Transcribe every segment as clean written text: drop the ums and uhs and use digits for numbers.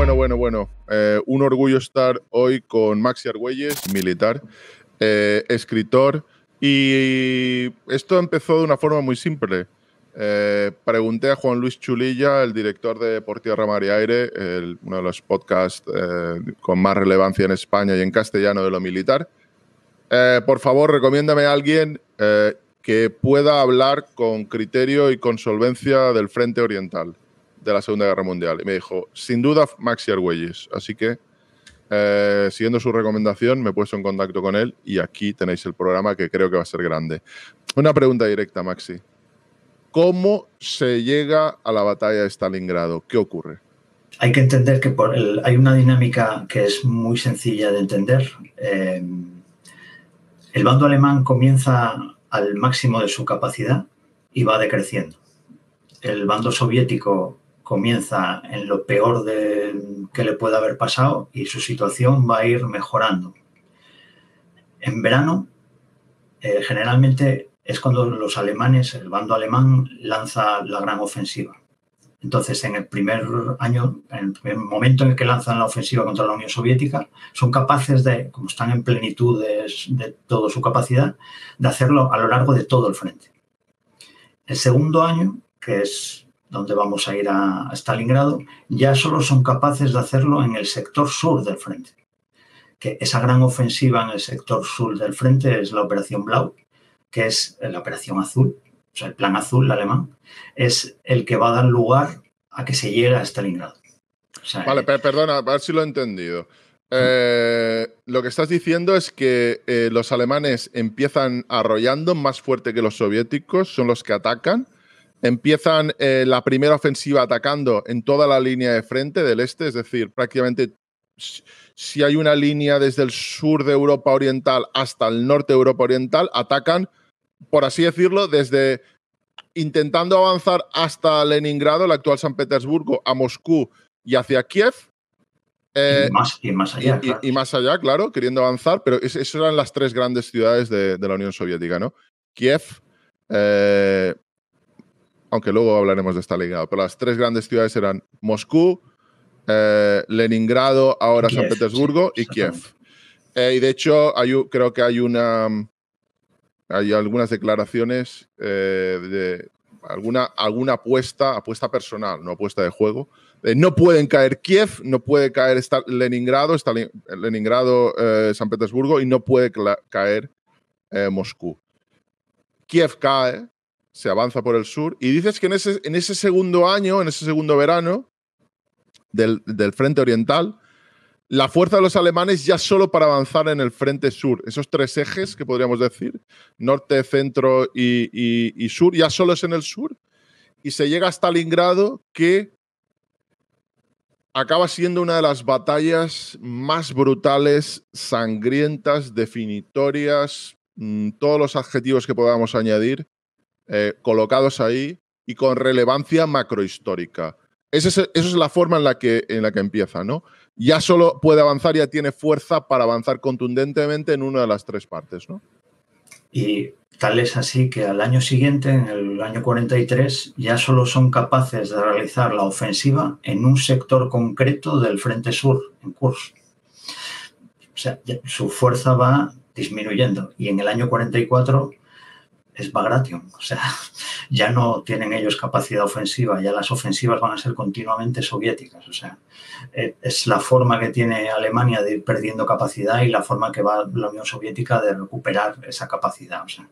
Bueno. Un orgullo estar hoy con Maxi Argüelles, militar, escritor. Y esto empezó de una forma muy simple. Pregunté a Juan Luis Chulilla, el director de Por Tierra, Mar y Aire, uno de los podcasts con más relevancia en España y en castellano de lo militar. Por favor, recomiéndame a alguien que pueda hablar con criterio y con solvencia del Frente Oriental de la Segunda Guerra Mundial. Y me dijo, sin duda, Maxi Argüelles. Así que, siguiendo su recomendación, me he puesto en contacto con él y aquí tenéis el programa que creo que va a ser grande. Una pregunta directa, Maxi. ¿Cómo se llega a la batalla de Stalingrado? ¿Qué ocurre? Hay que entender que hay una dinámica que es muy sencilla de entender. El bando alemán comienza al máximo de su capacidad y va decreciendo. El bando soviético comienza en lo peor que le pueda haber pasado y su situación va a ir mejorando. En verano, generalmente es cuando los alemanes, el bando alemán, lanza la gran ofensiva. Entonces, en el primer momento en el que lanzan la ofensiva contra la Unión Soviética, son capaces de, como están en plenitud de toda su capacidad, de hacerlo a lo largo de todo el frente. El segundo año, que es donde vamos a ir a Stalingrado, ya solo son capaces de hacerlo en el sector sur del frente. Que esa gran ofensiva en el sector sur del frente es la Operación Blau, que es la Operación Azul, o sea, el Plan Azul alemán, es el que va a dar lugar a que se llegue a Stalingrado. O sea, vale, perdona, a ver si lo he entendido. Lo que estás diciendo es que los alemanes empiezan arrollando más fuerte que los soviéticos, son los que atacan. Empiezan la primera ofensiva atacando en toda la línea de frente del este, es decir, prácticamente si hay una línea desde el sur de Europa Oriental hasta el norte de Europa Oriental, atacan, por así decirlo, desde intentando avanzar hasta Leningrado, el actual San Petersburgo, a Moscú y hacia Kiev. Y más allá, claro. Y más allá, claro, queriendo avanzar, pero esas eran las tres grandes ciudades de la Unión Soviética, ¿no? Kiev, aunque luego hablaremos de Stalingrado, pero las tres grandes ciudades eran Moscú, Leningrado, ahora Kiev, San Petersburgo, sí, y Kiev. Y de hecho, creo que hay algunas declaraciones de alguna apuesta personal, no apuesta de juego. No pueden caer Kiev, no puede caer Leningrado, San Petersburgo y no puede caer Moscú. Kiev cae, se avanza por el sur y dices que en ese segundo año, en ese segundo verano del frente oriental, la fuerza de los alemanes ya solo para avanzar en el frente sur, esos tres ejes que podríamos decir, norte, centro y sur, ya solo es en el sur y se llega a Stalingrado, que acaba siendo una de las batallas más brutales, sangrientas, definitorias, todos los adjetivos que podamos añadir, colocados ahí y con relevancia macrohistórica. Esa es la forma en la que empieza, ¿no? Ya solo puede avanzar, ya tiene fuerza para avanzar contundentemente en una de las tres partes, ¿no? Y tal es así que al año siguiente, en el año 43, ya solo son capaces de realizar la ofensiva en un sector concreto del Frente Sur, en Kursk. O sea, su fuerza va disminuyendo y en el año 44 es Bagration. O sea, ya no tienen ellos capacidad ofensiva, ya las ofensivas van a ser continuamente soviéticas. O sea, es la forma que tiene Alemania de ir perdiendo capacidad y la forma que va la Unión Soviética de recuperar esa capacidad. O sea,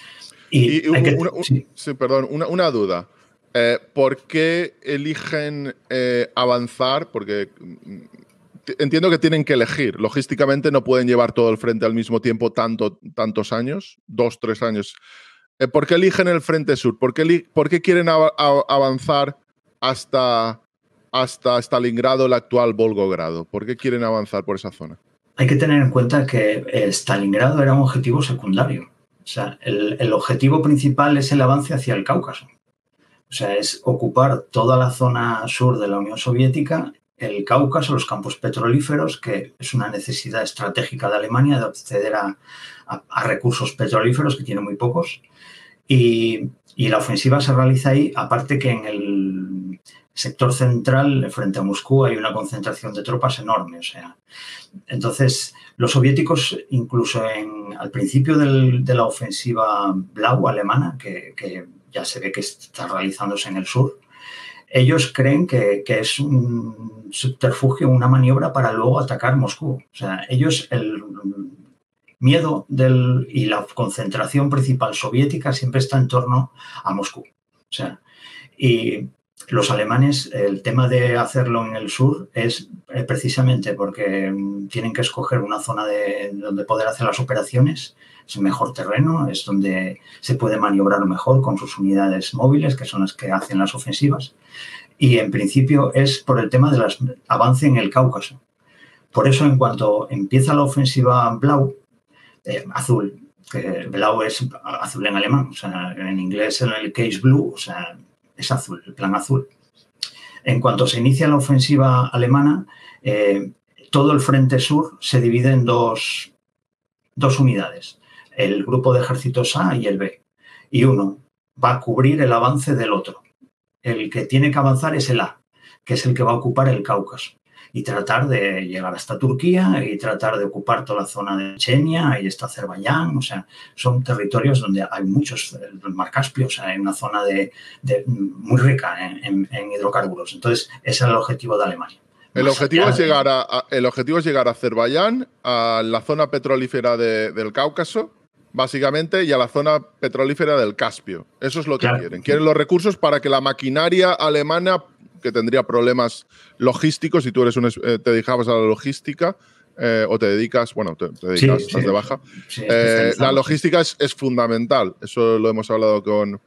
una duda. ¿Por qué eligen avanzar? Porque entiendo que tienen que elegir. Logísticamente no pueden llevar todo el frente al mismo tiempo tantos años, 2-3 años. ¿Por qué eligen el frente sur? ¿Por qué quieren avanzar hasta Stalingrado, el actual Volgogrado? ¿Por qué quieren avanzar por esa zona? Hay que tener en cuenta que Stalingrado era un objetivo secundario. O sea, el objetivo principal es el avance hacia el Cáucaso. O sea, es ocupar toda la zona sur de la Unión Soviética, el Cáucaso, los campos petrolíferos, que es una necesidad estratégica de Alemania de acceder a recursos petrolíferos, que tiene muy pocos. Y la ofensiva se realiza ahí, aparte que sector central, frente a Moscú, hay una concentración de tropas enorme. O sea, entonces, los soviéticos, incluso al principio de la ofensiva Blau alemana, que ya se ve que está realizándose en el sur, ellos creen que es un subterfugio, una maniobra para luego atacar Moscú. O sea, ellos, el miedo y la concentración principal soviética siempre está en torno a Moscú. O sea, y los alemanes, el tema de hacerlo en el sur es precisamente porque tienen que escoger una zona donde poder hacer las operaciones. Es el mejor terreno, es donde se puede maniobrar mejor con sus unidades móviles, que son las que hacen las ofensivas. Y en principio es por el tema del avance en el Cáucaso. Por eso, en cuanto empieza la ofensiva Blau, azul, que Blau es azul en alemán, o sea, en inglés el case blue, o sea, es azul, el plan azul. En cuanto se inicia la ofensiva alemana, todo el frente sur se divide en dos unidades, el grupo de ejércitos A y el B, y uno va a cubrir el avance del otro. El que tiene que avanzar es el A, que es el que va a ocupar el Cáucaso y tratar de llegar hasta Turquía y tratar de ocupar toda la zona de Chechenia y está Azerbaiyán. O sea, son territorios donde hay muchos, el Mar Caspio, o sea, hay una zona muy rica en hidrocarburos. Entonces, ese es el objetivo de Alemania. El objetivo es llegar a Azerbaiyán, a la zona petrolífera del Cáucaso, básicamente, y a la zona petrolífera del Caspio. Eso es lo que quieren. Quieren los recursos para que la maquinaria alemana, que tendría problemas logísticos, si tú eres te dedicabas a la logística o te dedicas, bueno, te dedicas, estás de baja. Sí, la logística es fundamental. Eso lo hemos hablado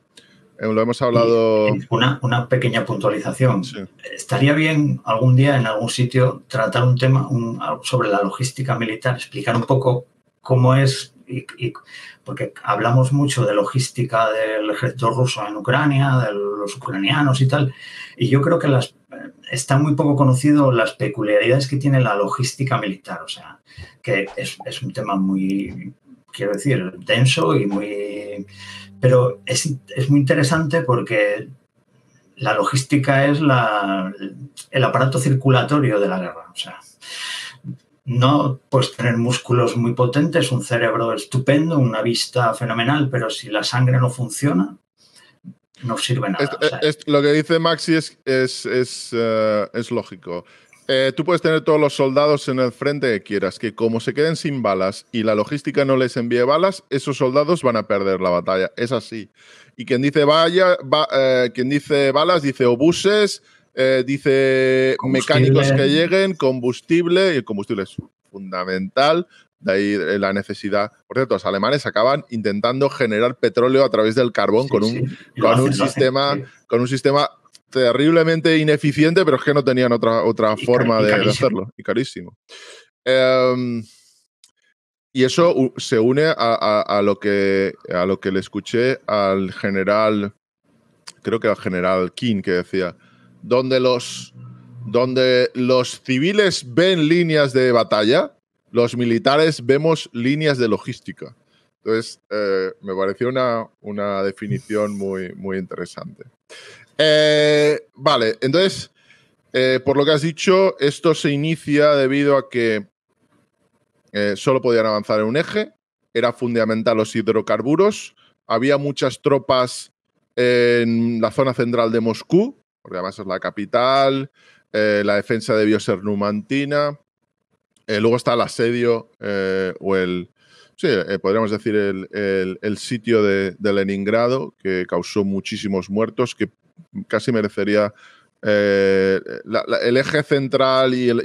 Una pequeña puntualización. Sí. Estaría bien algún día en algún sitio tratar un tema sobre la logística militar, explicar un poco cómo es, porque hablamos mucho de logística del ejército ruso en Ucrania, de los ucranianos y tal, y yo creo que está muy poco conocido las peculiaridades que tiene la logística militar. O sea, que es un tema muy, quiero decir, denso y muy... Pero es muy interesante porque la logística es el aparato circulatorio de la guerra. O sea, no puedes tener músculos muy potentes, un cerebro estupendo, una vista fenomenal, pero si la sangre no funciona, no sirve nada. Lo que dice Maxi es lógico. Tú puedes tener todos los soldados en el frente que quieras, que como se queden sin balas y la logística no les envíe balas, esos soldados van a perder la batalla. Es así. Y quien dice quien dice balas, dice obuses, dice mecánicos que lleguen, combustible, y el combustible es fundamental. De ahí la necesidad. Por cierto, los alemanes acaban intentando generar petróleo a través del carbón con un sistema terriblemente ineficiente, pero es que no tenían otra forma de hacerlo. Y carísimo. Y eso se une a lo que le escuché al general, creo que al general King, que decía, donde los civiles ven líneas de batalla, los militares vemos líneas de logística. Entonces, me pareció una definición muy, muy interesante. Vale, entonces, por lo que has dicho, esto se inicia debido a que solo podían avanzar en un eje, era fundamental los hidrocarburos, había muchas tropas en la zona central de Moscú, porque además es la capital, la defensa debió ser numantina, luego está el asedio podríamos decir el sitio de Leningrado, que causó muchísimos muertos, que casi merecería el eje central y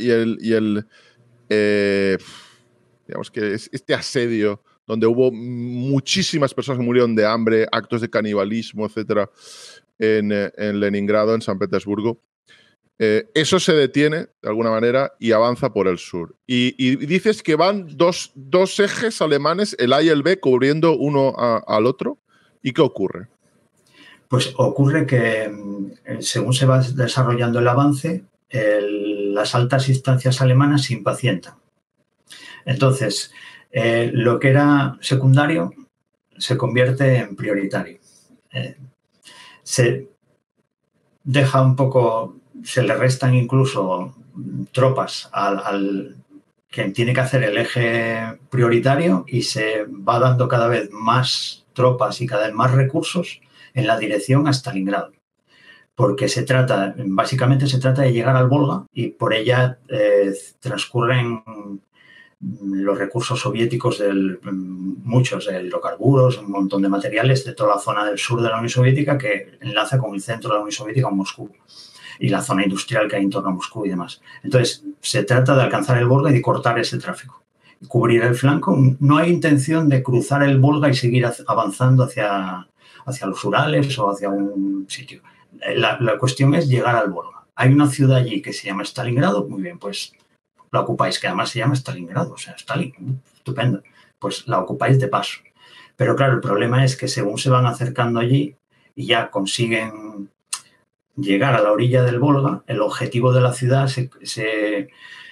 digamos que este asedio donde hubo muchísimas personas que murieron de hambre, actos de canibalismo, etcétera, en Leningrado, en San Petersburgo. Eso se detiene de alguna manera y avanza por el sur. Y dices que van dos ejes alemanes, el A y el B, cubriendo uno al otro. ¿Y qué ocurre? Pues ocurre que según se va desarrollando el avance, las altas instancias alemanas se impacientan. Entonces, lo que era secundario se convierte en prioritario. deja un poco, se le restan incluso tropas al quien tiene que hacer el eje prioritario y se va dando cada vez más tropas y cada vez más recursos en la dirección a Stalingrado. Porque básicamente se trata de llegar al Volga y por ella transcurren los recursos soviéticos, muchos de hidrocarburos, un montón de materiales de toda la zona del sur de la Unión Soviética que enlaza con el centro de la Unión Soviética, con Moscú, y la zona industrial que hay en torno a Moscú y demás. Entonces, se trata de alcanzar el Volga y de cortar ese tráfico, y cubrir el flanco. No hay intención de cruzar el Volga y seguir avanzando hacia los Urales o hacia un sitio. La cuestión es llegar al Volga. Hay una ciudad allí que se llama Stalingrado, muy bien, pues la ocupáis, que además se llama Stalingrado, o sea, Stalin, estupendo, pues la ocupáis de paso. Pero claro, el problema es que según se van acercando allí y ya consiguen llegar a la orilla del Volga, el objetivo de la ciudad se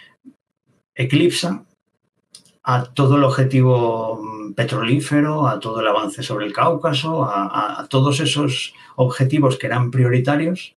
eclipsa a todo el objetivo petrolífero, a todo el avance sobre el Cáucaso, a todos esos objetivos que eran prioritarios.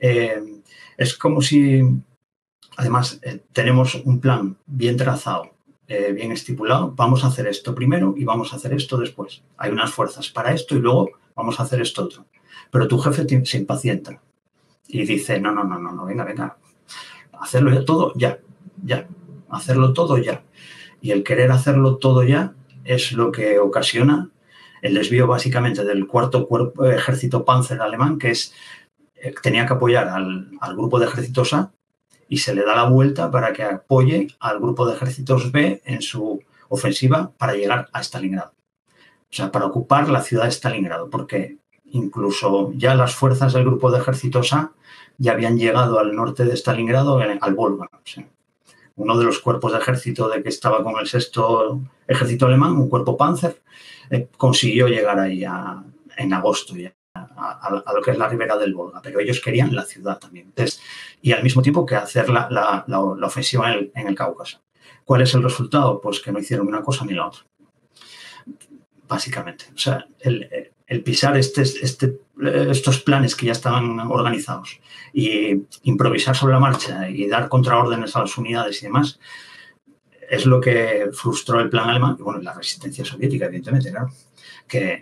Es como si, además, tenemos un plan bien trazado, bien estipulado. Vamos a hacer esto primero y vamos a hacer esto después. Hay unas fuerzas para esto y luego vamos a hacer esto otro. Pero tu jefe se impacienta y dice, no, venga, hacerlo ya todo ya, hacerlo todo ya. Y el querer hacerlo todo ya es lo que ocasiona el desvío básicamente del cuarto ejército Panzer alemán, que tenía que apoyar al grupo de ejércitos A, y se le da la vuelta para que apoye al grupo de ejércitos B en su ofensiva para llegar a Stalingrado. O sea, para ocupar la ciudad de Stalingrado, porque incluso ya las fuerzas del grupo de ejércitos A ya habían llegado al norte de Stalingrado, al Volga. O sea, uno de los cuerpos de ejército de que estaba con el 6º ejército alemán, un cuerpo Panzer, consiguió llegar ahí en agosto ya a lo que es la ribera del Volga, pero ellos querían la ciudad también. Entonces, y al mismo tiempo que hacer la ofensiva en el Cáucaso. ¿Cuál es el resultado? Pues que no hicieron una cosa ni la otra. Básicamente. O sea, el pisar estos planes que ya estaban organizados y improvisar sobre la marcha y dar contraórdenes a las unidades y demás, es lo que frustró el plan alemán y, bueno, la resistencia soviética, evidentemente, claro, que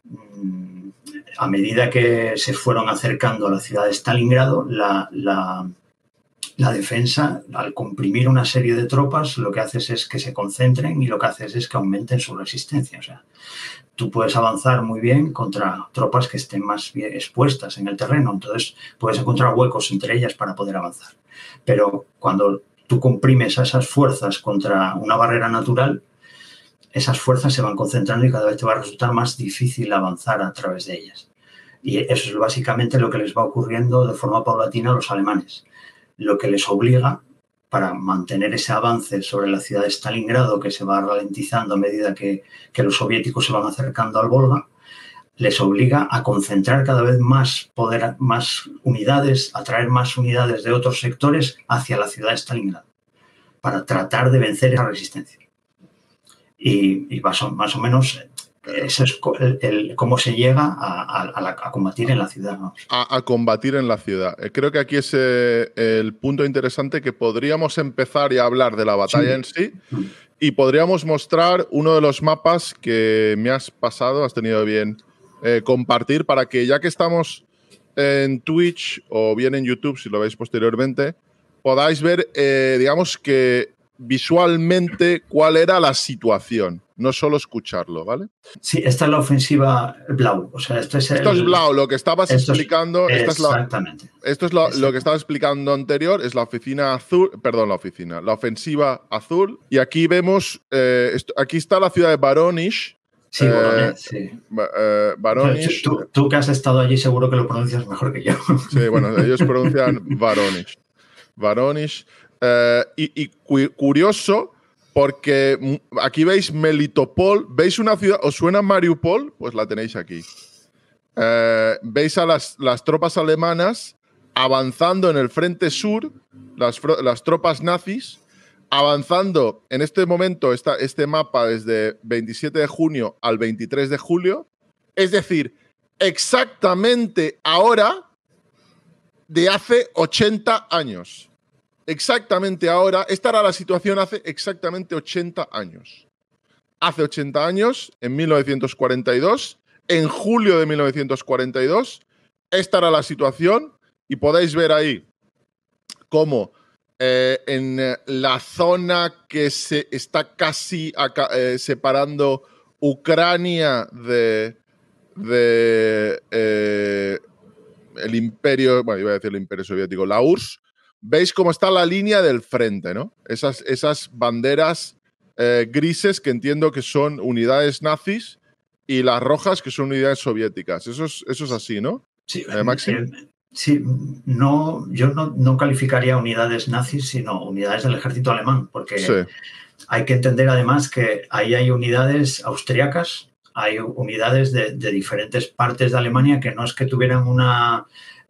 a medida que se fueron acercando a la ciudad de Stalingrado, la defensa, al comprimir una serie de tropas, lo que haces es que se concentren y lo que haces es que aumenten su resistencia. O sea, tú puedes avanzar muy bien contra tropas que estén más bien expuestas en el terreno, entonces puedes encontrar huecos entre ellas para poder avanzar. Pero cuando tú comprimes a esas fuerzas contra una barrera natural, esas fuerzas se van concentrando y cada vez te va a resultar más difícil avanzar a través de ellas. Y eso es básicamente lo que les va ocurriendo de forma paulatina a los alemanes. Lo que les obliga, para mantener ese avance sobre la ciudad de Stalingrado, que se va ralentizando a medida que los soviéticos se van acercando al Volga, les obliga a concentrar cada vez más poder, más unidades, a traer más unidades de otros sectores hacia la ciudad de Stalingrado, para tratar de vencer esa resistencia. Y más o menos eso es cómo se llega a combatir en la ciudad, ¿no? A combatir en la ciudad. Creo que aquí es el punto interesante, que podríamos empezar y hablar de la batalla en sí, y podríamos mostrar uno de los mapas que me has pasado, has tenido bien compartir, para que, ya que estamos en Twitch o bien en YouTube, si lo veis posteriormente, podáis ver, digamos que visualmente, cuál era la situación, no solo escucharlo, ¿vale? Sí, esta es la ofensiva Blau. O sea, esto es Blau, lo que estabas explicando. Exactamente. Esto es lo que estaba explicando anterior, es la oficina azul, perdón, la ofensiva azul. Y aquí vemos, aquí está la ciudad de Voronezh. Sí, Voronezh, sí. Voronezh. Tú que has estado allí seguro que lo pronuncias mejor que yo. Sí, bueno, ellos pronuncian Voronezh. Voronezh. Y curioso, porque aquí veis Melitopol. ¿Veis una ciudad? ¿Os suena Mariupol? Pues la tenéis aquí. Veis a las tropas alemanas avanzando en el frente sur, las tropas nazis, avanzando en este momento, este mapa desde 27 de junio al 23 de julio. Es decir, exactamente ahora, de hace 80 años. Exactamente ahora, esta era la situación hace exactamente 80 años. Hace 80 años, en 1942, en julio de 1942, esta era la situación y podéis ver ahí cómo en la zona que se está casi separando Ucrania de el imperio, bueno, iba a decir el imperio soviético, la URSS, veis cómo está la línea del frente, ¿no? Esas banderas grises que entiendo que son unidades nazis y las rojas que son unidades soviéticas. Eso es así, ¿no? Sí, Maxi. Sí, no, yo no calificaría unidades nazis, sino unidades del ejército alemán, porque Sí. hay que entender además que ahí hay unidades austriacas, hay unidades de diferentes partes de Alemania que no es que tuvieran una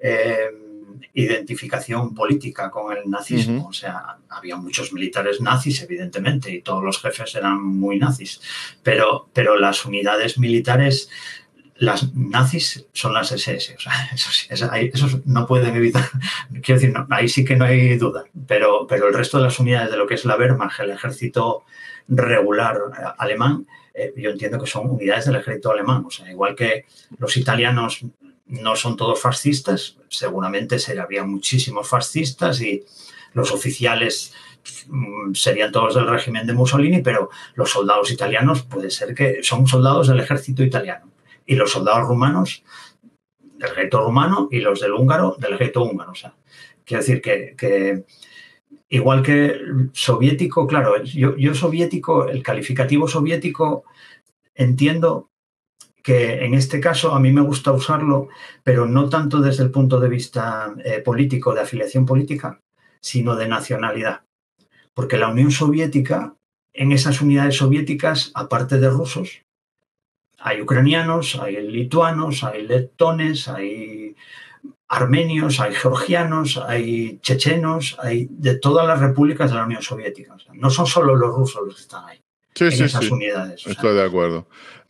identificación política con el nazismo. O sea, había muchos militares nazis, evidentemente, y todos los jefes eran muy nazis, pero las unidades militares, las nazis son las SS, o sea, eso no pueden evitar, quiero decir, no, ahí sí que no hay duda, pero el resto de las unidades de lo que es la Wehrmacht, el ejército regular alemán, yo entiendo que son unidades del ejército alemán, o sea, igual que los italianos no son todos fascistas, seguramente había muchísimos fascistas y los oficiales serían todos del régimen de Mussolini, pero los soldados italianos puede ser que son soldados del ejército italiano. Y los soldados rumanos del ejército rumano y los del húngaro del ejército húngaro. O sea, quiero decir que igual que soviético, claro, yo soviético, el calificativo soviético, entiendo que en este caso a mí me gusta usarlo, pero no tanto desde el punto de vista político, de afiliación política, sino de nacionalidad. Porque la Unión Soviética, en esas unidades soviéticas, aparte de rusos, hay ucranianos, hay lituanos, hay letones, hay armenios, hay georgianos, hay chechenos, hay de todas las repúblicas de la Unión Soviética. O sea, no son solo los rusos los que están ahí. Sí, en esas unidades. Estoy de acuerdo.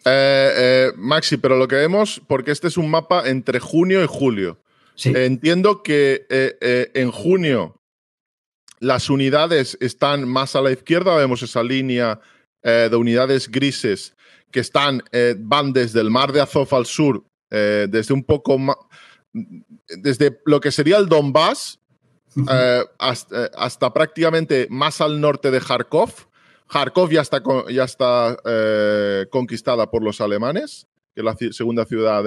Maxi, pero lo que vemos, porque este es un mapa entre junio y julio. Sí. Entiendo que en junio las unidades están más a la izquierda, vemos esa línea de unidades grises que van desde el mar de Azov al sur, desde un poco más, desde lo que sería el Donbass hasta prácticamente más al norte de Kharkov. Kharkov ya está conquistada por los alemanes, que es la segunda ciudad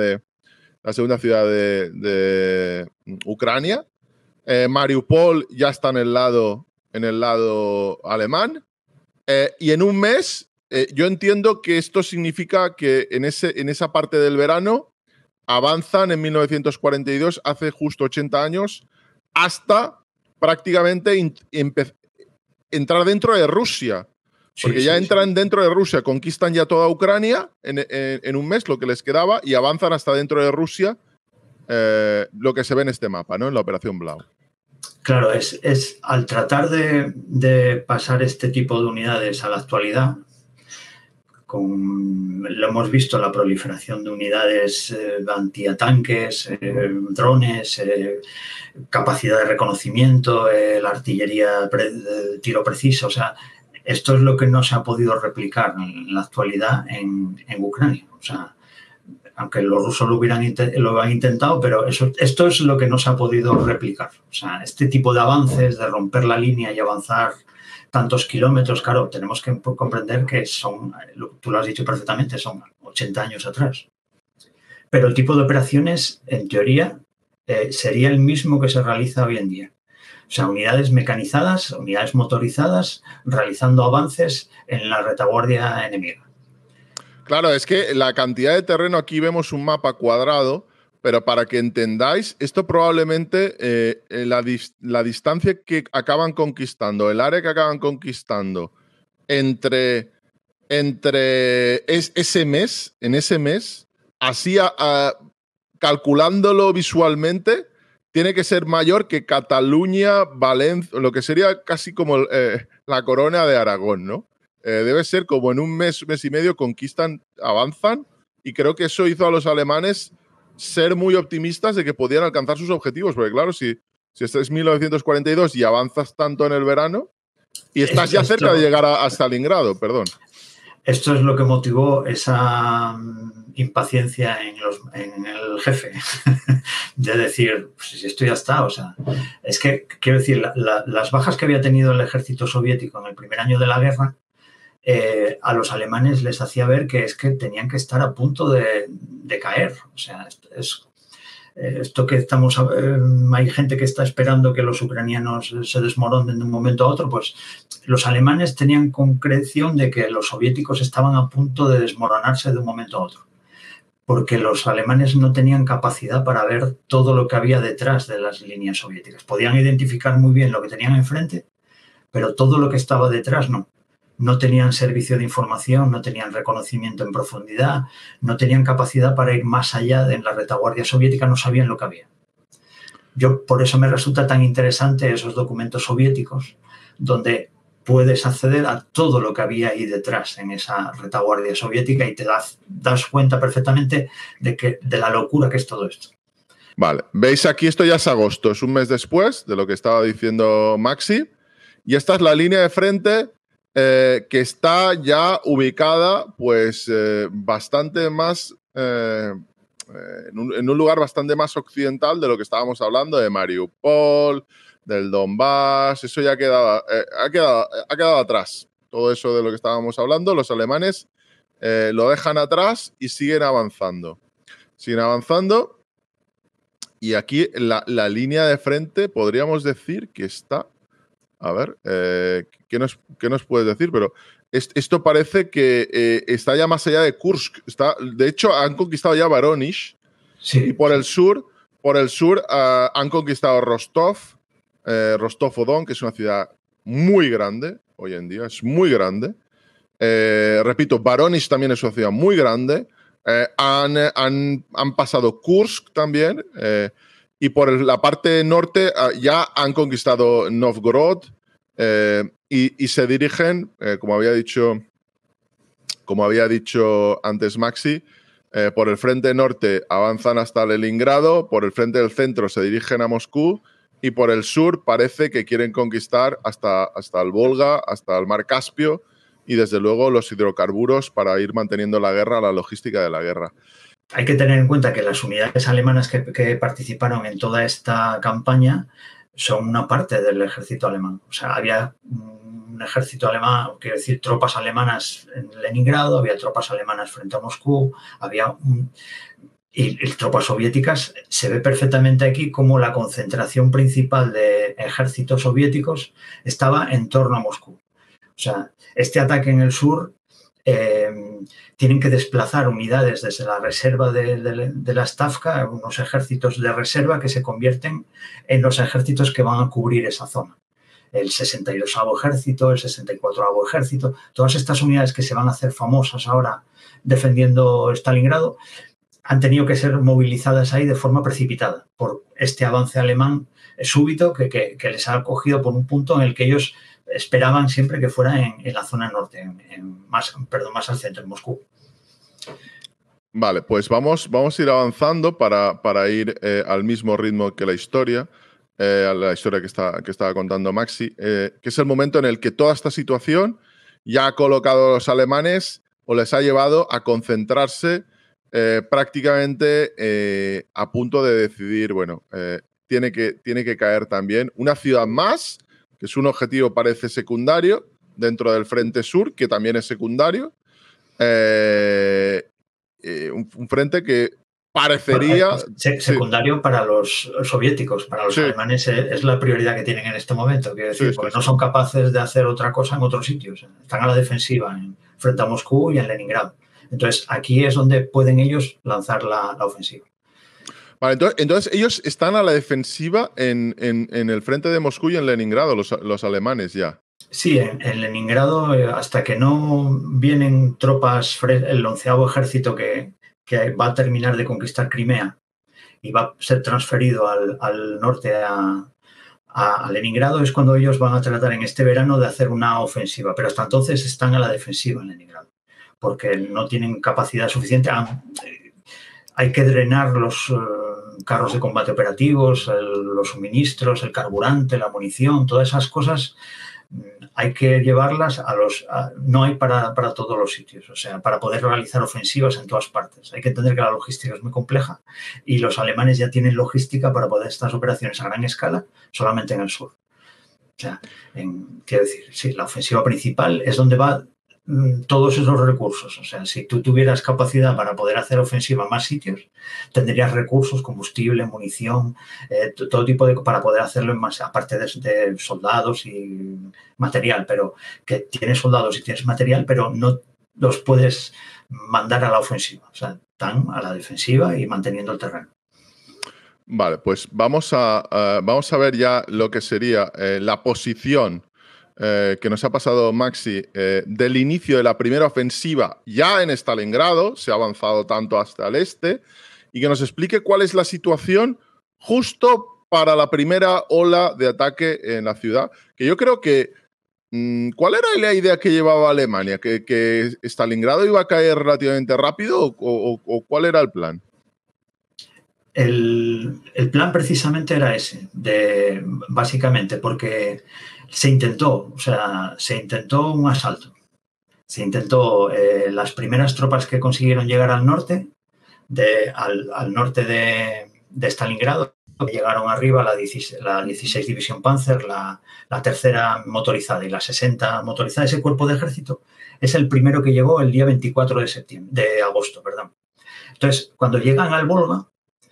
de Ucrania. Mariupol ya está en el lado alemán. Y en un mes, yo entiendo que esto significa que en esa parte del verano avanzan en 1942, hace justo 80 años, hasta prácticamente entrar dentro de Rusia. Porque ya entran dentro de Rusia, conquistan ya toda Ucrania en un mes, lo que les quedaba, y avanzan hasta dentro de Rusia, lo que se ve en este mapa, ¿no? En la Operación Blau. Claro, es al tratar de pasar este tipo de unidades a la actualidad, lo hemos visto, la proliferación de unidades antiatanques, drones, capacidad de reconocimiento, la artillería de tiro preciso. O sea, esto es lo que no se ha podido replicar en la actualidad en Ucrania. O sea, aunque los rusos lo han intentado, pero esto es lo que no se ha podido replicar. O sea, este tipo de avances, de romper la línea y avanzar tantos kilómetros, claro, tenemos que comprender que tú lo has dicho perfectamente, son 80 años atrás. Pero el tipo de operaciones, en teoría, sería el mismo que se realiza hoy en día. O sea, unidades mecanizadas, unidades motorizadas, realizando avances en la retaguardia enemiga. Claro, es que la cantidad de terreno, aquí vemos un mapa cuadrado, pero para que entendáis, esto probablemente la distancia que acaban conquistando, el área que acaban conquistando entre ese mes, así calculándolo visualmente, tiene que ser mayor que Cataluña, Valencia, lo que sería casi como la corona de Aragón, ¿no? Debe ser como en un mes y medio avanzan, y creo que eso hizo a los alemanes ser muy optimistas de que podían alcanzar sus objetivos, porque claro, si este es 1942 y avanzas tanto en el verano y estás ya cerca de llegar a Stalingrado, perdón. Esto es lo que motivó esa impaciencia en el jefe, de decir, pues si esto ya está, o sea, es que, quiero decir, las bajas que había tenido el ejército soviético en el primer año de la guerra, a los alemanes les hacía ver que es que tenían que estar a punto de caer, o sea, esto que estamos, hay gente que está esperando que los ucranianos se desmoronen de un momento a otro, pues los alemanes tenían concreción de que los soviéticos estaban a punto de desmoronarse de un momento a otro, porque los alemanes no tenían capacidad para ver todo lo que había detrás de las líneas soviéticas. Podían identificar muy bien lo que tenían enfrente, pero todo lo que estaba detrás no. No tenían servicio de información, no tenían reconocimiento en profundidad, no tenían capacidad para ir más allá de la retaguardia soviética, no sabían lo que había. Por eso me resulta tan interesante esos documentos soviéticos, donde puedes acceder a todo lo que había ahí detrás en esa retaguardia soviética y te das cuenta perfectamente de la locura que es todo esto. Vale, veis aquí, esto ya es agosto, es un mes después de lo que estaba diciendo Maxi, y esta es la línea de frente que está ya ubicada pues bastante más en un lugar bastante más occidental de lo que estábamos hablando, de Mariupol, del Donbass. Eso ya ha quedado atrás. Todo eso de lo que estábamos hablando, los alemanes lo dejan atrás y siguen avanzando. Y aquí la línea de frente podríamos decir que está... A ver, ¿qué nos puedes decir? Pero esto parece que está ya más allá de Kursk. De hecho, han conquistado ya Voronezh. Sí, y por el sur han conquistado Rostov, Rostov-on, que es una ciudad muy grande hoy en día, es muy grande. Repito, Voronezh también es una ciudad muy grande. Han pasado Kursk también. Y por la parte norte ya han conquistado Novgorod y se dirigen, como había dicho antes Maxi, por el frente norte avanzan hasta Leningrado, por el frente del centro se dirigen a Moscú y por el sur parece que quieren conquistar hasta el Volga, hasta el Mar Caspio y desde luego los hidrocarburos para ir manteniendo la guerra, la logística de la guerra. Hay que tener en cuenta que las unidades alemanas que participaron en toda esta campaña son una parte del ejército alemán. O sea, había un ejército alemán, quiero decir, tropas alemanas en Leningrado, había tropas alemanas frente a Moscú, y tropas soviéticas. Se ve perfectamente aquí cómo la concentración principal de ejércitos soviéticos estaba en torno a Moscú. O sea, este ataque en el sur... tienen que desplazar unidades desde la reserva de la Stavka, unos ejércitos de reserva que se convierten en los ejércitos que van a cubrir esa zona. El 62º ejército, el 64º ejército, todas estas unidades que se van a hacer famosas ahora defendiendo Stalingrado, han tenido que ser movilizadas ahí de forma precipitada por este avance alemán súbito que les ha cogido por un punto en el que ellos esperaban siempre que fuera en la zona norte, más al centro, en Moscú. Vale, pues vamos a ir avanzando para ir al mismo ritmo que la historia que estaba contando Maxi, que es el momento en el que toda esta situación ya ha colocado a los alemanes o les ha llevado a concentrarse prácticamente a punto de decidir, bueno, tiene que caer también una ciudad más, que es un objetivo parece secundario dentro del Frente Sur, que también es secundario. Un frente que parecería... secundario para los soviéticos, para los alemanes es la prioridad que tienen en este momento, quiero decir, porque no son capaces de hacer otra cosa en otros sitios. Están a la defensiva frente a Moscú y en Leningrado. Entonces, aquí es donde pueden ellos lanzar la ofensiva. Vale, entonces ellos están a la defensiva en el frente de Moscú y en Leningrado, los alemanes ya. Sí, en Leningrado, hasta que no vienen tropas, el 11º ejército que va a terminar de conquistar Crimea y va a ser transferido al norte a Leningrado, es cuando ellos van a tratar en este verano de hacer una ofensiva. Pero hasta entonces están a la defensiva en Leningrado, porque no tienen capacidad suficiente. hay que drenar los carros de combate operativos, los suministros, el carburante, la munición, todas esas cosas hay que llevarlas no hay para todos los sitios, o sea, para poder realizar ofensivas en todas partes. Hay que entender que la logística es muy compleja y los alemanes ya tienen logística para poder estas operaciones a gran escala solamente en el sur. O sea, quiero decir, sí, la ofensiva principal es donde va todos esos recursos. O sea, si tú tuvieras capacidad para poder hacer ofensiva en más sitios, tendrías recursos, combustible, munición, todo tipo de... para poder hacerlo en más, aparte de soldados y material, pero que tienes soldados y tienes material, pero no los puedes mandar a la ofensiva. O sea, están a la defensiva y manteniendo el terreno. Vale, pues vamos a ver ya lo que sería la posición que nos ha pasado Maxi del inicio de la primera ofensiva ya en Stalingrado, se ha avanzado tanto hasta el este, y que nos explique cuál es la situación justo para la primera ola de ataque en la ciudad, que yo creo que ¿cuál era la idea que llevaba Alemania? ¿Que Stalingrado iba a caer relativamente rápido o cuál era el plan? El plan precisamente era ese, básicamente porque se intentó un asalto. Se intentó las primeras tropas que consiguieron llegar al norte, al norte de Stalingrado, llegaron arriba la 16 División Panzer, la tercera motorizada y la 60 motorizada. Ese cuerpo de ejército es el primero que llegó el día 24 de agosto. Entonces, cuando llegan al Volga,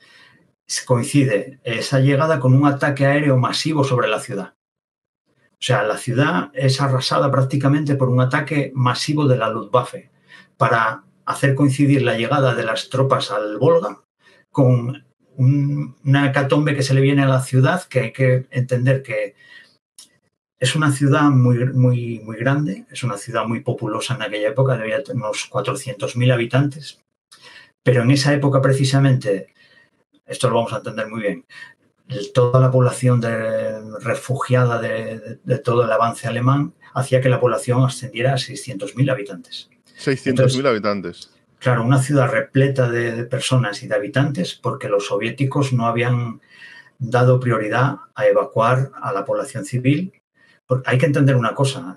coincide esa llegada con un ataque aéreo masivo sobre la ciudad. O sea, la ciudad es arrasada prácticamente por un ataque masivo de la Luftwaffe para hacer coincidir la llegada de las tropas al Volga con una hecatombe que se le viene a la ciudad, que hay que entender que es una ciudad muy, muy, muy grande, es una ciudad muy populosa en aquella época, debía tener unos 400.000 habitantes, pero en esa época precisamente, esto lo vamos a entender muy bien, toda la población refugiada de todo el avance alemán hacía que la población ascendiera a 600.000 habitantes. 600.000 habitantes. Claro, una ciudad repleta de personas y de habitantes porque los soviéticos no habían dado prioridad a evacuar a la población civil. Porque hay que entender una cosa,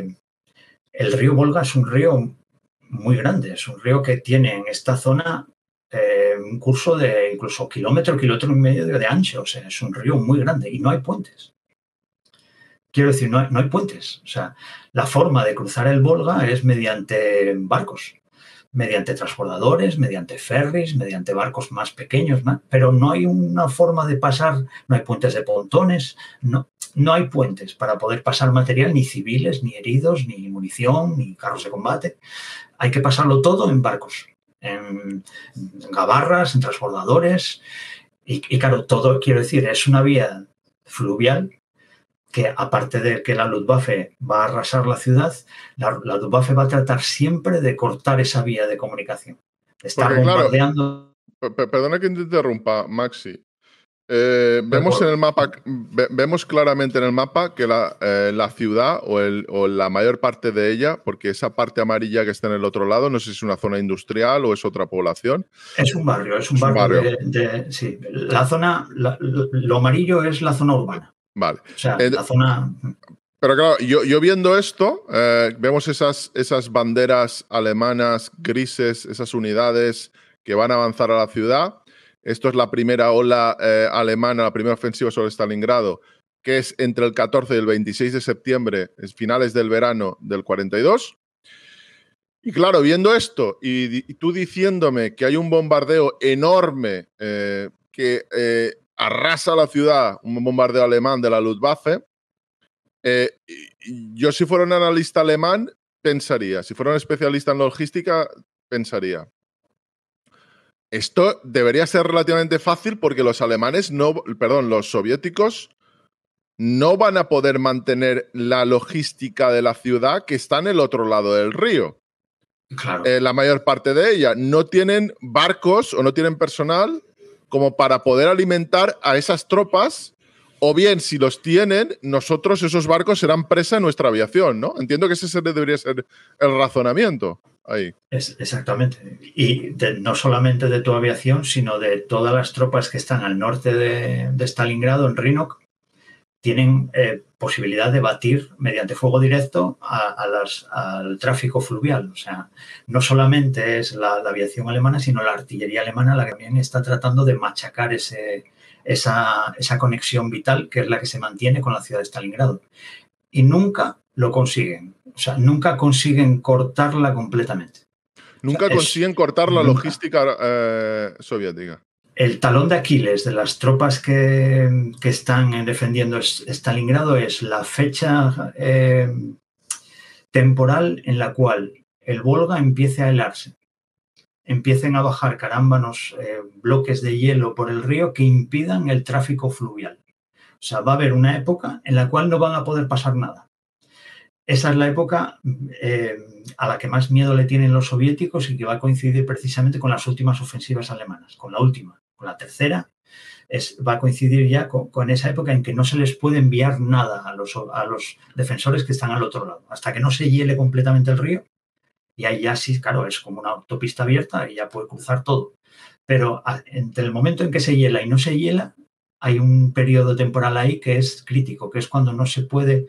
el río Volga es un río muy grande, es un río que tiene en esta zona un curso de incluso kilómetro y medio de ancho, o sea, es un río muy grande y no hay puentes. Quiero decir, no hay puentes. O sea, la forma de cruzar el Volga es mediante barcos, mediante transbordadores, mediante ferries, mediante barcos más pequeños, pero no hay una forma de pasar, no hay puentes de pontones, no hay puentes para poder pasar material, ni civiles, ni heridos, ni munición, ni carros de combate. Hay que pasarlo todo en barcos, en gabarras, en transbordadores. Y claro, todo, quiero decir, es una vía fluvial que, aparte de que la Luftwaffe va a arrasar la ciudad, la Luftwaffe va a tratar siempre de cortar esa vía de comunicación. Estar bombardeando. Claro, perdona que te interrumpa, Maxi. Vemos en el mapa, vemos claramente en el mapa que la ciudad o la mayor parte de ella, porque esa parte amarilla que está en el otro lado, no sé si es una zona industrial o es otra población. Es un barrio, barrio. Sí, la zona, lo amarillo es la zona urbana. Vale. O sea, la zona. Pero claro, yo viendo esto, vemos esas banderas alemanas grises, esas unidades que van a avanzar a la ciudad. Esto es la primera ola alemana, la primera ofensiva sobre Stalingrado, que es entre el 14 y el 26 de septiembre, finales del verano del 42. Y claro, viendo esto y tú diciéndome que hay un bombardeo enorme que arrasa la ciudad, un bombardeo alemán de la Luftwaffe, yo si fuera un analista alemán pensaría, si fuera un especialista en logística, pensaría, esto debería ser relativamente fácil porque los los soviéticos no van a poder mantener la logística de la ciudad que está en el otro lado del río. Claro. La mayor parte de ella no tienen barcos o no tienen personal como para poder alimentar a esas tropas O bien, si los tienen, nosotros esos barcos serán presa en nuestra aviación, ¿no? Entiendo que ese debería ser el razonamiento ahí. Exactamente. Y no solamente de tu aviación, sino de todas las tropas que están al norte de Stalingrado, en Rinok, tienen posibilidad de batir mediante fuego directo al tráfico fluvial. O sea, no solamente es la aviación alemana, sino la artillería alemana la que también está tratando de machacar esa conexión vital que es la que se mantiene con la ciudad de Stalingrado. Y nunca lo consiguen. O sea, nunca consiguen cortarla completamente. Nunca consiguen cortar la logística soviética. El talón de Aquiles de las tropas que están defendiendo Stalingrado es la fecha temporal en la cual el Volga empiece a helarse. Empiecen a bajar carámbanos, bloques de hielo por el río que impidan el tráfico fluvial. O sea, va a haber una época en la cual no van a poder pasar nada. Esa es la época a la que más miedo le tienen los soviéticos y que va a coincidir precisamente con las últimas ofensivas alemanas, con la última. Con la tercera va a coincidir ya con esa época en que no se les puede enviar nada a los defensores que están al otro lado, hasta que no se hiele completamente el río. Y ahí ya sí, claro, es como una autopista abierta y ya puede cruzar todo. Pero entre el momento en que se hiela y no se hiela, hay un periodo temporal ahí que es crítico, que es cuando no se puede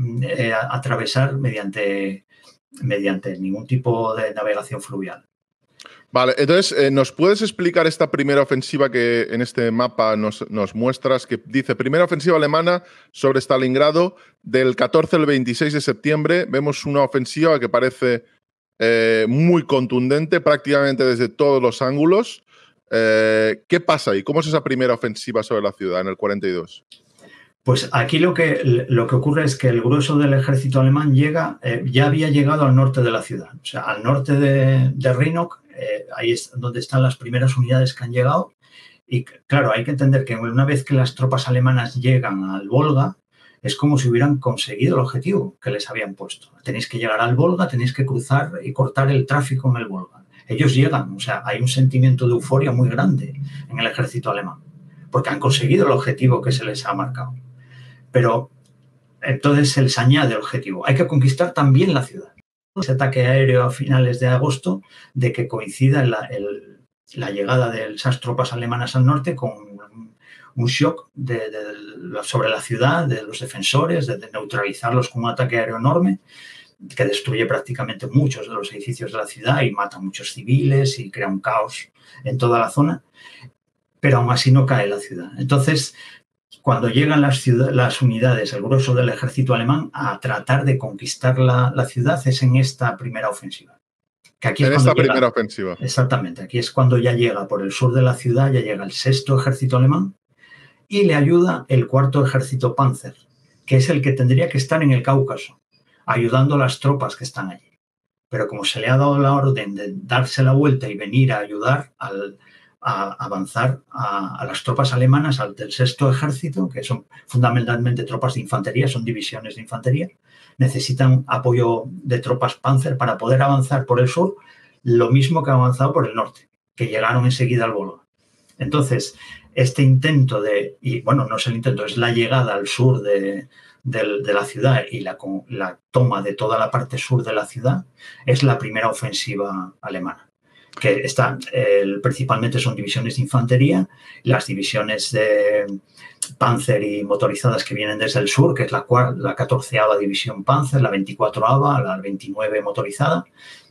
atravesar mediante ningún tipo de navegación fluvial. Vale, entonces, ¿nos puedes explicar esta primera ofensiva que en este mapa nos muestras? Que dice, primera ofensiva alemana sobre Stalingrado del 14 al 26 de septiembre. Vemos una ofensiva que parece muy contundente prácticamente desde todos los ángulos. ¿Qué pasa ahí? ¿Cómo es esa primera ofensiva sobre la ciudad en el 42? Pues aquí lo que ocurre es que el grueso del ejército alemán ya había llegado al norte de la ciudad. O sea, al norte de Rinok, ahí es donde están las primeras unidades que han llegado. Y claro, hay que entender que una vez que las tropas alemanas llegan al Volga, es como si hubieran conseguido el objetivo que les habían puesto. Tenéis que llegar al Volga, tenéis que cruzar y cortar el tráfico en el Volga. Ellos llegan, o sea, hay un sentimiento de euforia muy grande en el ejército alemán, porque han conseguido el objetivo que se les ha marcado. Pero entonces se les añade el objetivo. Hay que conquistar también la ciudad. Ese ataque aéreo a finales de agosto, de que coincida la llegada de esas tropas alemanas al norte con un shock sobre la ciudad, de los defensores, de neutralizarlos con un ataque aéreo enorme que destruye prácticamente muchos de los edificios de la ciudad y mata a muchos civiles y crea un caos en toda la zona, pero aún así no cae la ciudad. Entonces, cuando llegan las unidades, el grueso del ejército alemán, a tratar de conquistar la ciudad, es en esta primera ofensiva. Que aquí es primera ofensiva. Exactamente. Aquí es cuando ya llega por el sur de la ciudad, ya llega el 6º ejército alemán y le ayuda el 4º ejército Panzer, que es el que tendría que estar en el Cáucaso, ayudando a las tropas que están allí. Pero como se le ha dado la orden de darse la vuelta y venir a ayudar a avanzar a las tropas alemanas del 6º ejército, que son fundamentalmente tropas de infantería, son divisiones de infantería, necesitan apoyo de tropas Panzer para poder avanzar por el sur, lo mismo que ha avanzado por el norte, que llegaron enseguida al Volga. Entonces, este intento no es el intento, es la llegada al sur de la ciudad y la toma de toda la parte sur de la ciudad, es la primera ofensiva alemana. Que principalmente son divisiones de infantería, las divisiones de Panzer y motorizadas que vienen desde el sur, que es la 14ª división Panzer, la 24ª, la 29 motorizada.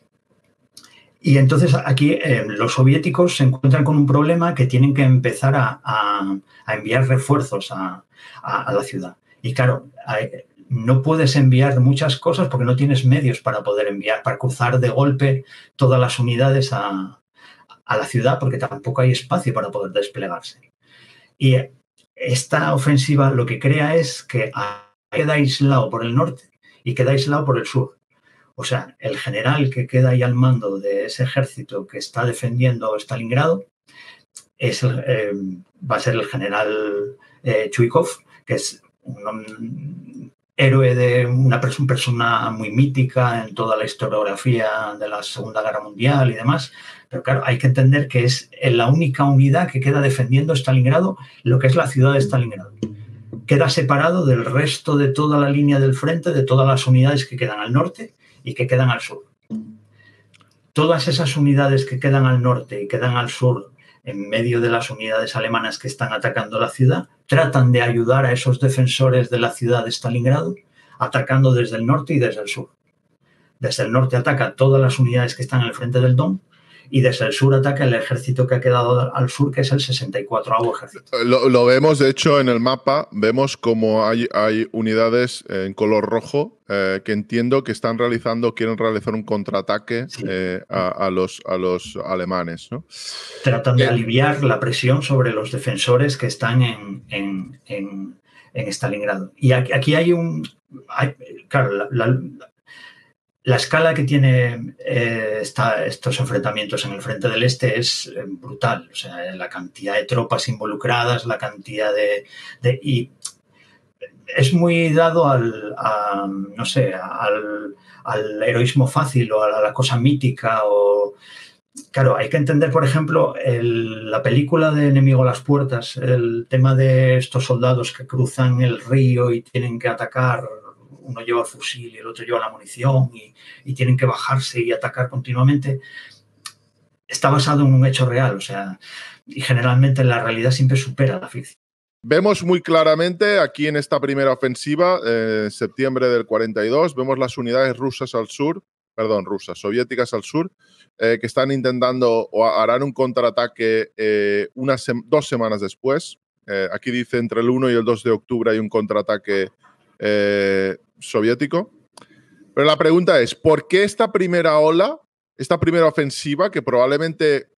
Y entonces aquí los soviéticos se encuentran con un problema que tienen que empezar a enviar refuerzos a la ciudad. Y claro, no puedes enviar muchas cosas porque no tienes medios para poder enviar, para cruzar de golpe todas las unidades a la ciudad, porque tampoco hay espacio para poder desplegarse. Y esta ofensiva lo que crea es que queda aislado por el norte y queda aislado por el sur. O sea, el general que queda ahí al mando de ese ejército que está defendiendo Stalingrado va a ser el general Chuikov, que es un héroe de una persona muy mítica en toda la historiografía de la Segunda Guerra Mundial y demás. Pero claro, hay que entender que es la única unidad que queda defendiendo Stalingrado, lo que es la ciudad de Stalingrado. queda separado del resto de toda la línea del frente, de todas las unidades que quedan al norte y que quedan al sur. Todas esas unidades que quedan al norte y quedan al sur, en medio de las unidades alemanas que están atacando la ciudad, tratan de ayudar a esos defensores de la ciudad de Stalingrado, atacando desde el norte y desde el sur. Desde el norte ataca todas las unidades que están en el frente del Don y desde el sur ataca el ejército que ha quedado al sur, que es el 64º ejército. Lo vemos, de hecho, en el mapa, vemos como hay unidades en color rojo que entiendo que quieren realizar un contraataque a los alemanes, ¿no? Tratan de aliviar la presión sobre los defensores que están en Stalingrado. Y aquí hay claro, la escala que tiene estos enfrentamientos en el frente del este es brutal. O sea, la cantidad de tropas involucradas, la cantidad y es muy dado al heroísmo fácil o a la cosa mítica. Claro, hay que entender, por ejemplo, la película de Enemigo a las puertas, el tema de estos soldados que cruzan el río y tienen que atacar. Uno lleva el fusil y el otro lleva la munición y tienen que bajarse y atacar continuamente. Está basado en un hecho real, o sea, y generalmente la realidad siempre supera la ficción. Vemos muy claramente aquí en esta primera ofensiva, en septiembre del 42, vemos las unidades soviéticas al sur, que están intentando o harán un contraataque 2 semanas después. Aquí dice entre el 1 y el 2 de octubre hay un contraataque soviético. Pero la pregunta es, ¿por qué esta primera ola, esta primera ofensiva, que probablemente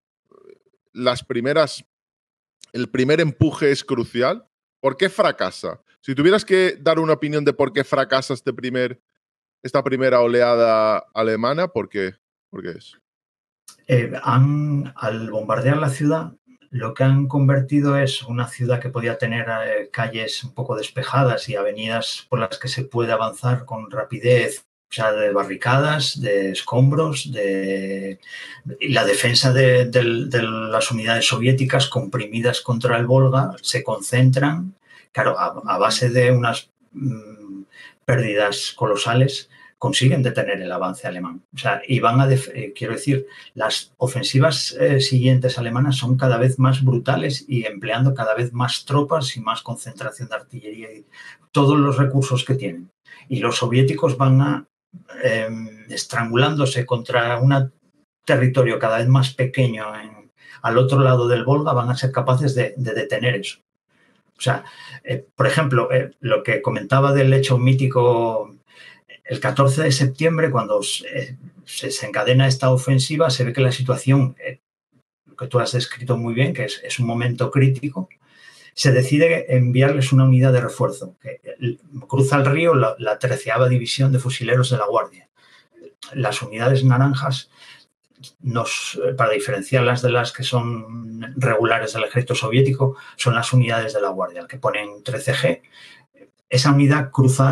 el primer empuje es crucial, ¿por qué fracasa? Si tuvieras que dar una opinión de por qué fracasa esta primera oleada alemana, ¿por qué es? Al bombardear la ciudad, lo que han convertido es una ciudad que podía tener calles un poco despejadas y avenidas por las que se puede avanzar con rapidez, o sea, de barricadas, de escombros, la defensa de las unidades soviéticas comprimidas contra el Volga se concentran, claro, a base de unas pérdidas colosales, consiguen detener el avance alemán. O sea, y van quiero decir, las ofensivas siguientes alemanas son cada vez más brutales y empleando cada vez más tropas y más concentración de artillería y todos los recursos que tienen. Y los soviéticos van estrangulándose contra un territorio cada vez más pequeño al otro lado del Volga, van a ser capaces de detener eso. O sea, por ejemplo, lo que comentaba del hecho mítico. El 14 de septiembre, cuando se encadena esta ofensiva, se ve que la situación, que tú has descrito muy bien, que es un momento crítico, se decide enviarles una unidad de refuerzo, que cruza el río la 13ª División de Fusileros de la Guardia. Las unidades naranjas, para diferenciarlas de las que son regulares del ejército soviético, son las unidades de la Guardia, que ponen 13G. Esa unidad cruza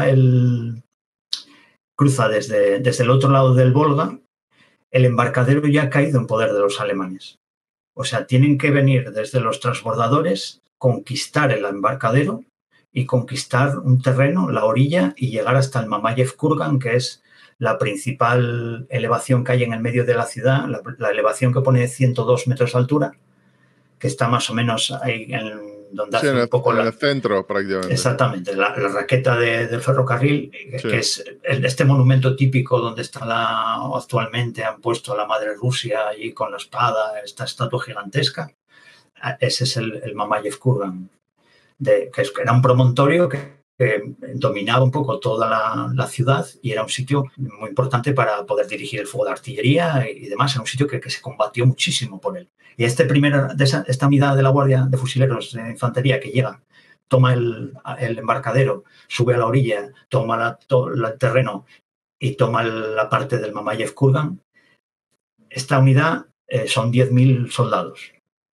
desde el otro lado del Volga. El embarcadero ya ha caído en poder de los alemanes. O sea, tienen que venir desde los transbordadores, conquistar el embarcadero y conquistar un terreno, la orilla, y llegar hasta el Mamayev Kurgan, que es la principal elevación que hay en el medio de la ciudad, la elevación que pone 102 metros de altura, que está más o menos ahí donde hace un poco en el centro, prácticamente. Exactamente, la raqueta del ferrocarril, sí. Que es este monumento típico donde está actualmente han puesto a la madre Rusia allí con la espada, esta estatua gigantesca. Ese es el Mamayev Kurgan, que era un promontorio que dominaba un poco toda la ciudad y era un sitio muy importante para poder dirigir el fuego de artillería y demás. Era un sitio que se combatió muchísimo por él. Y esta unidad de la Guardia de Fusileros de Infantería que llega, toma el embarcadero, sube a la orilla, toma el terreno y toma la parte del Mamayev Kurgan. Esta unidad son 10.000 soldados.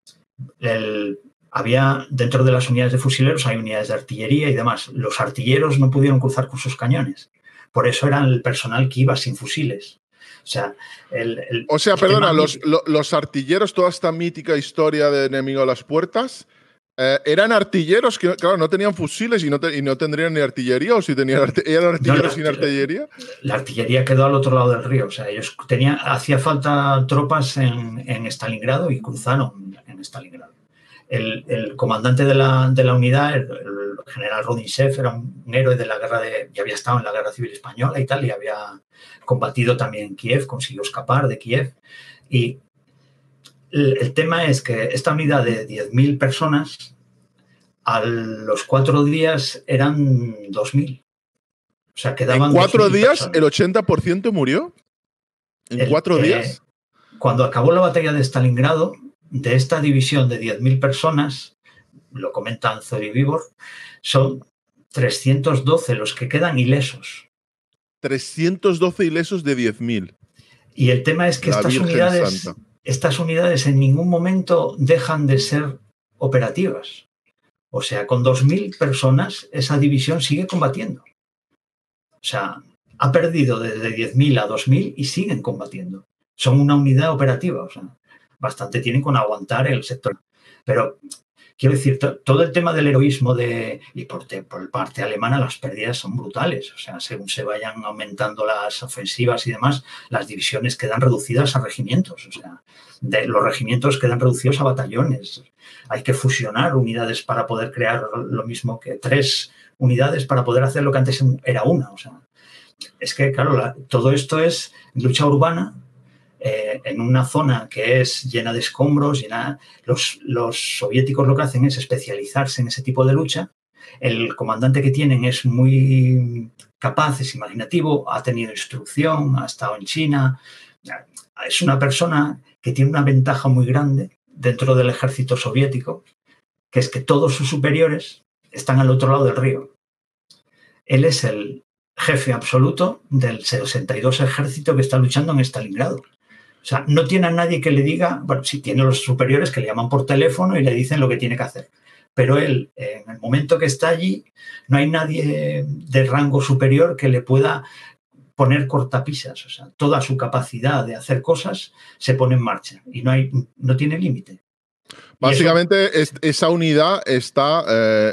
Había dentro de las unidades de fusileros hay unidades de artillería y demás. Los artilleros no pudieron cruzar con sus cañones. Por eso eran el personal que iba sin fusiles. O sea, perdona, los artilleros, toda esta mítica historia de Enemigo a las puertas, ¿Eran artilleros que, claro, no tenían fusiles y no tendrían ni artillería? ¿O si tenían eran artilleros sin artillería? La artillería quedó al otro lado del río. O sea, ellos hacía falta tropas en Stalingrado y cruzaron en Stalingrado. El comandante de la unidad, el general Rodinchev, era un héroe de la guerra ya había estado en la guerra civil española y tal, y había combatido también en Kiev, consiguió escapar de Kiev. Y el tema es que esta unidad de 10.000 personas, a los 4 días eran 2.000. O sea, quedaban ¿En 4 días personas. el 80% murió? ¿En 4 días? Cuando acabó la batalla de Stalingrado, de esta división de 10.000 personas, lo comenta Anthony Vivor, son 312 los que quedan ilesos. 312 ilesos de 10.000. Y el tema es que estas unidades en ningún momento dejan de ser operativas. O sea, con 2.000 personas esa división sigue combatiendo. O sea, ha perdido desde 10.000 a 2.000 y siguen combatiendo. Son una unidad operativa. O sea, bastante tienen con aguantar el sector. Pero quiero decir, todo el tema del heroísmo y por parte alemana las pérdidas son brutales. O sea, según se vayan aumentando las ofensivas y demás, las divisiones quedan reducidas a regimientos. O sea, los regimientos quedan reducidos a batallones. Hay que fusionar unidades para poder crear lo mismo que 3 unidades para poder hacer lo que antes era una. O sea, es que, claro, todo esto es lucha urbana. En una zona que es llena de escombros, los soviéticos lo que hacen es especializarse en ese tipo de lucha. El comandante que tienen es muy capaz, es imaginativo, ha tenido instrucción, ha estado en China. Es una persona que tiene una ventaja muy grande dentro del ejército soviético, que es que todos sus superiores están al otro lado del río. Él es el jefe absoluto del 62 ejército que está luchando en Stalingrado. O sea, no tiene a nadie que le diga, bueno, sí tiene los superiores que le llaman por teléfono y le dicen lo que tiene que hacer. Pero él, en el momento que está allí, no hay nadie de rango superior que le pueda poner cortapisas. O sea, toda su capacidad de hacer cosas se pone en marcha y no tiene límite. Básicamente, esa unidad está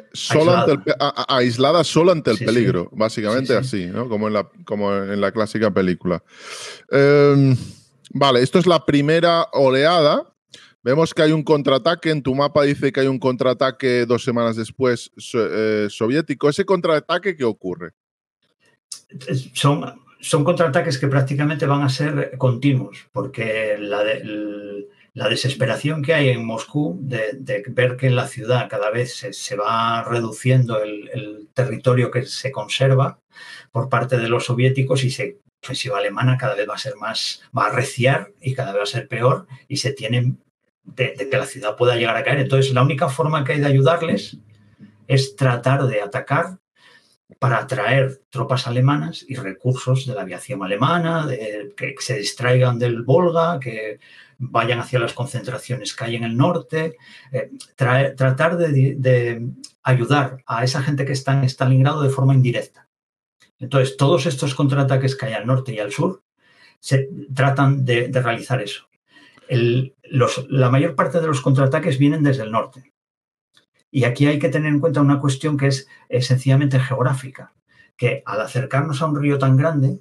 aislada solo ante el peligro. Sí. Básicamente así, ¿no? Como en la clásica película. Vale, esto es la primera oleada. Vemos que hay un contraataque. En tu mapa dice que hay un contraataque 2 semanas después soviético. ¿Ese contraataque qué ocurre? Son contraataques que prácticamente van a ser continuos, porque la desesperación que hay en Moscú de ver que en la ciudad cada vez se va reduciendo el territorio que se conserva por parte de los soviéticos y la ofensiva alemana cada vez va a arreciar y cada vez va a ser peor y se tienen de que la ciudad pueda llegar a caer. Entonces, la única forma que hay de ayudarles es tratar de atacar para atraer tropas alemanas y recursos de la aviación alemana, que se distraigan del Volga, que vayan hacia las concentraciones que hay en el norte, tratar de ayudar a esa gente que está en Stalingrado de forma indirecta. Entonces, todos estos contraataques que hay al norte y al sur se tratan de realizar eso. La mayor parte de los contraataques vienen desde el norte. Y aquí hay que tener en cuenta una cuestión que es sencillamente geográfica, que al acercarnos a un río tan grande,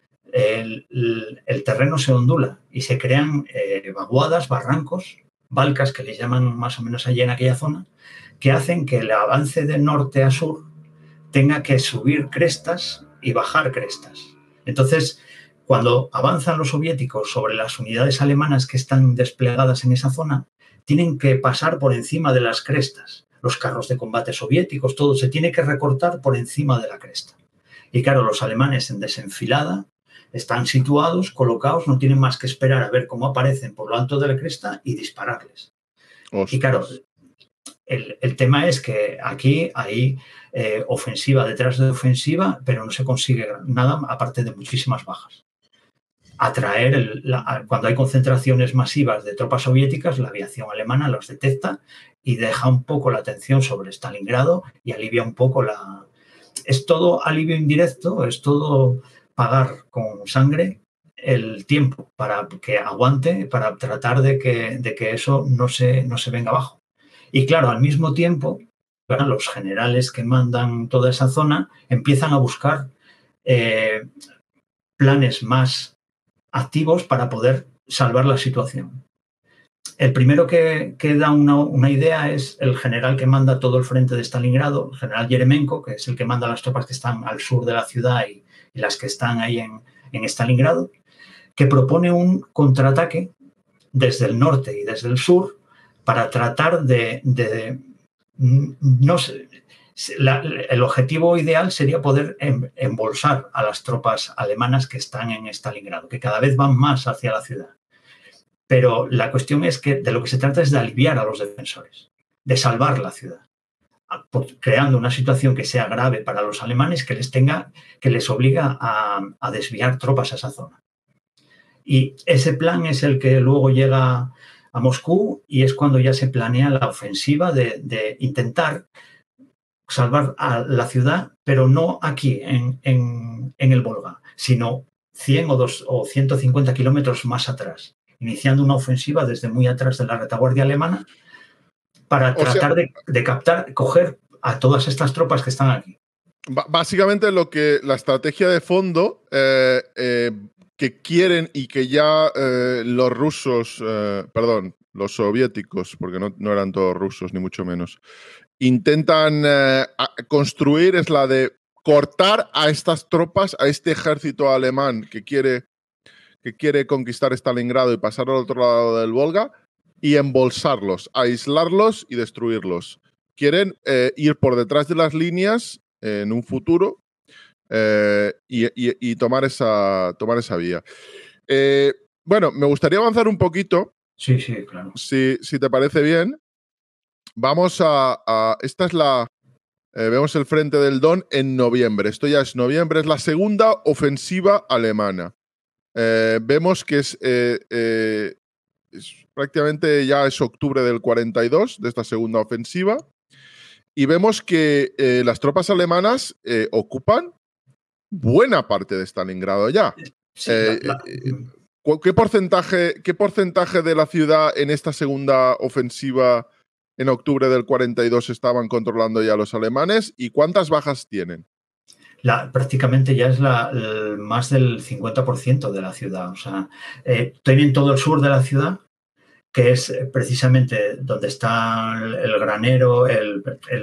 el terreno se ondula y se crean vaguadas, barrancos, balcas que les llaman más o menos allí en aquella zona, que hacen que el avance de norte a sur tenga que subir crestas y bajar crestas. Entonces, cuando avanzan los soviéticos sobre las unidades alemanas que están desplegadas en esa zona, tienen que pasar por encima de las crestas. Los carros de combate soviéticos, todo se tiene que recortar por encima de la cresta. Y claro, los alemanes en desenfilada están situados, colocados, no tienen más que esperar a ver cómo aparecen por lo alto de la cresta y dispararles. Ostras. Y claro, el tema es que aquí hay ofensiva detrás de ofensiva, pero no se consigue nada aparte de muchísimas bajas. Atraer, cuando hay concentraciones masivas de tropas soviéticas, la aviación alemana los detecta y deja un poco la atención sobre Stalingrado y alivia un poco Es todo alivio indirecto, es todo pagar con sangre el tiempo para que aguante, para tratar de que eso no se venga abajo. Y claro, al mismo tiempo, los generales que mandan toda esa zona empiezan a buscar planes más activos para poder salvar la situación. El primero que da una idea es el general que manda todo el frente de Stalingrado, el general Yeremenko, que es el que manda las tropas que están al sur de la ciudad y las que están ahí en Stalingrado, que propone un contraataque desde el norte y desde el sur para tratar no sé, el objetivo ideal sería poder embolsar a las tropas alemanas que están en Stalingrado, que cada vez van más hacia la ciudad. Pero la cuestión es que de lo que se trata es de aliviar a los defensores, de salvar la ciudad, creando una situación que sea grave para los alemanes, que les obliga a desviar tropas a esa zona. Y ese plan es el que luego llega a Moscú y es cuando ya se planea la ofensiva de intentar salvar a la ciudad, pero no aquí, en el Volga, sino 100 o 150 kilómetros más atrás, iniciando una ofensiva desde muy atrás de la retaguardia alemana para tratar de captar, coger a todas estas tropas que están aquí. Básicamente la estrategia de fondo que quieren y que ya los rusos, los soviéticos, porque no eran todos rusos ni mucho menos, intentan construir es la de cortar a estas tropas, a este ejército alemán que quiere conquistar Stalingrado y pasar al otro lado del Volga y embolsarlos, aislarlos y destruirlos. Quieren ir por detrás de las líneas en un futuro y tomar esa vía. Bueno, me gustaría avanzar un poquito. Sí, claro. Si te parece bien. Vamos esta es vemos el frente del Don en noviembre. Esto ya es noviembre, es la segunda ofensiva alemana. Vemos que es prácticamente ya es octubre del 42, de esta segunda ofensiva. Y vemos que las tropas alemanas ocupan buena parte de Stalingrado ya. Sí, ¿Qué porcentaje de la ciudad en esta segunda ofensiva en octubre del 42 estaban controlando ya los alemanes? ¿Y cuántas bajas tienen? Prácticamente ya es más del 50% de la ciudad. O sea, tienen todo el sur de la ciudad, que es precisamente donde está el granero, el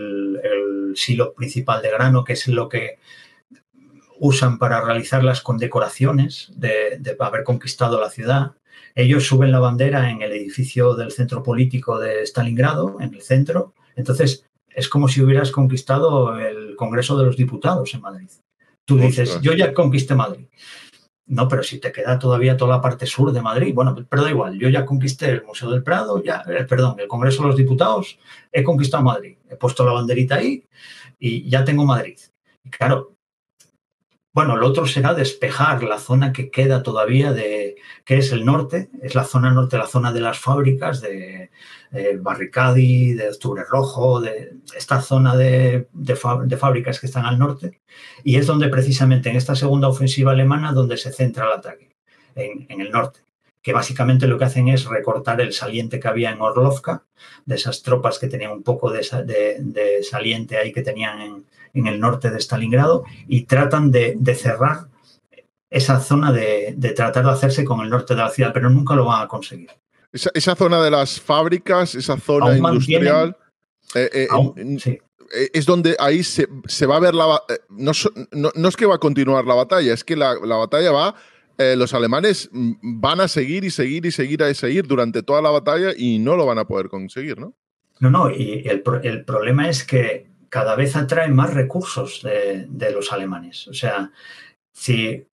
silo principal de grano, que es lo que usan para realizar las condecoraciones de haber conquistado la ciudad. Ellos suben la bandera en el edificio del centro político de Stalingrado, en el centro. Entonces, es como si hubieras conquistado el Congreso de los Diputados en Madrid. Tú dices, yo ya conquisté Madrid. No, pero si te queda todavía toda la parte sur de Madrid, bueno, pero da igual, yo ya conquisté el Museo del Prado, el Congreso de los Diputados, he conquistado Madrid, he puesto la banderita ahí y ya tengo Madrid. Y claro, bueno, lo otro será despejar la zona que queda todavía que es el norte, es la zona norte, la zona de las fábricas de Barricadi, de Octubre Rojo, de esta zona de fábricas que están al norte, y es donde precisamente en esta segunda ofensiva alemana donde se centra el ataque, en el norte, que básicamente lo que hacen es recortar el saliente que había en Orlovka, de esas tropas que tenían un poco de saliente ahí que tenían en el norte de Stalingrado, y tratan de cerrar esa zona de tratar de hacerse con el norte de la ciudad, pero nunca lo van a conseguir. Esa zona de las fábricas, esa zona industrial, sí. Es donde ahí se va a ver no es que va a continuar la batalla, es que la batalla va. Los alemanes van a seguir durante toda la batalla y no lo van a poder conseguir, ¿no? No, y el problema es que cada vez atraen más recursos de los alemanes. O sea, si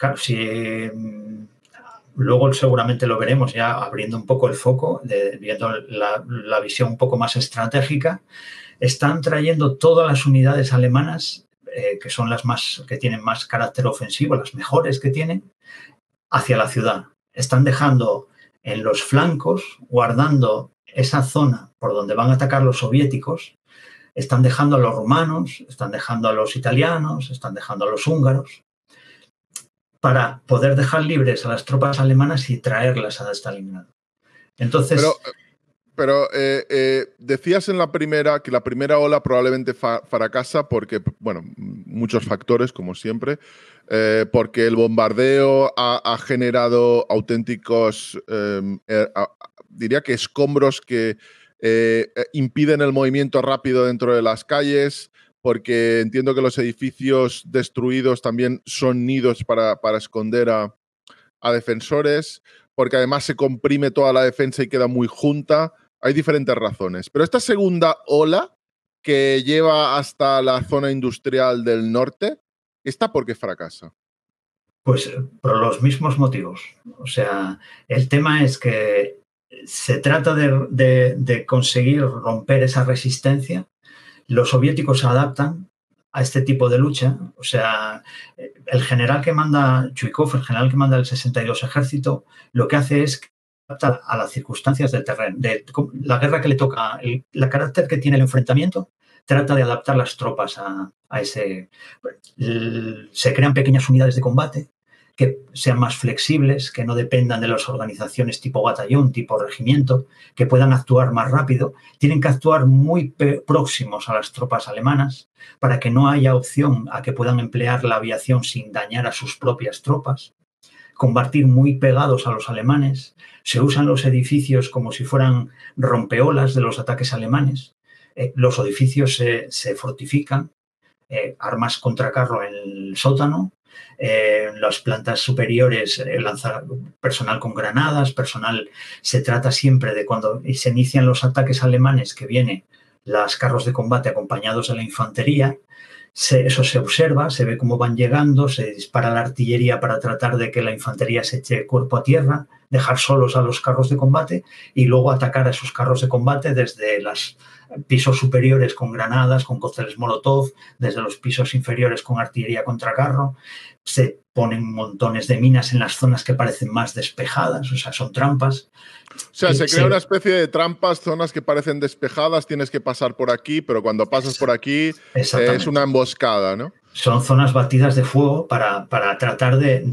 luego seguramente lo veremos ya abriendo un poco el foco, viendo la visión un poco más estratégica, están trayendo todas las unidades alemanas, que son que tienen más carácter ofensivo, las mejores que tienen, hacia la ciudad. Están dejando en los flancos, guardando esa zona por donde van a atacar los soviéticos, están dejando a los rumanos, están dejando a los italianos, están dejando a los húngaros, para poder dejar libres a las tropas alemanas y traerlas a Stalingrado. Entonces… Pero decías en la primera que la primera ola probablemente fracasa porque, bueno, muchos factores, como siempre, porque el bombardeo ha generado auténticos, diría que escombros que impiden el movimiento rápido dentro de las calles, porque entiendo que los edificios destruidos también son nidos para esconder a defensores, porque además se comprime toda la defensa y queda muy junta. Hay diferentes razones. Pero esta segunda ola que lleva hasta la zona industrial del norte, ¿está por qué fracasa? Pues por los mismos motivos. O sea, el tema es que se trata de conseguir romper esa resistencia. Los soviéticos se adaptan a este tipo de lucha. O sea, el general que manda, Chuikov, el general que manda el 62 Ejército, lo que hace es adaptar a las circunstancias del terreno, de la guerra que le toca, el carácter que tiene el enfrentamiento, trata de adaptar las tropas a ese. Se crean pequeñas unidades de combate que sean más flexibles, que no dependan de las organizaciones tipo batallón, tipo regimiento, que puedan actuar más rápido. Tienen que actuar muy próximos a las tropas alemanas para que no haya opción a que puedan emplear la aviación sin dañar a sus propias tropas. Combatir muy pegados a los alemanes. Se usan los edificios como si fueran rompeolas de los ataques alemanes. Los edificios se fortifican. Armas contra carro en el sótano. En las plantas superiores lanzar personal con granadas, personal. Se trata siempre de cuando se inician los ataques alemanes que vienen los carros de combate acompañados de la infantería. Eso se observa, se ve cómo van llegando, se dispara la artillería para tratar de que la infantería se eche cuerpo a tierra, dejar solos a los carros de combate y luego atacar a esos carros de combate desde los pisos superiores con granadas, con cócteles Molotov, desde los pisos inferiores con artillería contra carro. Se ponen montones de minas en las zonas que parecen más despejadas, o sea, son trampas. O sea, se crea una especie de trampas, zonas que parecen despejadas, tienes que pasar por aquí, pero cuando pasas por aquí es una emboscada, ¿no? Son zonas batidas de fuego para tratar de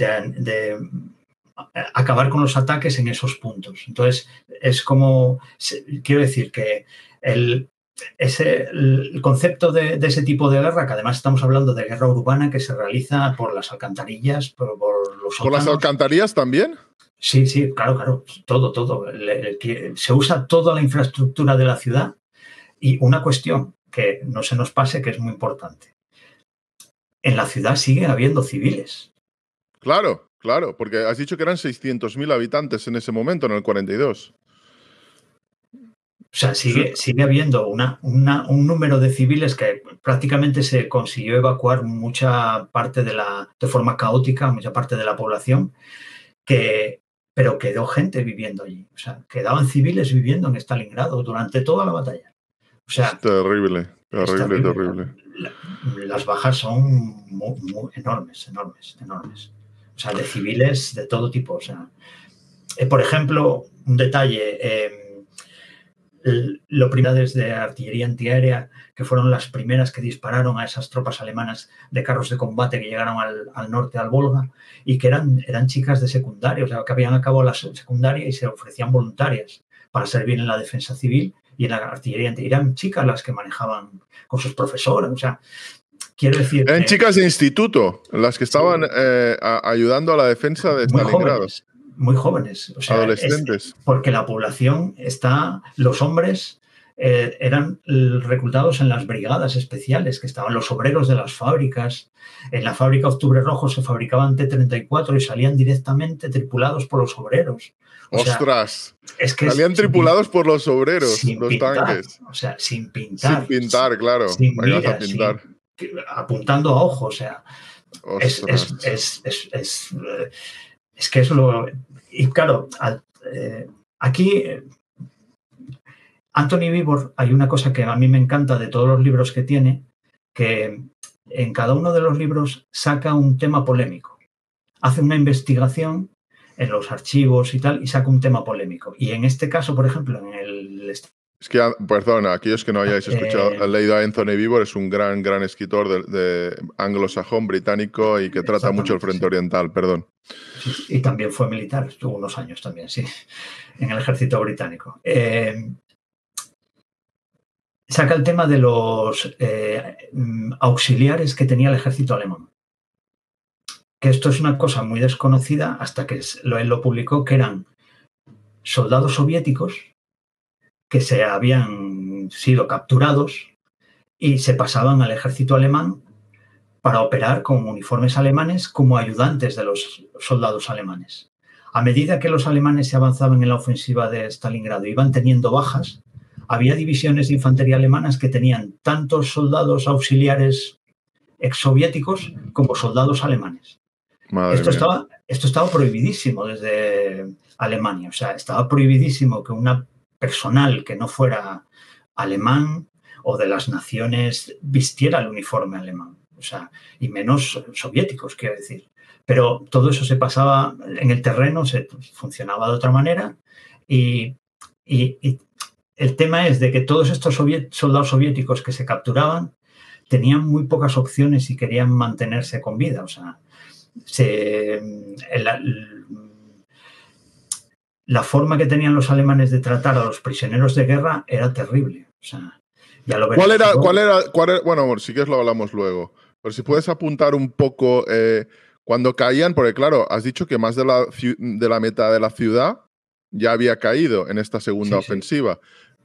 acabar con los ataques en esos puntos. Entonces, es como, quiero decir que el concepto de ese tipo de guerra, que además estamos hablando de guerra urbana que se realiza por las alcantarillas, por los sótanos. ¿Por las alcantarillas también? Sí, claro, todo. Se usa toda la infraestructura de la ciudad y una cuestión que no se nos pase, que es muy importante. En la ciudad sigue habiendo civiles. Claro, porque has dicho que eran 600.000 habitantes en ese momento, en el 42. O sea, sigue habiendo un número de civiles que prácticamente se consiguió evacuar mucha parte de forma caótica, mucha parte de la población, pero quedó gente viviendo allí. O sea, quedaban civiles viviendo en Stalingrado durante toda la batalla. O sea, es terrible. Las bajas son muy enormes. O sea, de civiles de todo tipo. O sea, por ejemplo, un detalle, lo primero desde artillería antiaérea, que fueron las primeras que dispararon a esas tropas alemanas de carros de combate que llegaron al norte, al Volga, y que eran chicas de secundaria, o sea, que habían acabado la secundaria y se ofrecían voluntarias para servir en la defensa civil y en la artillería antiaérea. Eran chicas las que manejaban con sus profesores, o sea, quiero decir... Eran chicas de instituto, las que estaban ayudando a la defensa de Stalingrado. Muy jóvenes, o sea, adolescentes. Porque la población los hombres eran reclutados en las brigadas especiales, que estaban los obreros de las fábricas. En la fábrica Octubre Rojo se fabricaban T-34 y salían directamente tripulados por los obreros. ¡Ostras! Salían tripulados por los obreros, los tanques. O sea, sin pintar. Sin pintar, claro. Sin mira, apuntando a ojo, o sea. Es que es lo... Y claro, aquí Antoni Vibor, hay una cosa que a mí me encanta de todos los libros que tiene, que en cada uno de los libros saca un tema polémico. Hace una investigación en los archivos y tal y saca un tema polémico. Y en este caso, por ejemplo, en el... Es que, perdona, aquellos que no hayáis leído a Anthony Vibor, es un gran escritor de anglosajón británico y que trata mucho el frente oriental, perdón. Y también fue militar, estuvo unos años también, sí, en el ejército británico. saca el tema de los auxiliares que tenía el ejército alemán. Que esto es una cosa muy desconocida hasta que él lo publicó, que eran soldados soviéticos que se habían sido capturados y se pasaban al ejército alemán para operar con uniformes alemanes como ayudantes de los soldados alemanes. A medida que los alemanes se avanzaban en la ofensiva de Stalingrado y iban teniendo bajas, había divisiones de infantería alemanas que tenían tantos soldados auxiliares exsoviéticos como soldados alemanes. Esto estaba prohibidísimo desde Alemania. O sea, estaba prohibidísimo que una personal que no fuera alemán o de las naciones vistiera el uniforme alemán. O sea, y menos soviéticos, quiero decir. Pero todo eso se pasaba en el terreno, funcionaba de otra manera. Y el tema es de que todos estos soldados soviéticos que se capturaban tenían muy pocas opciones si querían mantenerse con vida. O sea, la forma que tenían los alemanes de tratar a los prisioneros de guerra era terrible. O sea, ya lo ¿Cuál era? Bueno, si quieres lo hablamos luego. Pero si puedes apuntar un poco cuando caían, porque claro, has dicho que más de la mitad de la ciudad ya había caído en esta segunda ofensiva.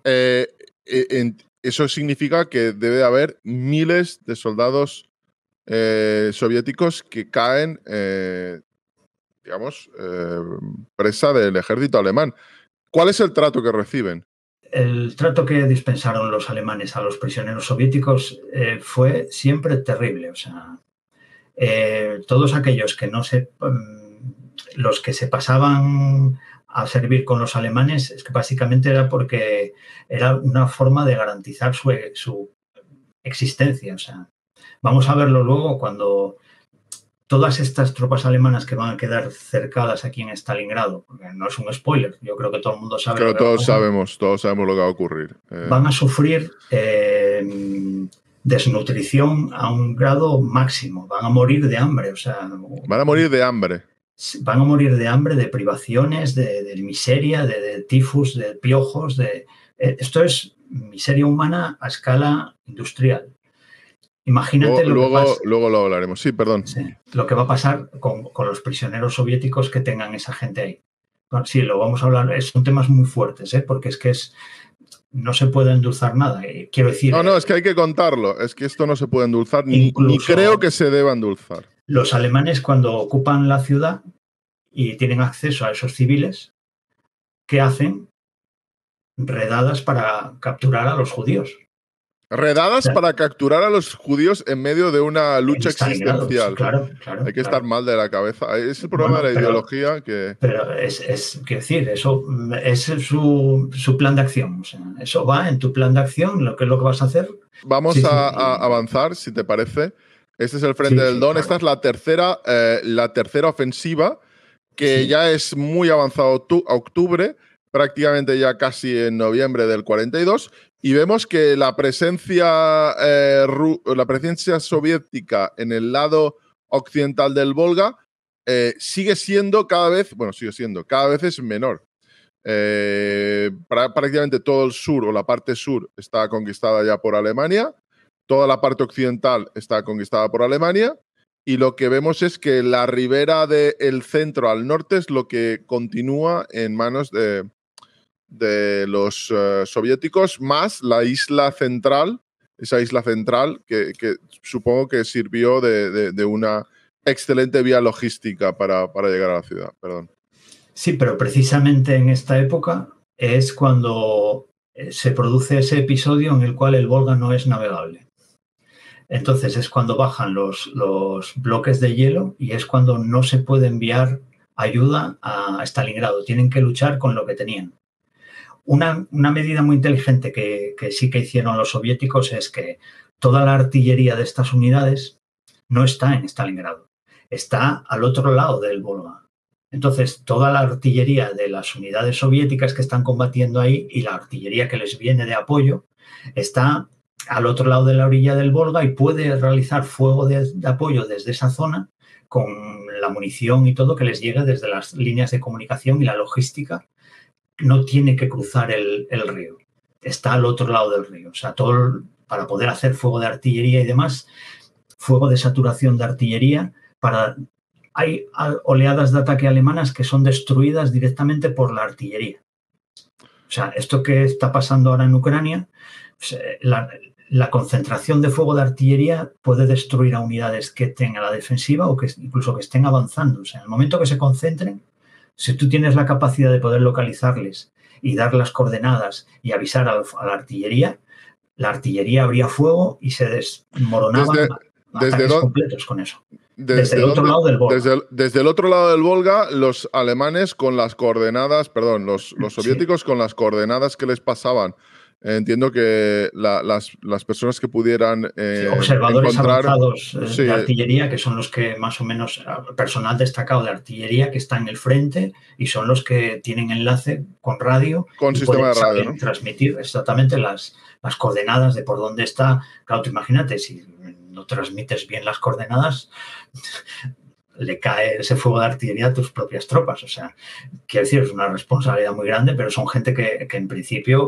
Eso significa que debe haber miles de soldados soviéticos que caen, presa del ejército alemán. ¿Cuál es el trato que reciben? El trato que dispensaron los alemanes a los prisioneros soviéticos fue siempre terrible. O sea, todos aquellos que los que se pasaban a servir con los alemanes, es que básicamente era porque era una forma de garantizar su existencia. O sea, vamos a verlo luego cuando todas estas tropas alemanas que van a quedar cercadas aquí en Stalingrado, porque no es un spoiler, yo creo que todo el mundo sabe. Pero todos sabemos lo que va a ocurrir. Van a sufrir desnutrición a un grado máximo, van a morir de hambre. O sea, van a morir de hambre. Van a morir de hambre, de privaciones, de miseria, de tifus, de piojos. Esto es miseria humana a escala industrial. Imagínate luego lo hablaremos. Sí, perdón. Sí, lo que va a pasar con los prisioneros soviéticos que tengan esa gente ahí. Bueno, sí, lo vamos a hablar. Son temas muy fuertes, porque no se puede endulzar nada. Quiero decir. No, es que hay que contarlo. Es que esto no se puede endulzar, ni creo que se deba endulzar. Los alemanes, cuando ocupan la ciudad y tienen acceso a esos civiles, ¿qué hacen? Redadas para capturar a los judíos. Redadas para capturar a los judíos en medio de una lucha existencial. Claro. Hay que estar mal de la cabeza. Es el problema de la ideología que. Pero quiero decir, eso es su plan de acción. O sea, eso va en tu plan de acción, lo que es lo que vas a hacer. Vamos a avanzar, si te parece. Este es el frente del Don. Claro. Esta es la tercera ofensiva, que ya es muy avanzado a octubre, prácticamente ya casi en noviembre del 42. Y vemos que la presencia soviética en el lado occidental del Volga sigue siendo cada vez es menor. Prácticamente todo el sur o la parte sur está conquistada ya por Alemania, toda la parte occidental está conquistada por Alemania, y lo que vemos es que la ribera del centro al norte es lo que continúa en manos de los soviéticos, más la isla central, esa isla central que supongo que sirvió de una excelente vía logística para llegar a la ciudad. Perdón. Sí, pero precisamente en esta época es cuando se produce ese episodio en el cual el Volga no es navegable. Entonces es cuando bajan los bloques de hielo y es cuando no se puede enviar ayuda a Stalingrado. Tienen que luchar con lo que tenían. Una medida muy inteligente que sí que hicieron los soviéticos es que toda la artillería de estas unidades no está en Stalingrado, está al otro lado del Volga. Entonces, toda la artillería de las unidades soviéticas que están combatiendo ahí y la artillería que les viene de apoyo está al otro lado de la orilla del Volga y puede realizar fuego de apoyo desde esa zona con la munición y todo que les llegue desde las líneas de comunicación y la logística. No tiene que cruzar el río. está al otro lado del río. O sea, para poder hacer fuego de artillería y demás, fuego de saturación de artillería, hay oleadas de ataque alemanas que son destruidas directamente por la artillería. O sea, esto que está pasando ahora en Ucrania, pues, la concentración de fuego de artillería puede destruir a unidades que estén a la defensiva o que incluso que estén avanzando. O sea, en el momento que se concentren, si tú tienes la capacidad de poder localizarles y dar las coordenadas y avisar a la artillería abría fuego y se desmoronaban ataques completos con eso. Desde el otro lado del Volga. Desde el otro lado del Volga, los alemanes con las coordenadas, perdón, los soviéticos con las coordenadas que les pasaban. Entiendo que las personas que pudieran observadores avanzados de artillería, que son los que más o menos, personal destacado de artillería que está en el frente y son los que tienen enlace con radio. Con sistema de radio, ¿no? Transmitir exactamente las coordenadas de por dónde está. Claro, tú imagínate, si no transmites bien las coordenadas, le cae ese fuego de artillería a tus propias tropas. O sea, quiero decir, es una responsabilidad muy grande, pero son gente que en principio...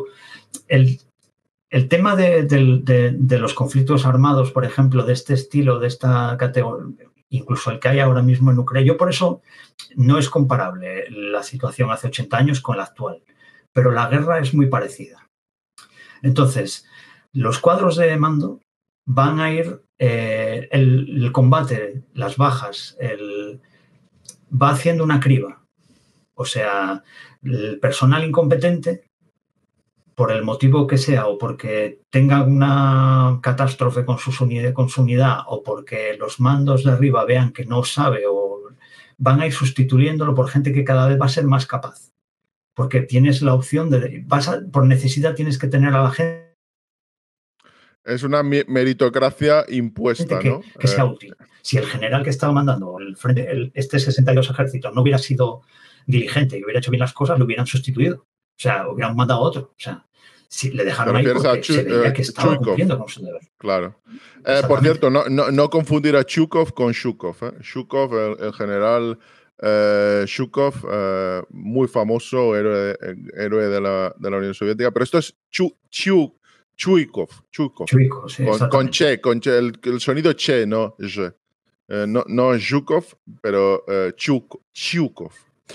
El tema de los conflictos armados, por ejemplo, de este estilo, de esta categoría, incluso el que hay ahora mismo en Ucrania, yo por eso no es comparable la situación hace 80 años con la actual, pero la guerra es muy parecida. Entonces, los cuadros de mando van a ir, el combate, las bajas, va haciendo una criba. O sea, el personal incompetente, por el motivo que sea, o porque tenga una catástrofe con su unidad, o porque los mandos de arriba vean que no sabe, o van a ir sustituyéndolo por gente que cada vez va a ser más capaz. Porque tienes la opción por necesidad tienes que tener a la gente. Es una meritocracia impuesta, ¿no? Que sea útil. Si el general que estaba mandando este 62 ejército no hubiera sido diligente y hubiera hecho bien las cosas, lo hubieran sustituido. O sea, hubieran mandado a otro. O sea, si le dejaron ahí porque se veía que estaba cumpliendo con su deber. Claro. Por cierto, no confundir a Chukov con Shukov. Shukov, el general Shukov, muy famoso, héroe de la Unión Soviética. Pero esto es Chuikov. Chuikov, sí, con che, el sonido che, no je. No Shukov, pero Chukov.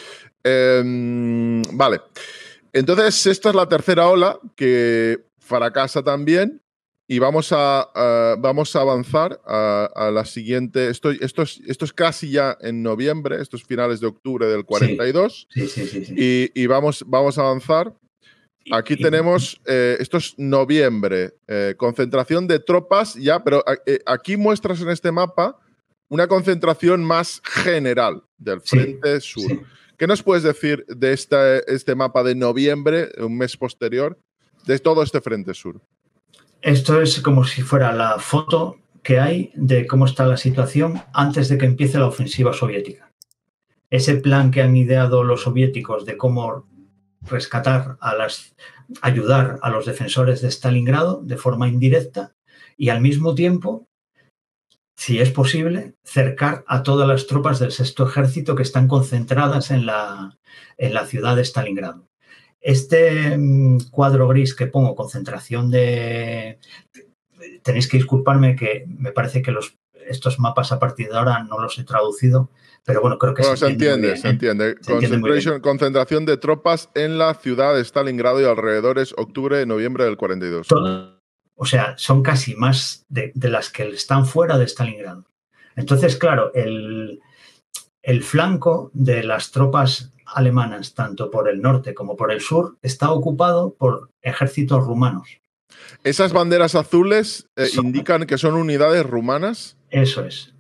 Vale. Entonces, esta es la tercera ola que fracasa también y vamos a avanzar a la siguiente. Esto es casi ya en noviembre, esto es finales de octubre del 42. Sí. Y vamos a avanzar. Aquí tenemos, esto es noviembre, concentración de tropas ya, pero aquí muestras en este mapa una concentración más general del Frente Sur. Sí. ¿Qué nos puedes decir de este mapa de noviembre, un mes posterior, de todo este Frente Sur? Esto es como si fuera la foto que hay de cómo está la situación antes de que empiece la ofensiva soviética. Ese plan que han ideado los soviéticos de cómo rescatar ayudar a los defensores de Stalingrado de forma indirecta y al mismo tiempo, si es posible, cercar a todas las tropas del Sexto Ejército que están concentradas en la ciudad de Stalingrado. Este cuadro gris que pongo, concentración de... Tenéis que disculparme que me parece que estos mapas a partir de ahora no los he traducido, pero bueno, creo que se entiende. Concentración de tropas en la ciudad de Stalingrado y alrededores, octubre-noviembre del 42. O sea, son casi más de las que están fuera de Stalingrado. Entonces, claro, el flanco de las tropas alemanas, tanto por el norte como por el sur, está ocupado por ejércitos rumanos. ¿Esas banderas azules indican que son unidades rumanas? Eso es.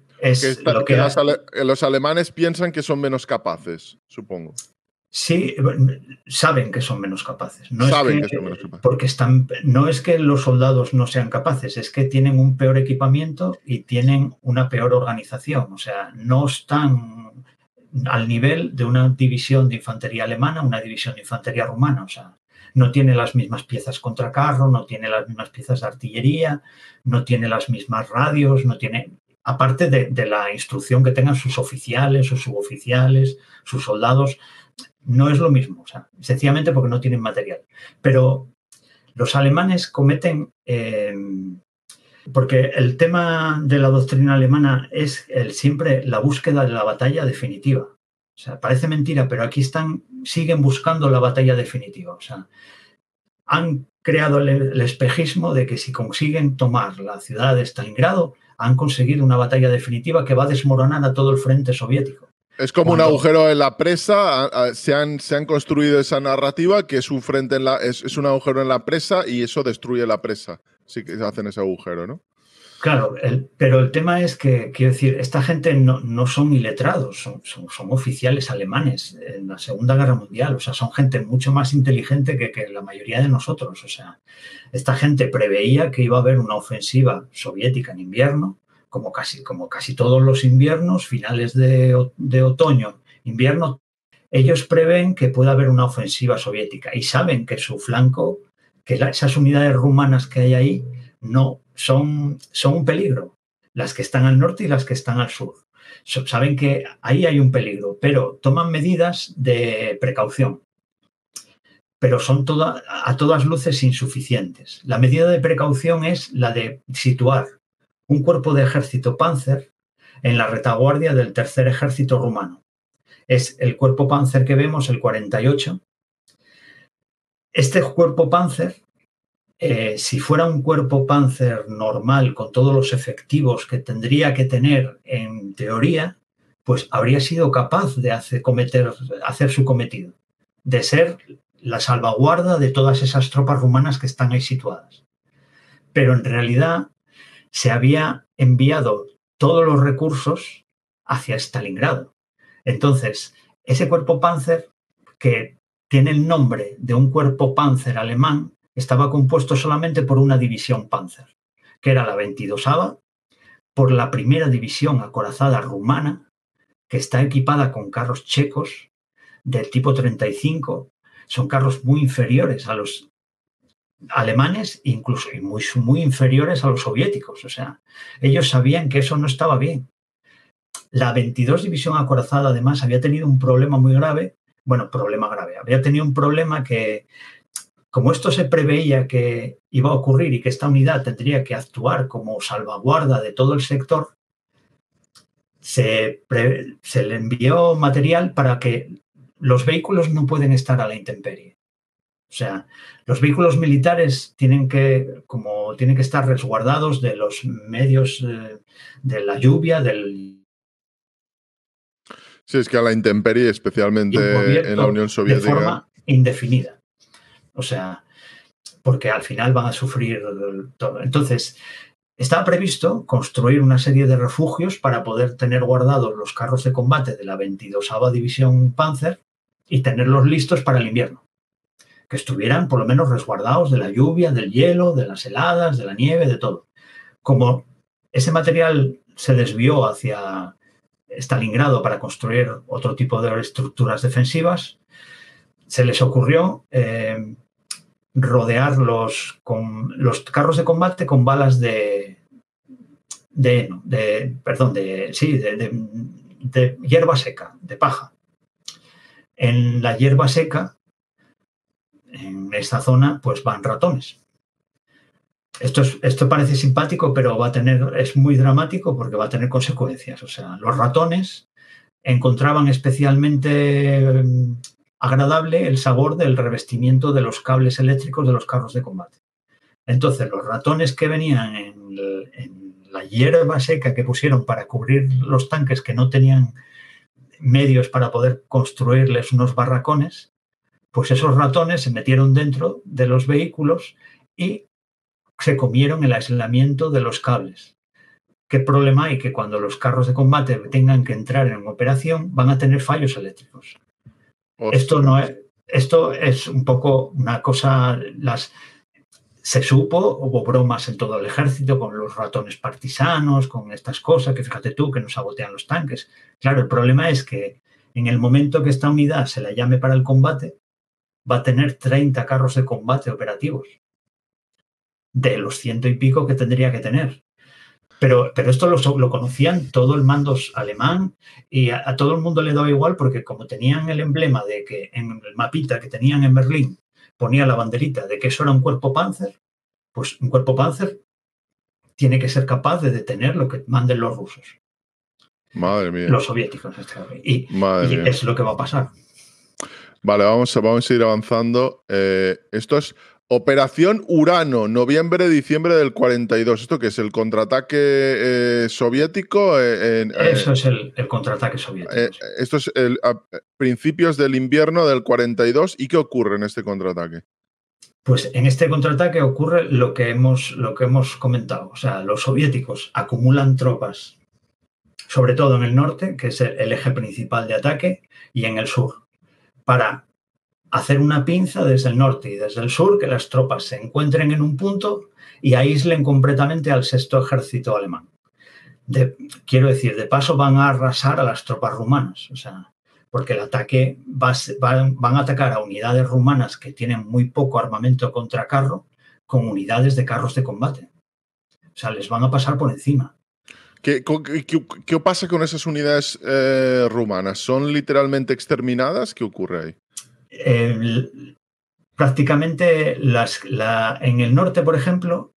Los alemanes piensan que son menos capaces, supongo. Sí, saben que son menos capaces. Porque no es que los soldados no sean capaces, es que tienen un peor equipamiento y tienen una peor organización. O sea, no están al nivel de una división de infantería alemana, una división de infantería rumana. O sea, no tiene las mismas piezas contra carro, no tiene las mismas piezas de artillería, no tiene las mismas radios, no tiene... Aparte de la instrucción que tengan sus oficiales, sus suboficiales, sus soldados, no es lo mismo, o sea, sencillamente porque no tienen material. Pero Los alemanes cometen, porque el tema de la doctrina alemana es siempre la búsqueda de la batalla definitiva. O sea, parece mentira, pero aquí siguen buscando la batalla definitiva. O sea, han creado el espejismo de que si consiguen tomar la ciudad de Stalingrado, han conseguido una batalla definitiva que va a desmoronar a todo el frente soviético. Es como un agujero en la presa. Se han construido esa narrativa que es un frente es un agujero en la presa y eso destruye la presa. Sí que hacen ese agujero, ¿no? Claro, pero el tema es que, quiero decir, esta gente no son iletrados, son oficiales alemanes en la Segunda Guerra Mundial. O sea, son gente mucho más inteligente que la mayoría de nosotros. O sea, esta gente preveía que iba a haber una ofensiva soviética en invierno, como casi todos los inviernos, finales de otoño, invierno. Ellos prevén que pueda haber una ofensiva soviética y saben que su flanco, que esas unidades rumanas que hay ahí, no son un peligro, las que están al norte y las que están al sur. Saben que ahí hay un peligro, pero toman medidas de precaución. Pero son a todas luces insuficientes. La medida de precaución es la de situar un cuerpo de ejército Panzer en la retaguardia del tercer ejército rumano. Es el cuerpo Panzer que vemos, el 48. Este cuerpo Panzer, si fuera un cuerpo Panzer normal con todos los efectivos que tendría que tener en teoría, pues habría sido capaz de hacer su cometido, de ser la salvaguarda de todas esas tropas rumanas que están ahí situadas. Pero en realidad se había enviado todos los recursos hacia Stalingrado. Entonces, ese cuerpo Panzer, que tiene el nombre de un cuerpo Panzer alemán, estaba compuesto solamente por una división Panzer, que era la 22ª, por la primera división acorazada rumana, que está equipada con carros checos del tipo 35. Son carros muy inferiores a los alemanes, incluso muy inferiores a los soviéticos. O sea, ellos sabían que eso no estaba bien. La 22 División Acorazada, además, había tenido un problema muy grave. Bueno, problema grave. Había tenido un problema que, como esto se preveía que iba a ocurrir y que esta unidad tendría que actuar como salvaguarda de todo el sector, se le envió material para que los vehículos no pueden estar a la intemperie. O sea, los vehículos militares tienen que estar resguardados de los medios de la lluvia, Sí, es que a la intemperie, especialmente en la Unión Soviética, de forma indefinida. O sea, porque al final van a sufrir todo. Entonces, estaba previsto construir una serie de refugios para poder tener guardados los carros de combate de la 22ª División Panzer y tenerlos listos para el invierno. Que estuvieran por lo menos resguardados de la lluvia, del hielo, de las heladas, de la nieve, de todo. Como ese material se desvió hacia Stalingrado para construir otro tipo de estructuras defensivas, se les ocurrió rodear los carros de combate con balas de hierba seca, de paja. En la hierba seca, en esta zona, pues van ratones. Esto parece simpático, pero es muy dramático porque va a tener consecuencias. O sea, los ratones encontraban especialmente agradable el sabor del revestimiento de los cables eléctricos de los carros de combate. Entonces, los ratones que venían en la hierba seca que pusieron para cubrir los tanques que no tenían medios para poder construirles unos barracones, pues esos ratones se metieron dentro de los vehículos y se comieron el aislamiento de los cables. ¿Qué problema hay? Que cuando los carros de combate tengan que entrar en operación van a tener fallos eléctricos. Esto es un poco una cosa, se supo, hubo bromas en todo el ejército con los ratones partisanos, con estas cosas, que fíjate tú, que nos sabotean los tanques. Claro, el problema es que en el momento que esta unidad se la llame para el combate, va a tener 30 carros de combate operativos, de los 100 y pico que tendría que tener. Pero esto lo conocían todo el mando alemán y a todo el mundo le daba igual porque como tenían el emblema de que en el mapita que tenían en Berlín ponía la banderita de que eso era un cuerpo Panzer, pues un cuerpo Panzer tiene que ser capaz de detener lo que manden los rusos. Madre mía. Los soviéticos. Y es lo que va a pasar. Vale, vamos a ir avanzando. Esto es Operación Urano, noviembre-diciembre del 42. ¿Esto qué es? ¿El contraataque soviético? Eso es el contraataque soviético. Sí. Esto es a principios del invierno del 42. ¿Y qué ocurre en este contraataque? Pues en este contraataque ocurre lo que hemos comentado. O sea, los soviéticos acumulan tropas, sobre todo en el norte, que es el eje principal de ataque, y en el sur, para hacer una pinza desde el norte y desde el sur, que las tropas se encuentren en un punto y aíslen completamente al sexto ejército alemán. Quiero decir, de paso van a arrasar a las tropas rumanas, o sea, porque el ataque van a atacar a unidades rumanas que tienen muy poco armamento contra carro con unidades de carros de combate. O sea, les van a pasar por encima. ¿Qué pasa con esas unidades rumanas? ¿Son literalmente exterminadas? ¿Qué ocurre ahí? Prácticamente en el norte, por ejemplo,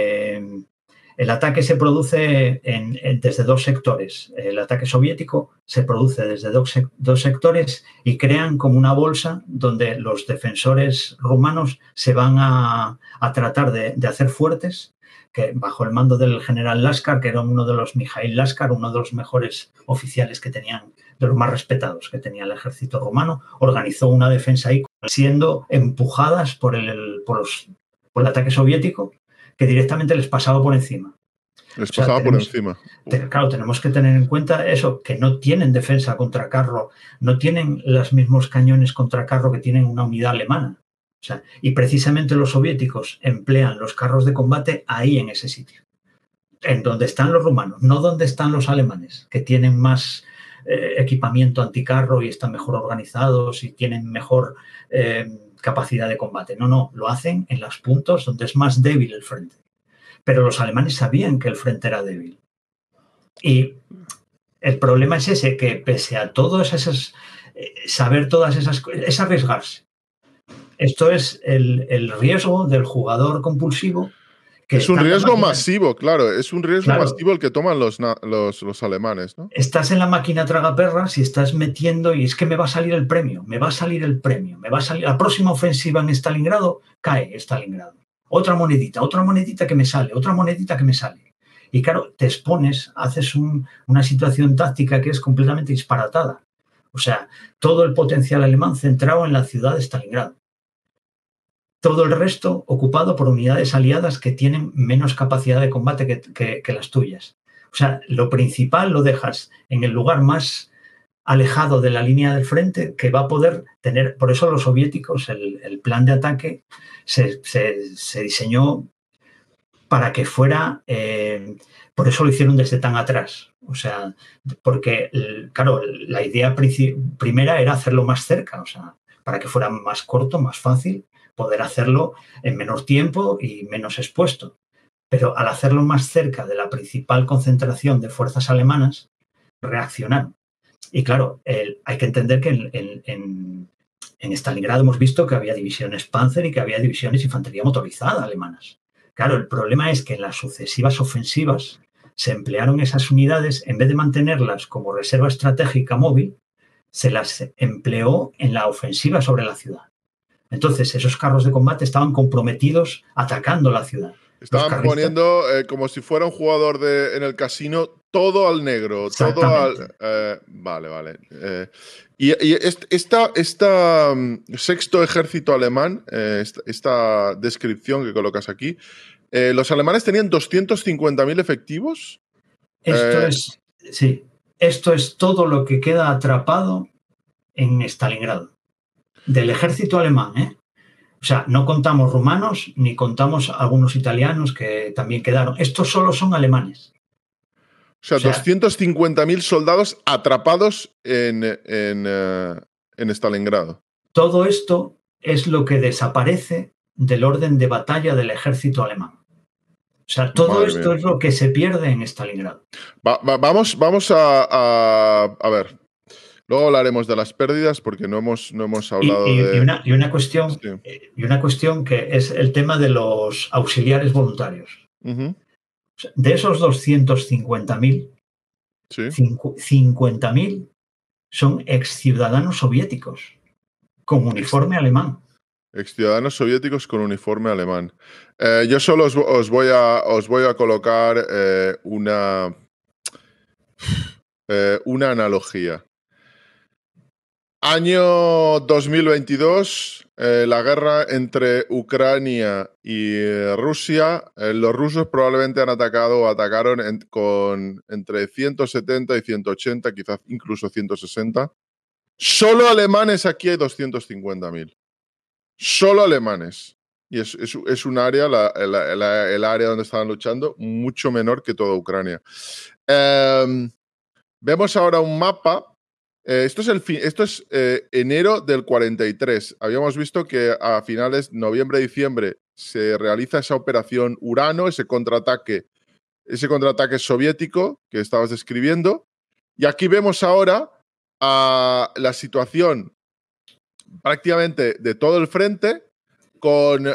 el ataque se produce desde dos sectores. El ataque soviético se produce desde dos sectores y crean como una bolsa donde los defensores rumanos se van a tratar de hacer fuertes, que bajo el mando del general Laskar, que era uno de los Mikhail Laskar, uno de los mejores oficiales que tenían, de los más respetados que tenía el ejército rumano, organizó una defensa ahí, siendo empujadas por el ataque soviético, que directamente les pasaba por encima. Les pasaba por encima. Claro, tenemos que tener en cuenta eso, que no tienen defensa contra carro, no tienen los mismos cañones contra carro que tienen una unidad alemana. O sea, y precisamente los soviéticos emplean los carros de combate ahí en ese sitio, en donde están los rumanos, no donde están los alemanes, que tienen más equipamiento anticarro y están mejor organizados y tienen mejor capacidad de combate. No, lo hacen en los puntos donde es más débil el frente. Pero los alemanes sabían que el frente era débil. Y el problema es ese, que pese a todas esas, saber todas esas cosas, es arriesgarse. Esto es el riesgo del jugador compulsivo. Que es un riesgo masivo, claro. Es un riesgo masivo el que toman los alemanes, ¿no? Estás en la máquina tragaperras y estás metiendo y es que me va a salir el premio, la próxima ofensiva en Stalingrado, cae Stalingrado. Otra monedita que me sale, otra monedita que me sale. Y claro, te expones, haces una situación táctica que es completamente disparatada. O sea, todo el potencial alemán centrado en la ciudad de Stalingrado. Todo el resto ocupado por unidades aliadas que tienen menos capacidad de combate que las tuyas. O sea, lo principal lo dejas en el lugar más alejado de la línea del frente que va a poder tener. Por eso los soviéticos, el plan de ataque se diseñó para que fuera. Por eso lo hicieron desde tan atrás. O sea, porque, claro, la idea primera era hacerlo más cerca, o sea, para que fuera más corto, más fácil, poder hacerlo en menor tiempo y menos expuesto. Pero al hacerlo más cerca de la principal concentración de fuerzas alemanas, reaccionaron. Y claro, hay que entender que en Stalingrado hemos visto que había divisiones Panzer y que había divisiones de infantería motorizada alemanas. Claro, el problema es que en las sucesivas ofensivas se emplearon esas unidades, en vez de mantenerlas como reserva estratégica móvil, se las empleó en la ofensiva sobre la ciudad. Entonces, esos carros de combate estaban comprometidos atacando la ciudad. Estaban poniendo, como si fuera un jugador en el casino, todo al negro. Todo al. Vale. Y esta sexto ejército alemán, esta descripción que colocas aquí, ¿los alemanes tenían 250.000 efectivos? Esto es todo lo que queda atrapado en Stalingrado. Del ejército alemán, ¿eh? O sea, no contamos rumanos ni contamos algunos italianos que también quedaron. Estos solo son alemanes. O sea 250.000 soldados atrapados en Stalingrado. Todo esto es lo que desaparece del orden de batalla del ejército alemán. O sea, todo esto es lo que se pierde en Stalingrado. Vamos a ver. Luego hablaremos de las pérdidas porque no hemos hablado de... Y una cuestión que es el tema de los auxiliares voluntarios. Uh-huh. De esos 250.000, Sí. 50.000 son exciudadanos soviéticos con uniforme alemán. Exciudadanos soviéticos con uniforme alemán. Yo solo os voy a colocar una analogía. Año 2022, la guerra entre Ucrania y Rusia. Los rusos probablemente atacaron con entre 170 y 180, quizás incluso 160. Solo alemanes aquí hay 250.000. Solo alemanes. Y es un área, el área donde estaban luchando, mucho menor que toda Ucrania. Vemos ahora un mapa. Esto es enero del 43. Habíamos visto que a finales de noviembre-diciembre se realiza esa operación Urano, ese contraataque soviético que estabas describiendo. Y aquí vemos ahora la situación prácticamente de todo el frente, con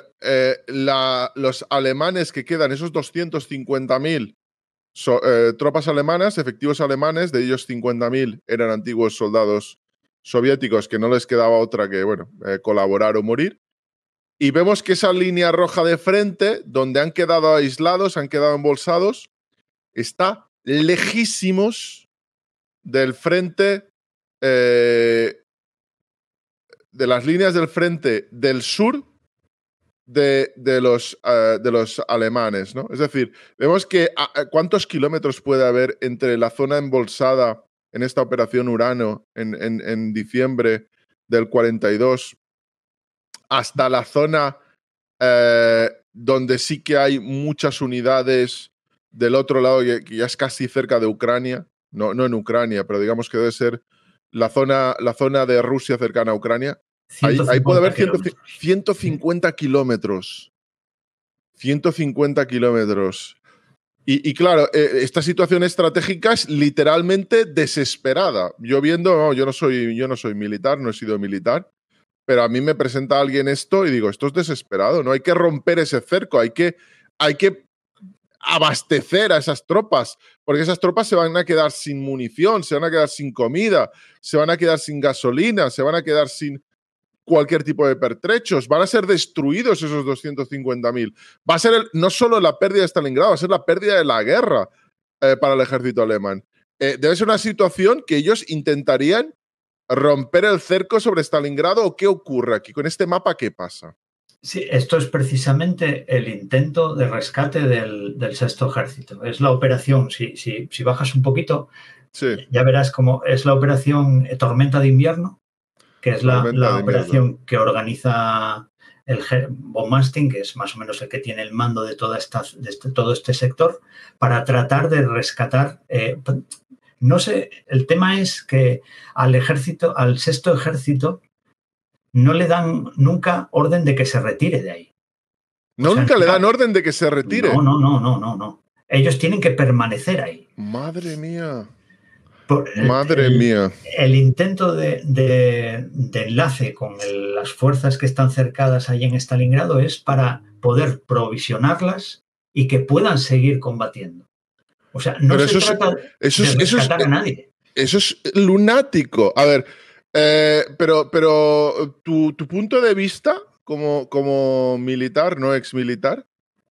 los alemanes que quedan, esos 250.000 tropas alemanas, efectivos alemanes, de ellos 50.000 eran antiguos soldados soviéticos que no les quedaba otra que, colaborar o morir. Y vemos que esa línea roja de frente, donde han quedado aislados, han quedado embolsados, está lejísimos del frente, de las líneas del frente del sur de los alemanes, ¿no? Es decir, vemos que ¿cuántos kilómetros puede haber entre la zona embolsada en esta operación Urano en diciembre del 42 hasta la zona donde sí que hay muchas unidades del otro lado, que ya es casi cerca de Ucrania? No en Ucrania, pero digamos que debe ser la zona de Rusia cercana a Ucrania. Ahí puede haber 150 kilómetros. 150 kilómetros. Y claro, esta situación estratégica es literalmente desesperada. Yo no soy militar, no he sido militar, pero a mí me presenta alguien esto y digo, esto es desesperado, no hay que romper ese cerco, hay que abastecer a esas tropas, porque esas tropas se van a quedar sin munición, se van a quedar sin comida, se van a quedar sin gasolina, se van a quedar sin cualquier tipo de pertrechos, van a ser destruidos esos 250.000. Va a ser no solo la pérdida de Stalingrado, va a ser la pérdida de la guerra para el ejército alemán. Debe ser una situación que ellos intentarían romper el cerco sobre Stalingrado. ¿O qué ocurre aquí? Con este mapa, ¿qué pasa? Sí, esto es precisamente el intento de rescate del Sexto Ejército. Es la operación, si bajas un poquito, sí, ya verás cómo es la operación Tormenta de Invierno, que es la operación que organiza el von Manstein, que es más o menos el que tiene el mando de todo este sector, para tratar de rescatar. No sé, el tema es que al Sexto Ejército, no le dan nunca orden de que se retire de ahí. ¿Nunca le dan orden de que se retire? No. Ellos tienen que permanecer ahí. Madre mía. Madre mía. El intento de enlace con las fuerzas que están cercadas ahí en Stalingrado es para poder provisionarlas y que puedan seguir combatiendo. O sea, no se trata de rescatar a nadie. Eso es lunático. A ver, pero tu punto de vista como militar, no exmilitar,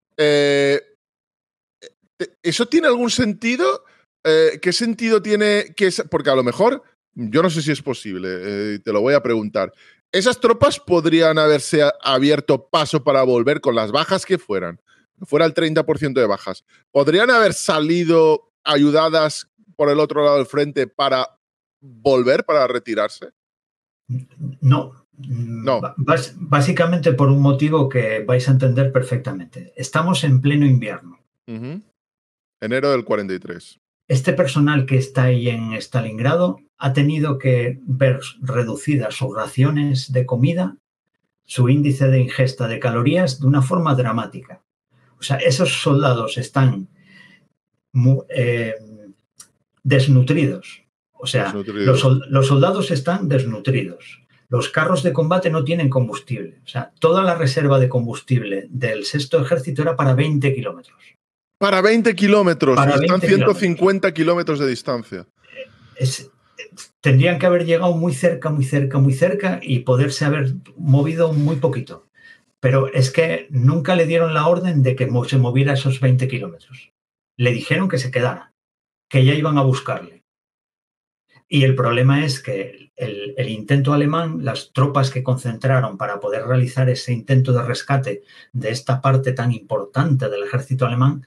¿eso tiene algún sentido? ¿Qué sentido tiene? Porque a lo mejor, yo no sé si es posible, te lo voy a preguntar. ¿Esas tropas podrían haberse abierto paso para volver con las bajas que fuera el 30% de bajas? ¿Podrían haber salido ayudadas por el otro lado del frente para volver, para retirarse? No. Básicamente por un motivo que vais a entender perfectamente. Estamos en pleno invierno. Enero del 43. Este personal que está ahí en Stalingrado ha tenido que ver reducidas sus raciones de comida, su índice de ingesta de calorías de una forma dramática. O sea, esos soldados están desnutridos. O sea, los soldados están desnutridos. Los carros de combate no tienen combustible. O sea, toda la reserva de combustible del sexto ejército era para 20 kilómetros. Para 20 kilómetros. Para y están 20 150 kilómetros de distancia. Tendrían que haber llegado muy cerca y poderse haber movido muy poquito. Pero es que nunca le dieron la orden de que se moviera esos 20 kilómetros. Le dijeron que se quedara, que ya iban a buscarle. Y el problema es que el intento alemán, las tropas que concentraron para poder realizar ese intento de rescate de esta parte tan importante del ejército alemán,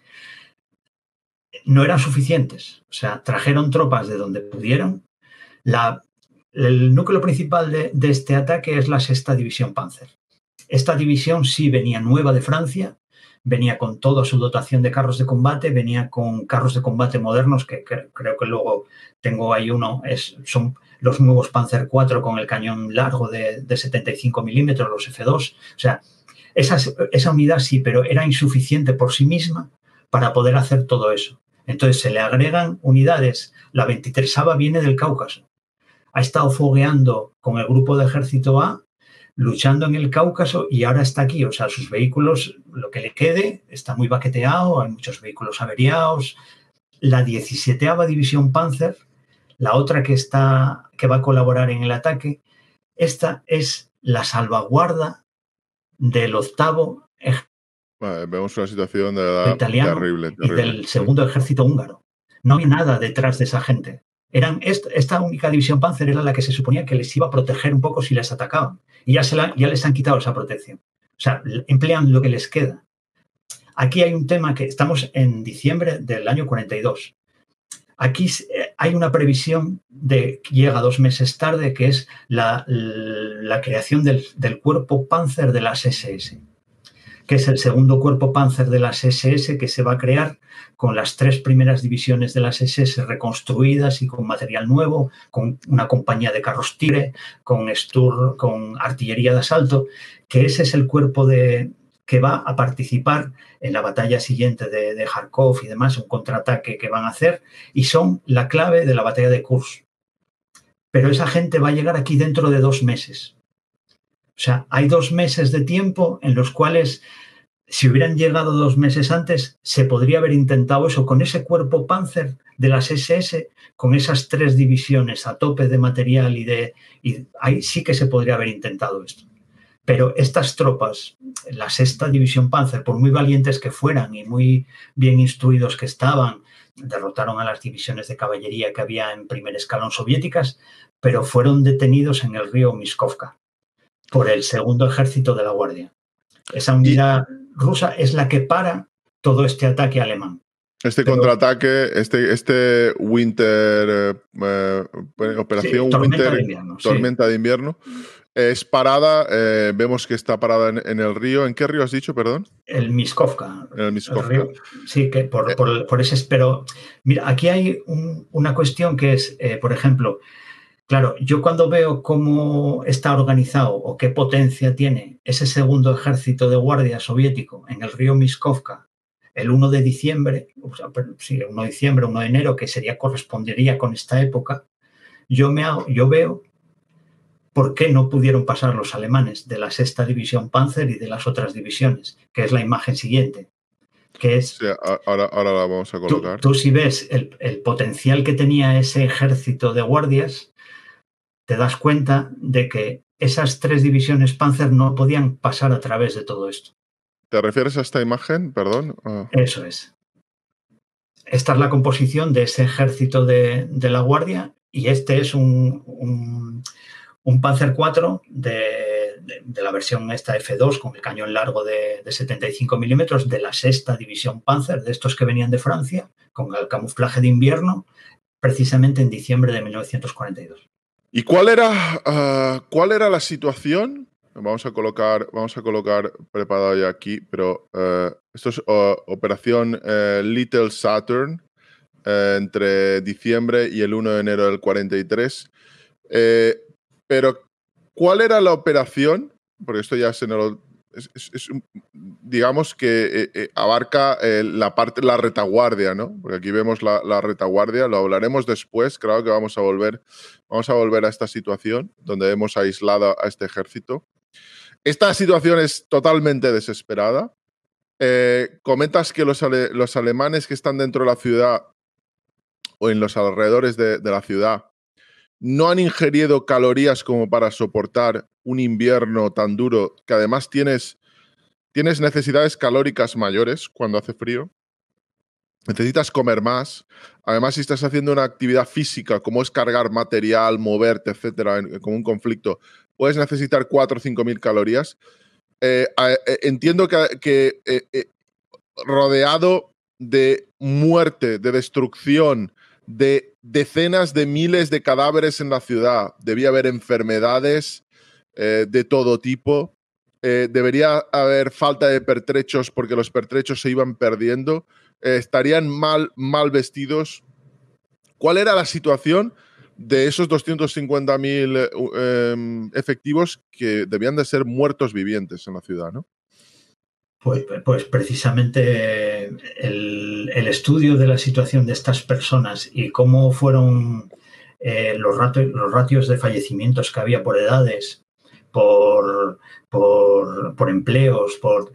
no eran suficientes. O sea, trajeron tropas de donde pudieron. El núcleo principal de este ataque es la sexta división Panzer. Esta división sí venía nueva de Francia, venía con toda su dotación de carros de combate, venía con carros de combate modernos, que creo que luego tengo ahí uno, son los nuevos Panzer IV con el cañón largo de 75 milímetros, los F2. O sea, esa unidad sí, pero era insuficiente por sí misma para poder hacer todo eso. Entonces se le agregan unidades. La 23ª viene del Cáucaso. Ha estado fogueando con el grupo de ejército A, luchando en el Cáucaso y ahora está aquí. O sea, sus vehículos, lo que le quede, está muy baqueteado, hay muchos vehículos averiados. La 17ª División Panzer, la otra que va a colaborar en el ataque, esta es la salvaguarda del 8º ejército vemos una situación de verdad italiano terrible. Y del segundo ejército húngaro. No hay nada detrás de esa gente. Esta única división Panzer era la que se suponía que les iba a proteger un poco si les atacaban. Y ya les han quitado esa protección. O sea, emplean lo que les queda. Aquí hay un tema que estamos en diciembre del año 42. Aquí hay una previsión que llega 2 meses tarde, que es la creación del cuerpo Panzer de las SS, que es el segundo cuerpo Panzer de las SS que se va a crear con las 3 primeras divisiones de las SS reconstruidas y con material nuevo, con una compañía de carros Tigre, con artillería de asalto, que ese es el cuerpo que va a participar en la batalla siguiente de Kharkov y demás, un contraataque que van a hacer, y son la clave de la batalla de Kursk. Pero esa gente va a llegar aquí dentro de 2 meses. O sea, hay 2 meses de tiempo en los cuales, si hubieran llegado 2 meses antes, se podría haber intentado eso con ese cuerpo Panzer de las SS, con esas 3 divisiones a tope de material y ahí sí que se podría haber intentado esto. Pero estas tropas, la sexta división Panzer, por muy valientes que fueran y muy bien instruidos que estaban, derrotaron a las divisiones de caballería que había en primer escalón soviéticas, pero fueron detenidos en el río Miskovka por el segundo ejército de la Guardia. Esa unidad rusa es la que para todo este ataque alemán. Contraataque, este Winter, operación Tormenta Winter, de invierno, tormenta de invierno, es parada, vemos que está parada en el río. ¿En qué río has dicho, perdón? El Miskovka. El Miskovka. El río, sí, que por ese. Pero mira, aquí hay una cuestión que es, por ejemplo, claro, yo cuando veo cómo está organizado o qué potencia tiene ese segundo ejército de guardia soviético en el río Miskovka el 1 de diciembre, o sea, sí, 1 de diciembre, 1 de enero, que correspondería con esta época, yo veo por qué no pudieron pasar los alemanes de la sexta división Panzer y de las otras divisiones, que es la imagen siguiente. Que es, sí, ahora la vamos a colocar. Tú si ves el potencial que tenía ese ejército de guardias, te das cuenta de que esas 3 divisiones Panzer no podían pasar a través de todo esto. ¿Te refieres a esta imagen? Perdón. Eso es. Esta es la composición de ese ejército de la Guardia y este es un Panzer IV de la versión esta F2 con el cañón largo de 75 milímetros de la sexta división Panzer, de estos que venían de Francia, con el camuflaje de invierno, precisamente en diciembre de 1942. ¿Y cuál era la situación? Vamos a colocar preparado ya aquí, pero esto es operación Little Saturn entre diciembre y el 1 de enero del 43. Pero, ¿cuál era la operación? Porque esto ya digamos que abarca la retaguardia, ¿no? Porque aquí vemos la retaguardia, lo hablaremos después, claro que vamos a volver a esta situación donde hemos aislado a este ejército. Esta situación es totalmente desesperada. Comentas que los alemanes que están dentro de la ciudad o en los alrededores de la ciudad no han ingerido calorías como para soportar un invierno tan duro, que además tienes necesidades calóricas mayores cuando hace frío. Necesitas comer más. Además, si estás haciendo una actividad física, como es cargar material, moverte, etcétera, como un conflicto, puedes necesitar 4 o 5 mil calorías. Entiendo que rodeado de muerte, de destrucción, de decenas de miles de cadáveres en la ciudad, debía haber enfermedades de todo tipo. Debería haber falta de pertrechos porque los pertrechos se iban perdiendo. Estarían mal vestidos. ¿Cuál era la situación de esos 250.000 efectivos que debían de ser muertos vivientes en la ciudad, ¿no? Pues precisamente el estudio de la situación de estas personas y cómo fueron los ratios de fallecimientos que había por edades, por empleos,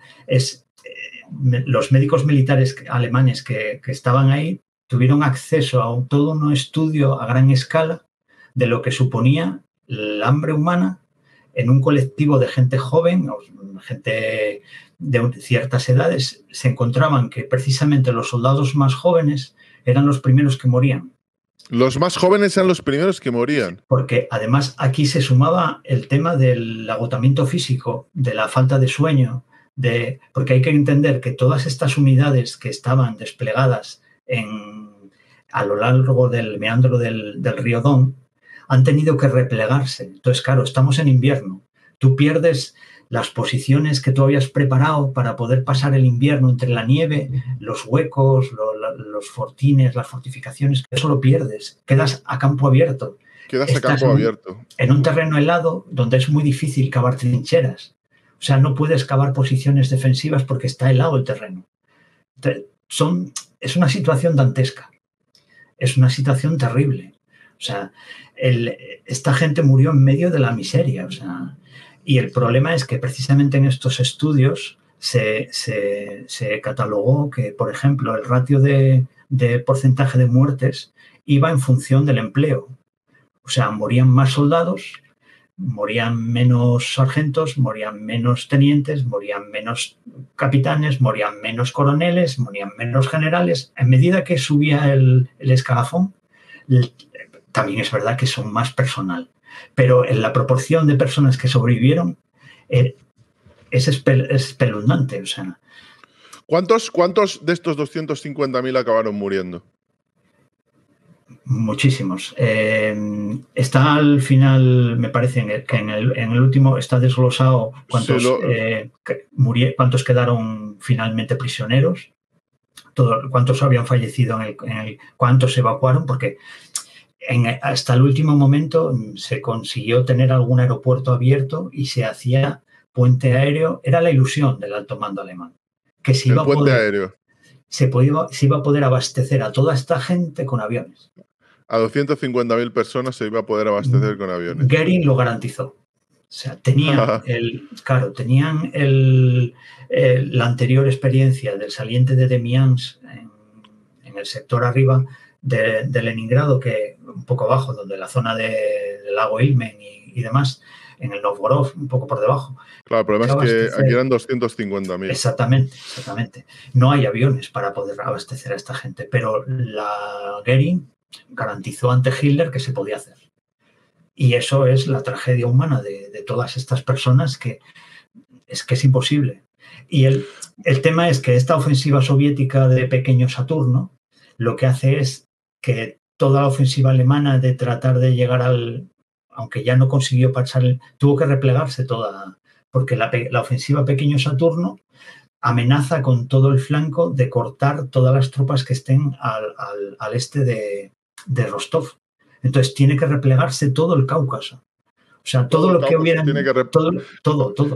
los médicos militares alemanes que estaban ahí tuvieron acceso a todo un estudio a gran escala de lo que suponía el hambre humana en un colectivo de gente joven, gente de ciertas edades. Se encontraban que precisamente los soldados más jóvenes eran los primeros que morían. Los más jóvenes eran los primeros que morían. Porque además aquí se sumaba el tema del agotamiento físico, de la falta de sueño, porque hay que entender que todas estas unidades que estaban desplegadas a lo largo del meandro del río Don han tenido que replegarse. Entonces, claro, estamos en invierno. Tú pierdes las posiciones que tú habías preparado para poder pasar el invierno entre la nieve, los huecos, los fortines, las fortificaciones, eso lo pierdes. Quedas a campo abierto. En un terreno helado donde es muy difícil cavar trincheras. O sea, no puedes cavar posiciones defensivas porque está helado el terreno. Es una situación dantesca. Es una situación terrible. O sea, esta gente murió en medio de la miseria. O sea, y el problema es que precisamente en estos estudios se catalogó que, por ejemplo, el ratio de porcentaje de muertes iba en función del empleo. O sea, morían más soldados, morían menos sargentos, morían menos tenientes, morían menos capitanes, morían menos coroneles, morían menos generales. En medida que subía el escalafón, también es verdad que son más personal. Pero en la proporción de personas que sobrevivieron es espeluznante. O sea, ¿Cuántos de estos 250.000 acabaron muriendo? Muchísimos. Está al final, me parece, que en el último está desglosado cuántos quedaron finalmente prisioneros, cuántos habían fallecido cuántos se evacuaron, porque hasta el último momento se consiguió tener algún aeropuerto abierto y se hacía puente aéreo. Era la ilusión del alto mando alemán. Que se iba a poder abastecer a toda esta gente con aviones. A 250.000 personas se iba a poder abastecer con aviones. Goering lo garantizó. O sea, tenían la anterior experiencia del saliente de Demians en el sector arriba de Leningrado, que un poco abajo, donde la zona del lago Ilmen y demás, en el Novgorod, un poco por debajo. Claro, el problema es que aquí eran 250.000. Exactamente. No hay aviones para poder abastecer a esta gente, pero la Goering garantizó ante Hitler que se podía hacer. Y eso es la tragedia humana de todas estas personas, que es imposible. Y el tema es que esta ofensiva soviética de pequeño Saturno lo que hace es que toda la ofensiva alemana de tratar de llegar aunque ya no consiguió pasar, tuvo que replegarse toda, porque la ofensiva pequeño Saturno amenaza con todo el flanco de cortar todas las tropas que estén al este de Rostov. Entonces tiene que replegarse todo el Cáucaso. O sea, todo lo que hubiera... Todo.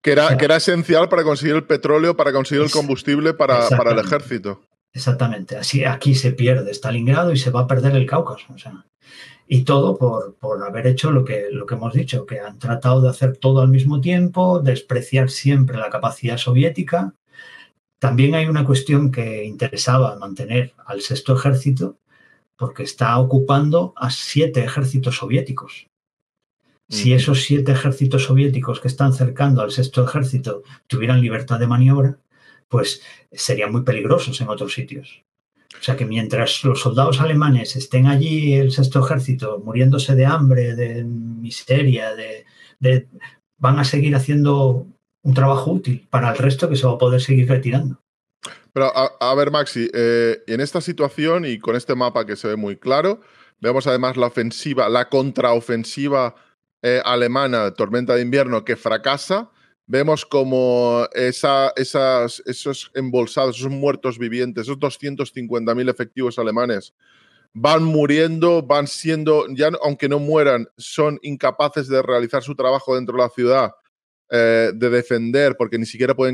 Que era esencial para conseguir el petróleo, para conseguir el combustible para el ejército. Exactamente. Así aquí se pierde Stalingrado y se va a perder el Cáucaso. O sea, y todo por haber hecho lo que hemos dicho, que han tratado de hacer todo al mismo tiempo, despreciar siempre la capacidad soviética. También hay una cuestión que interesaba mantener al sexto ejército, porque está ocupando a 7 ejércitos soviéticos. Si esos 7 ejércitos soviéticos que están cercando al sexto ejército tuvieran libertad de maniobra, pues serían muy peligrosos en otros sitios. O sea que mientras los soldados alemanes estén allí, el sexto ejército, muriéndose de hambre, de miseria, van a seguir haciendo un trabajo útil para el resto que se va a poder seguir retirando. Pero a ver, Maxi, en esta situación y con este mapa que se ve muy claro, vemos además la contraofensiva alemana, Tormenta de Invierno, que fracasa. Vemos como esos embolsados, esos muertos vivientes, esos 250.000 efectivos alemanes van muriendo, van siendo, ya aunque no mueran, son incapaces de realizar su trabajo dentro de la ciudad, de defender, porque ni siquiera pueden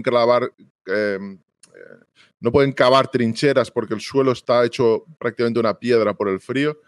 no pueden cavar trincheras porque el suelo está hecho prácticamente una piedra por el frío.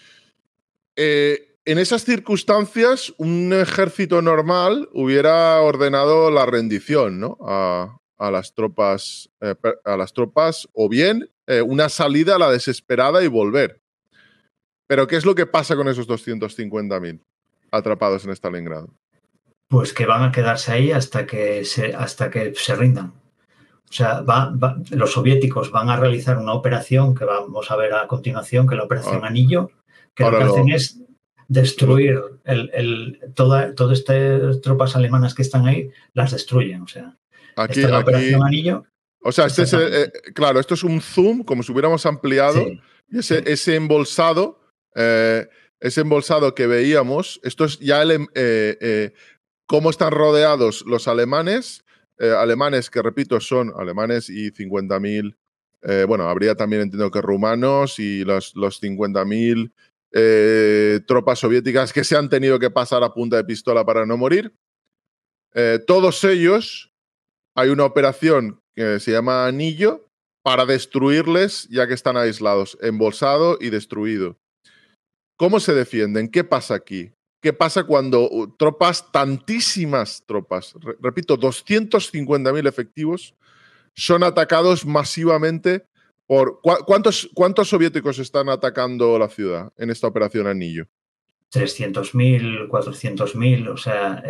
En esas circunstancias, un ejército normal hubiera ordenado la rendición, ¿no? a las tropas, o bien una salida a la desesperada y volver. Pero ¿qué es lo que pasa con esos 250.000 atrapados en Stalingrado? Pues que van a quedarse ahí hasta que se rindan. O sea, los soviéticos van a realizar una operación que vamos a ver a continuación, que es la Operación Anillo, que lo que hacen es destruir todas estas tropas alemanas que están ahí, las destruyen. O sea, aquí, esta es la Operación Anillo. O sea, claro, esto es un zoom, como si hubiéramos ampliado, sí, y ese embolsado que veíamos, esto es ya cómo están rodeados los alemanes, alemanes que, repito, son alemanes y 50.000, bueno, habría también, entiendo que rumanos y los 50.000 tropas soviéticas que se han tenido que pasar a punta de pistola para no morir. Todos ellos, hay una operación que se llama Anillo para destruirles ya que están aislados, embolsado y destruido. ¿Cómo se defienden? ¿Qué pasa aquí? ¿Qué pasa cuando tantísimas tropas, repito, 250.000 efectivos, son atacados masivamente por… ¿Cuántos soviéticos están atacando la ciudad en esta operación Anillo? 300.000, 400.000, o sea,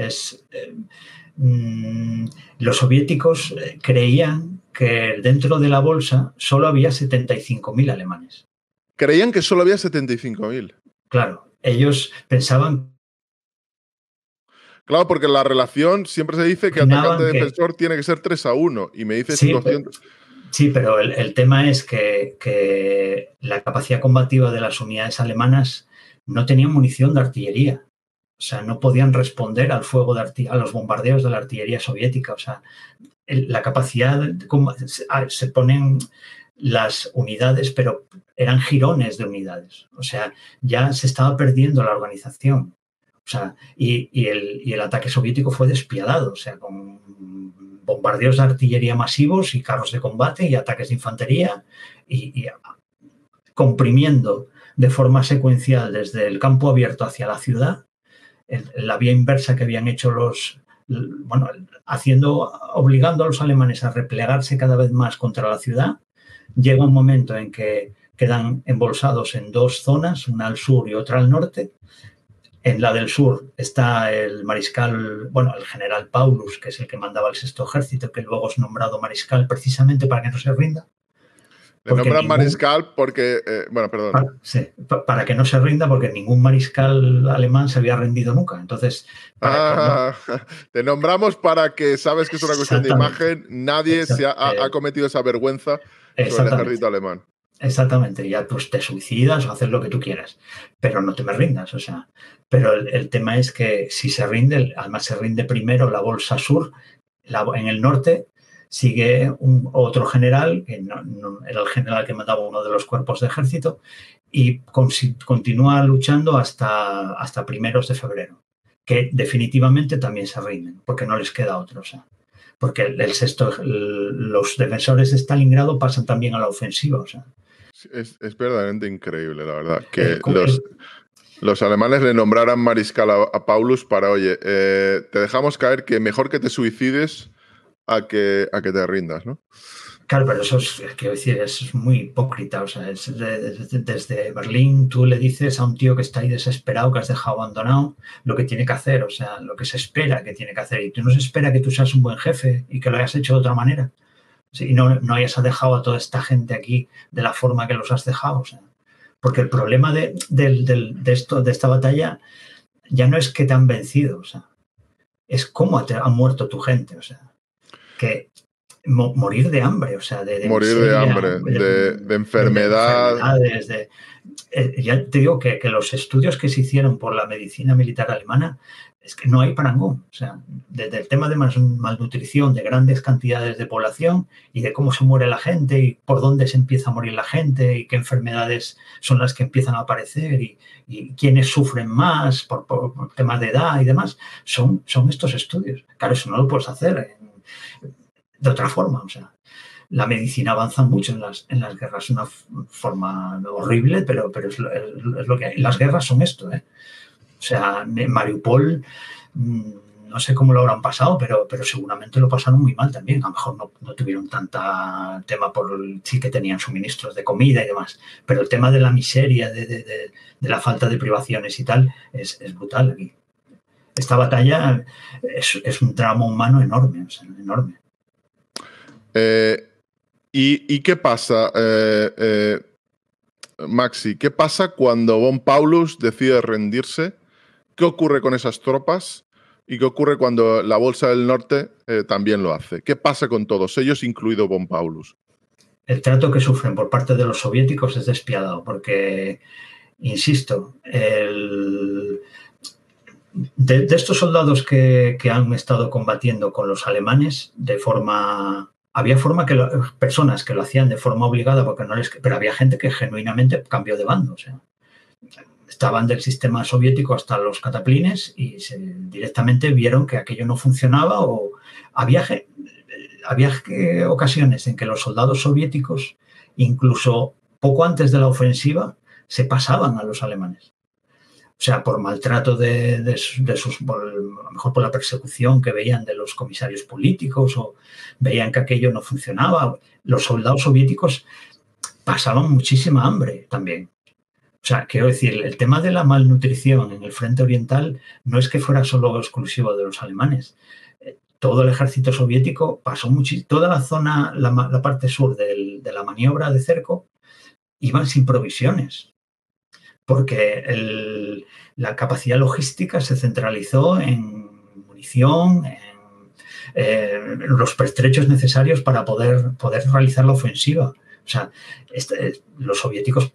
los soviéticos creían que dentro de la bolsa solo había 75.000 alemanes. Creían que solo había 75.000. Claro, ellos pensaban… Claro, porque la relación siempre se dice que atacante-defensor tiene que ser 3-1 y me dices sí, 200… Sí, pero el tema es que la capacidad combativa de las unidades alemanas no tenían munición de artillería. O sea, no podían responder al fuego a los bombardeos de la artillería soviética. O sea, la capacidad… Se ponen las unidades, pero eran jirones de unidades. O sea, ya se estaba perdiendo la organización. O sea, y el ataque soviético fue despiadado. O sea, con bombardeos de artillería masivos y carros de combate y ataques de infantería y comprimiendo de forma secuencial desde el campo abierto hacia la ciudad, la vía inversa que habían hecho obligando a los alemanes a replegarse cada vez más contra la ciudad. Llega un momento en que quedan embolsados en 2 zonas, una al sur y otra al norte. En la del sur está el mariscal, el general Paulus, que es el que mandaba el sexto ejército, que luego es nombrado mariscal precisamente para que no se rinda. Le nombran mariscal porque… perdón. Para que no se rinda, porque ningún mariscal alemán se había rendido nunca. Entonces… te nombramos para que, sabes que es una cuestión de imagen, nadie ha cometido esa vergüenza sobre el ejército alemán. Exactamente, ya pues te suicidas o haces lo que tú quieras, pero no te me rindas, o sea. Pero el tema es que si se rinde, además se rinde primero la bolsa sur, en el norte sigue otro general, que no era el general que mandaba uno de los cuerpos de ejército, y continúa luchando hasta primeros de febrero, que definitivamente también se rinden, porque no les queda otro. O sea, porque los defensores de Stalingrado pasan también a la ofensiva. O sea. Es verdaderamente increíble, la verdad, que los alemanes le nombraran mariscal a Paulus para, oye, te dejamos caer, que mejor que te suicides a que te rindas, ¿no? Claro, pero eso quiero decir, es muy hipócrita. O sea, desde Berlín tú le dices a un tío que está ahí desesperado, que has dejado abandonado, lo que tiene que hacer, o sea, lo que se espera que tiene que hacer. Y tú no se espera que tú seas un buen jefe y que lo hayas hecho de otra manera. Y no hayas dejado a toda esta gente aquí de la forma que los has dejado. O sea, porque el problema de esta batalla ya no es que te han vencido, o sea, es cómo ha muerto tu gente. O sea, que morir de hambre, o sea, de morir miseria, de hambre, de enfermedad. De enfermedades, ya te digo que los estudios que se hicieron por la medicina militar alemana es que no hay parangón. O sea, desde el tema de malnutrición de grandes cantidades de población y de cómo se muere la gente y por dónde se empieza a morir la gente y qué enfermedades son las que empiezan a aparecer y quiénes sufren más por temas de edad y demás, son estos estudios. Claro, eso no lo puedes hacer de otra forma. O sea, la medicina avanza mucho en las guerras, una forma horrible, pero es lo que hay. Las guerras son esto, ¿eh? O sea, en Mariupol, no sé cómo lo habrán pasado, pero seguramente lo pasaron muy mal también. A lo mejor no tuvieron tanta tema sí que tenían suministros de comida y demás, pero el tema de la miseria, de la falta de privaciones y tal, es brutal aquí. Esta batalla es un drama humano enorme, o sea, enorme. ¿Y qué pasa, Maxi? ¿Qué pasa cuando von Paulus decide rendirse? ¿Qué ocurre con esas tropas? ¿Y qué ocurre cuando la Bolsa del Norte también lo hace? ¿Qué pasa con todos ellos, incluido von Paulus? El trato que sufren por parte de los soviéticos es despiadado, porque, insisto, de estos soldados que han estado combatiendo con los alemanes había personas que lo hacían de forma obligada porque pero había gente que genuinamente cambió de bando. O sea, estaban del sistema soviético hasta los cataplines y directamente vieron que aquello no funcionaba, o había ocasiones en que los soldados soviéticos, incluso poco antes de la ofensiva, se pasaban a los alemanes. O sea, por maltrato a lo mejor por la persecución que veían de los comisarios políticos, o veían que aquello no funcionaba. Los soldados soviéticos pasaban muchísima hambre también. O sea, quiero decir, el tema de la malnutrición en el frente oriental no es que fuera solo exclusivo de los alemanes. Todo el ejército soviético pasó muchísimo. Toda la zona, la parte sur de la maniobra de cerco, iban sin provisiones, porque la capacidad logística se centralizó en munición, en los pertrechos necesarios para poder realizar la ofensiva. O sea, los soviéticos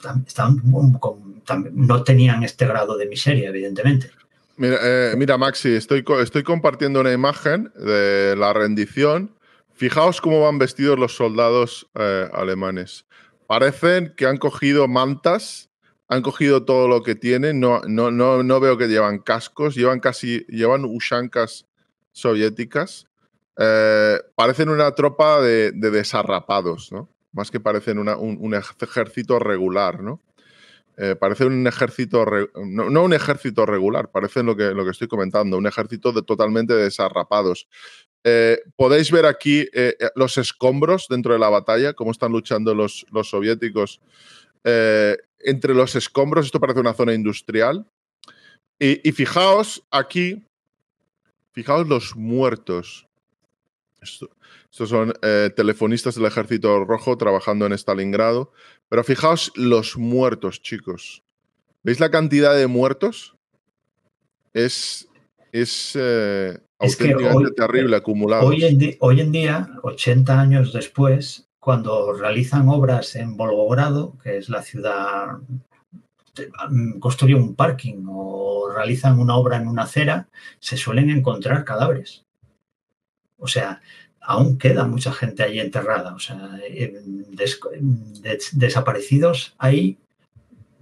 no tenían este grado de miseria, evidentemente. Mira, Maxi, estoy compartiendo una imagen de la rendición. Fijaos cómo van vestidos los soldados alemanes. Parecen que han cogido mantas, han cogido todo lo que tienen. No veo que llevan cascos, llevan ushankas soviéticas. Parecen una tropa de desarrapados, ¿no? Más que parecen un ejército regular, ¿no? Parece un ejército, no un ejército regular, parece lo que estoy comentando, un ejército totalmente desarrapados. Podéis ver aquí los escombros dentro de la batalla, cómo están luchando los soviéticos entre los escombros. Esto parece una zona industrial. Y fijaos aquí, fijaos los muertos. Estos son telefonistas del Ejército Rojo trabajando en Stalingrado. Pero fijaos los muertos, chicos. ¿Veis la cantidad de muertos? Es auténticamente terrible, acumulados. Hoy en día, 80 años después, cuando realizan obras en Volgogrado, que es la ciudad, construyen un parking o realizan una obra en una acera, se suelen encontrar cadáveres. O sea, aún queda mucha gente ahí enterrada. O sea, desaparecidos hay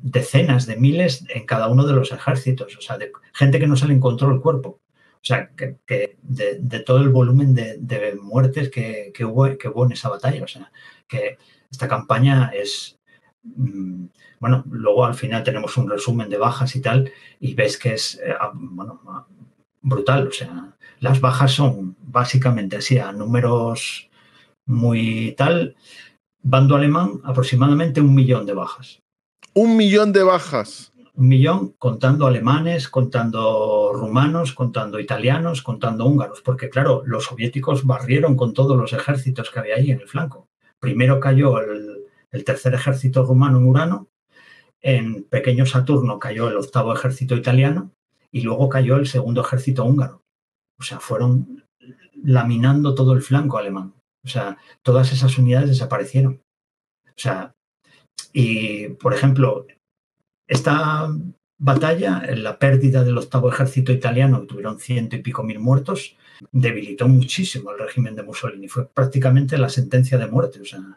decenas de miles en cada uno de los ejércitos, o sea, de gente que no se le encontró el cuerpo. O sea, que de todo el volumen de muertes que hubo en esa batalla. O sea, que esta campaña es... Bueno, luego al final tenemos un resumen de bajas y tal, y ves que es, bueno, brutal. O sea, las bajas son básicamente así, a números muy tal. Bando alemán, aproximadamente 1 millón de bajas. 1 millón de bajas. 1 millón contando alemanes, contando rumanos, contando italianos, contando húngaros, porque claro, los soviéticos barrieron con todos los ejércitos que había ahí en el flanco. Primero cayó el tercer ejército rumano en Urano, en Pequeño Saturno cayó el octavo ejército italiano y luego cayó el segundo ejército húngaro. O sea, fueron laminando todo el flanco alemán. O sea, todas esas unidades desaparecieron. O sea, y por ejemplo, esta batalla, la pérdida del octavo ejército italiano, que tuvieron 100 y pico mil muertos, debilitó muchísimo el régimen de Mussolini. Fue prácticamente la sentencia de muerte. O sea,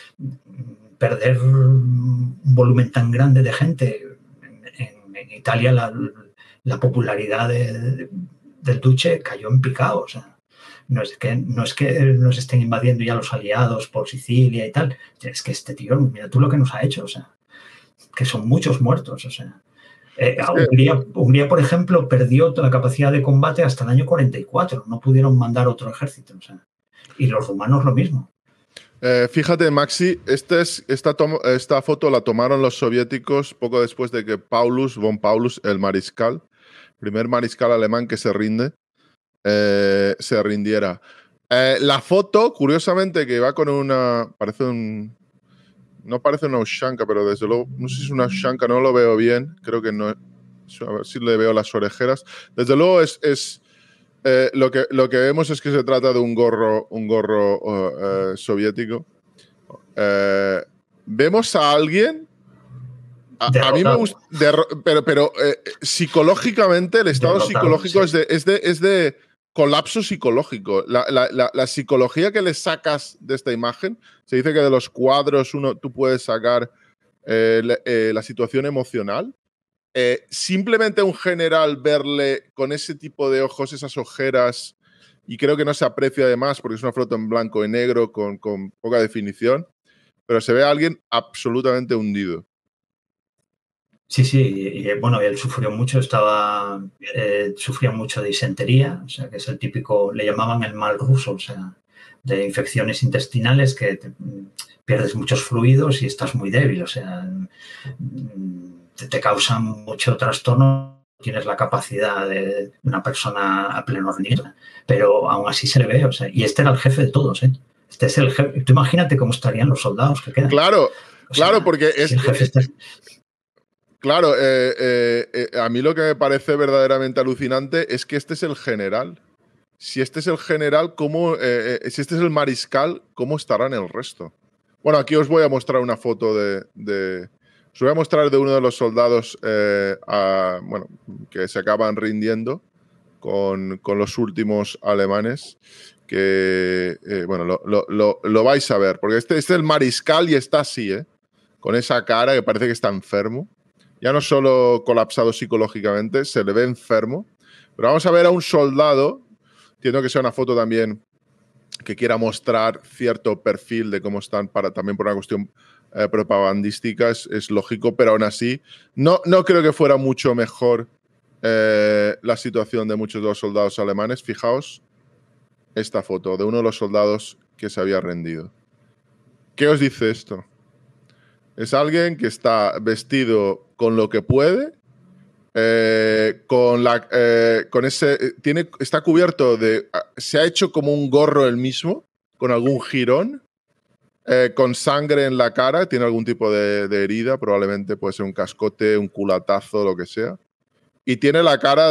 perder un volumen tan grande de gente. En Italia la popularidad del Duce cayó en picado. O sea, no es que nos estén invadiendo ya los aliados por Sicilia y tal. Es que este tío, mira tú lo que nos ha hecho. O sea, que son muchos muertos. O sea, Hungría, por ejemplo, perdió la capacidad de combate hasta el año 44. No pudieron mandar otro ejército. O sea, y los rumanos lo mismo. Fíjate, Maxi, esta foto la tomaron los soviéticos poco después de que von Paulus, el mariscal, primer mariscal alemán que se rinde, se rindiera. La foto, curiosamente, que va con una... no parece una Ushanka, pero desde luego, no sé si es una Ushanka, no lo veo bien, creo que no. A ver si le veo las orejeras. Desde luego lo que vemos es que se trata de un gorro soviético. Vemos a alguien. A mí me gusta. Pero psicológicamente, el estado psicológico sí. es de colapso psicológico. La psicología que le sacas de esta imagen, se dice que de los cuadros tú puedes sacar la situación emocional. Simplemente un general verle con ese tipo de ojos, esas ojeras, y creo que no se aprecia además porque es una foto en blanco y negro con poca definición, pero se ve a alguien absolutamente hundido. Sí, y bueno, él sufrió mucho, sufría mucho de disentería, o sea, que es el típico, le llamaban el mal ruso, o sea, de infecciones intestinales que pierdes muchos fluidos y estás muy débil, o sea, te causan mucho trastorno, tienes la capacidad de una persona a pleno rendimiento, pero aún así se le ve, o sea, y este era el jefe de todos, ¿eh? Este es el jefe. Tú imagínate cómo estarían los soldados que quedan. Claro, porque si el jefe está... Claro, a mí lo que me parece verdaderamente alucinante es que este es el general. Si este es el general, si este es el mariscal, ¿cómo estarán el resto? Bueno, aquí os voy a mostrar una foto os voy a mostrar de uno de los soldados que se acaban rindiendo con los últimos alemanes. Que, lo vais a ver, porque este es el mariscal y está así, con esa cara que parece que está enfermo. Ya no solo colapsado psicológicamente, se le ve enfermo. Pero vamos a ver a un soldado, entiendo que sea una foto también que quiera mostrar cierto perfil de cómo están, también por una cuestión propagandística, es lógico, pero aún así no creo que fuera mucho mejor la situación de muchos de los soldados alemanes. Fijaos esta foto de uno de los soldados que se había rendido. ¿Qué os dice esto? Es alguien que está vestido con lo que puede, está cubierto se ha hecho como un gorro él mismo, con algún jirón, con sangre en la cara, tiene algún tipo de herida, probablemente puede ser un cascote, un culatazo, lo que sea, y tiene la cara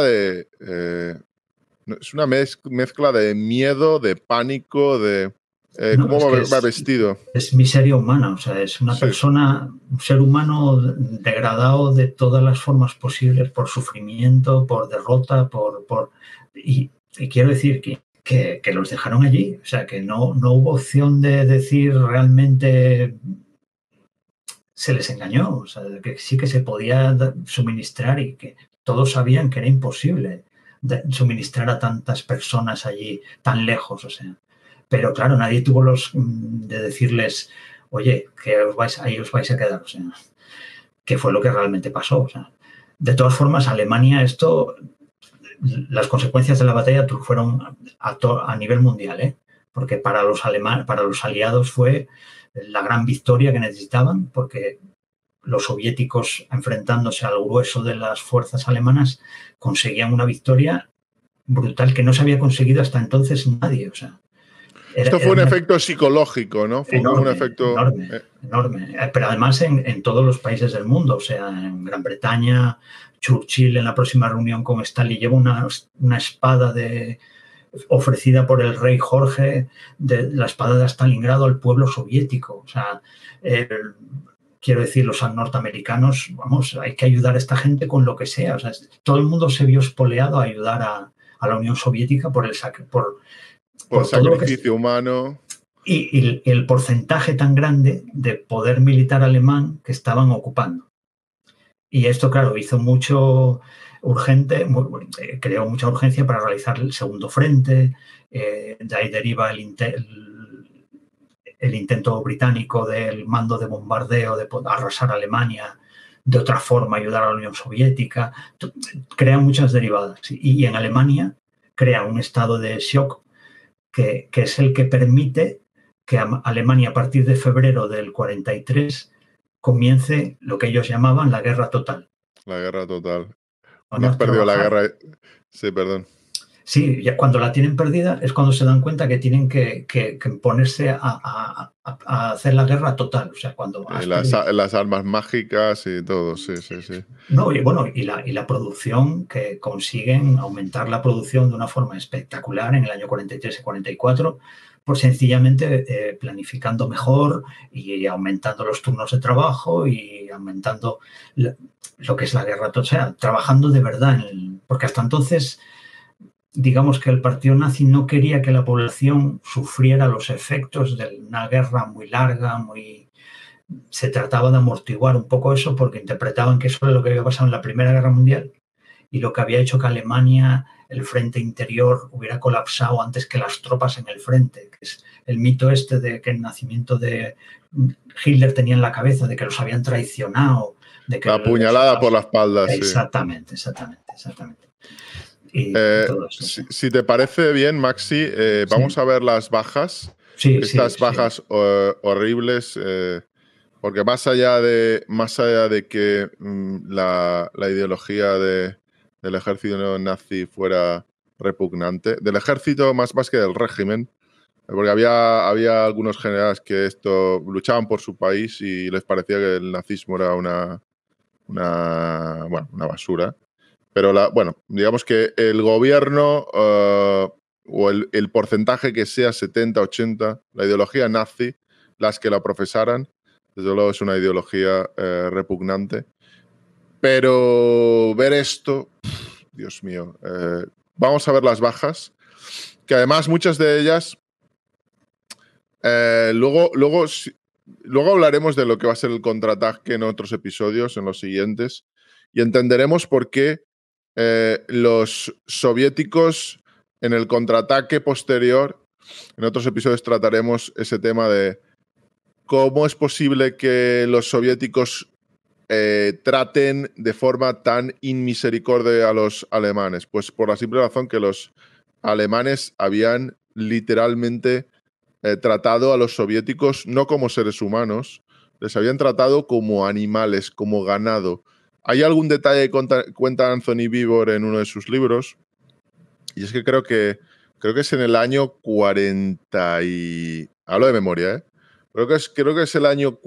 es una mezcla de miedo, de pánico, de... ¿Cómo va vestido? Es miseria humana, o sea, es una persona, un ser humano degradado de todas las formas posibles por sufrimiento, por derrota, y quiero decir que los dejaron allí, o sea, que no hubo opción de decir realmente se les engañó, o sea, que sí que se podía suministrar y que todos sabían que era imposible suministrar a tantas personas allí tan lejos, o sea. Pero claro, nadie tuvo de decirles, oye, que ahí os vais a quedar, o sea, que fue lo que realmente pasó. O sea. De todas formas, Alemania, las consecuencias de la batalla fueron a nivel mundial, ¿eh? Porque para los aliados fue la gran victoria que necesitaban, porque los soviéticos, enfrentándose al grueso de las fuerzas alemanas, conseguían una victoria brutal que no se había conseguido hasta entonces nadie. O sea, esto fue un efecto psicológico, ¿no? Fue como un efecto enorme. Pero además en todos los países del mundo, o sea, en Gran Bretaña, Churchill en la próxima reunión con Stalin lleva una espada ofrecida por el rey Jorge, la espada de Stalingrado al pueblo soviético. O sea, quiero decir, los norteamericanos, vamos, hay que ayudar a esta gente con lo que sea. O sea, todo el mundo se vio espoleado a ayudar a la Unión Soviética por sacrificio humano. Y el porcentaje tan grande de poder militar alemán que estaban ocupando. Y esto, claro, hizo mucho urgente, creó mucha urgencia para realizar el segundo frente. De ahí deriva el intento británico del mando de bombardeo de arrasar Alemania, de otra forma ayudar a la Unión Soviética. Crea muchas derivadas. Y en Alemania crea un estado de shock que es el que permite que Alemania a partir de febrero del 43 comience lo que ellos llamaban la guerra total. La guerra total. No has perdido la guerra. Sí, perdón. Sí, ya cuando la tienen perdida es cuando se dan cuenta que tienen que ponerse a hacer la guerra total. O sea, cuando las armas mágicas y todo, sí. No, y bueno, y la producción, que consiguen aumentar la producción de una forma espectacular en el año 43 y 44, pues sencillamente planificando mejor y aumentando los turnos de trabajo y aumentando lo que es la guerra, o sea, trabajando de verdad, porque hasta entonces, digamos que el partido nazi no quería que la población sufriera los efectos de una guerra muy larga, se trataba de amortiguar un poco eso porque interpretaban que eso era lo que había pasado en la Primera Guerra Mundial y lo que había hecho que Alemania, el frente interior, hubiera colapsado antes que las tropas en el frente, que es el mito este de que el nacimiento de Hitler tenía en la cabeza, de que los habían traicionado, de que la puñalada por la espalda. Exactamente. Y todo eso, si te parece bien, Maxi, vamos a ver las bajas. Estas bajas horribles. Porque más allá de que la ideología del ejército nazi fuera repugnante, del ejército más que del régimen, porque había algunos generales que luchaban por su país y les parecía que el nazismo era una basura. Pero digamos que el gobierno o el porcentaje que sea 70, 80, la ideología nazi, las que la profesaran, desde luego es una ideología repugnante. Pero ver esto, Dios mío, vamos a ver las bajas, que además muchas de ellas, luego hablaremos de lo que va a ser el contraataque en otros episodios, en los siguientes, y entenderemos por qué los soviéticos en el contraataque posterior, en otros episodios trataremos ese tema de cómo es posible que los soviéticos traten de forma tan inmisericordia a los alemanes. Pues por la simple razón que los alemanes habían literalmente tratado a los soviéticos no como seres humanos, les habían tratado como animales, como ganado. Hay algún detalle que cuenta Anthony Beevor en uno de sus libros, y es que creo que es en el año 40 y... Hablo de memoria, ¿eh? Creo que es el año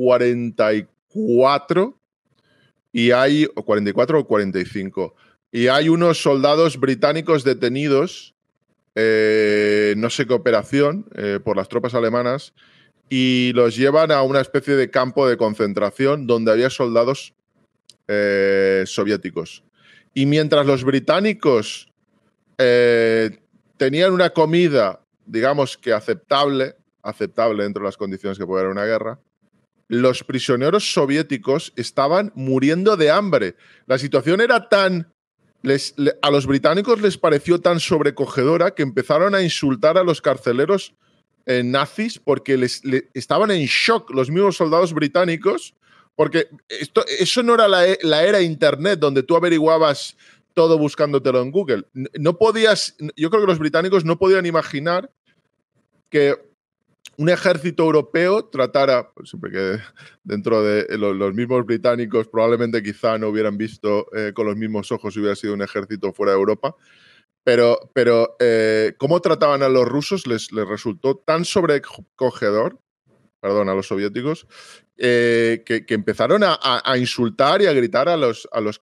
44 y hay... o 44 o 45. Y hay unos soldados británicos detenidos, no sé qué operación, por las tropas alemanas, y los llevan a una especie de campo de concentración donde había soldados soviéticos. Y mientras los británicos tenían una comida, digamos que aceptable dentro de las condiciones que puede haber una guerra, los prisioneros soviéticos estaban muriendo de hambre. La situación era tan... a los británicos les pareció tan sobrecogedora que empezaron a insultar a los carceleros nazis porque estaban en shock los mismos soldados británicos, porque eso no era la era Internet donde tú averiguabas todo buscándotelo en Google. No podías, yo creo que los británicos no podían imaginar que un ejército europeo tratara, siempre que dentro de los mismos británicos probablemente quizá no hubieran visto con los mismos ojos si hubiera sido un ejército fuera de Europa, pero cómo trataban a los rusos les resultó tan sobrecogedor, perdón, a los soviéticos, que empezaron a insultar y a gritar a los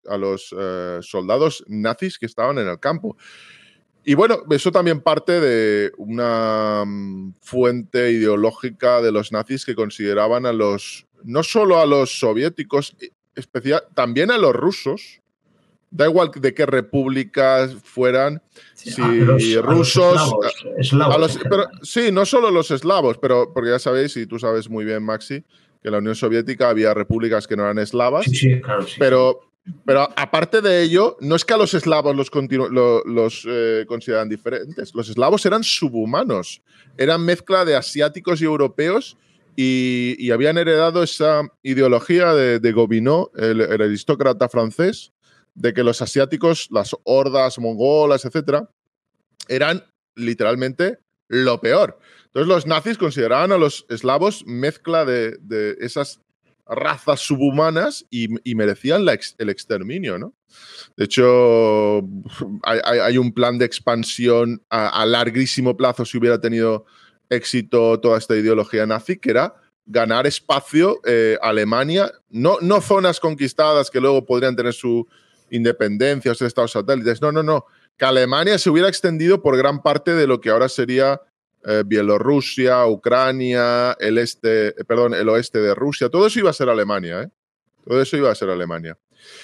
soldados nazis que estaban en el campo. Y bueno, eso también parte de una fuente ideológica de los nazis que consideraban no solo a los soviéticos, también a los rusos, da igual de qué repúblicas fueran, sí, si rusos, eslavos, sí, no solo los eslavos, pero porque ya sabéis, y tú sabes muy bien, Maxi, que en la Unión Soviética había repúblicas que no eran eslavas, sí, claro, sí, pero aparte de ello, no es que a los eslavos los consideraran diferentes. Los eslavos eran subhumanos. Eran mezcla de asiáticos y europeos y habían heredado esa ideología de Gobineau, el aristócrata francés, de que los asiáticos, las hordas mongolas, etcétera, eran literalmente lo peor. Entonces los nazis consideraban a los eslavos mezcla de esas razas subhumanas y merecían el exterminio, ¿no? De hecho, hay un plan de expansión a larguísimo plazo si hubiera tenido éxito toda esta ideología nazi, que era ganar espacio Alemania, no zonas conquistadas que luego podrían tener su independencia o ser estados satélites, no, que Alemania se hubiera extendido por gran parte de lo que ahora sería Bielorrusia, Ucrania, el oeste de Rusia. Todo eso iba a ser Alemania, ¿eh? Todo eso iba a ser Alemania.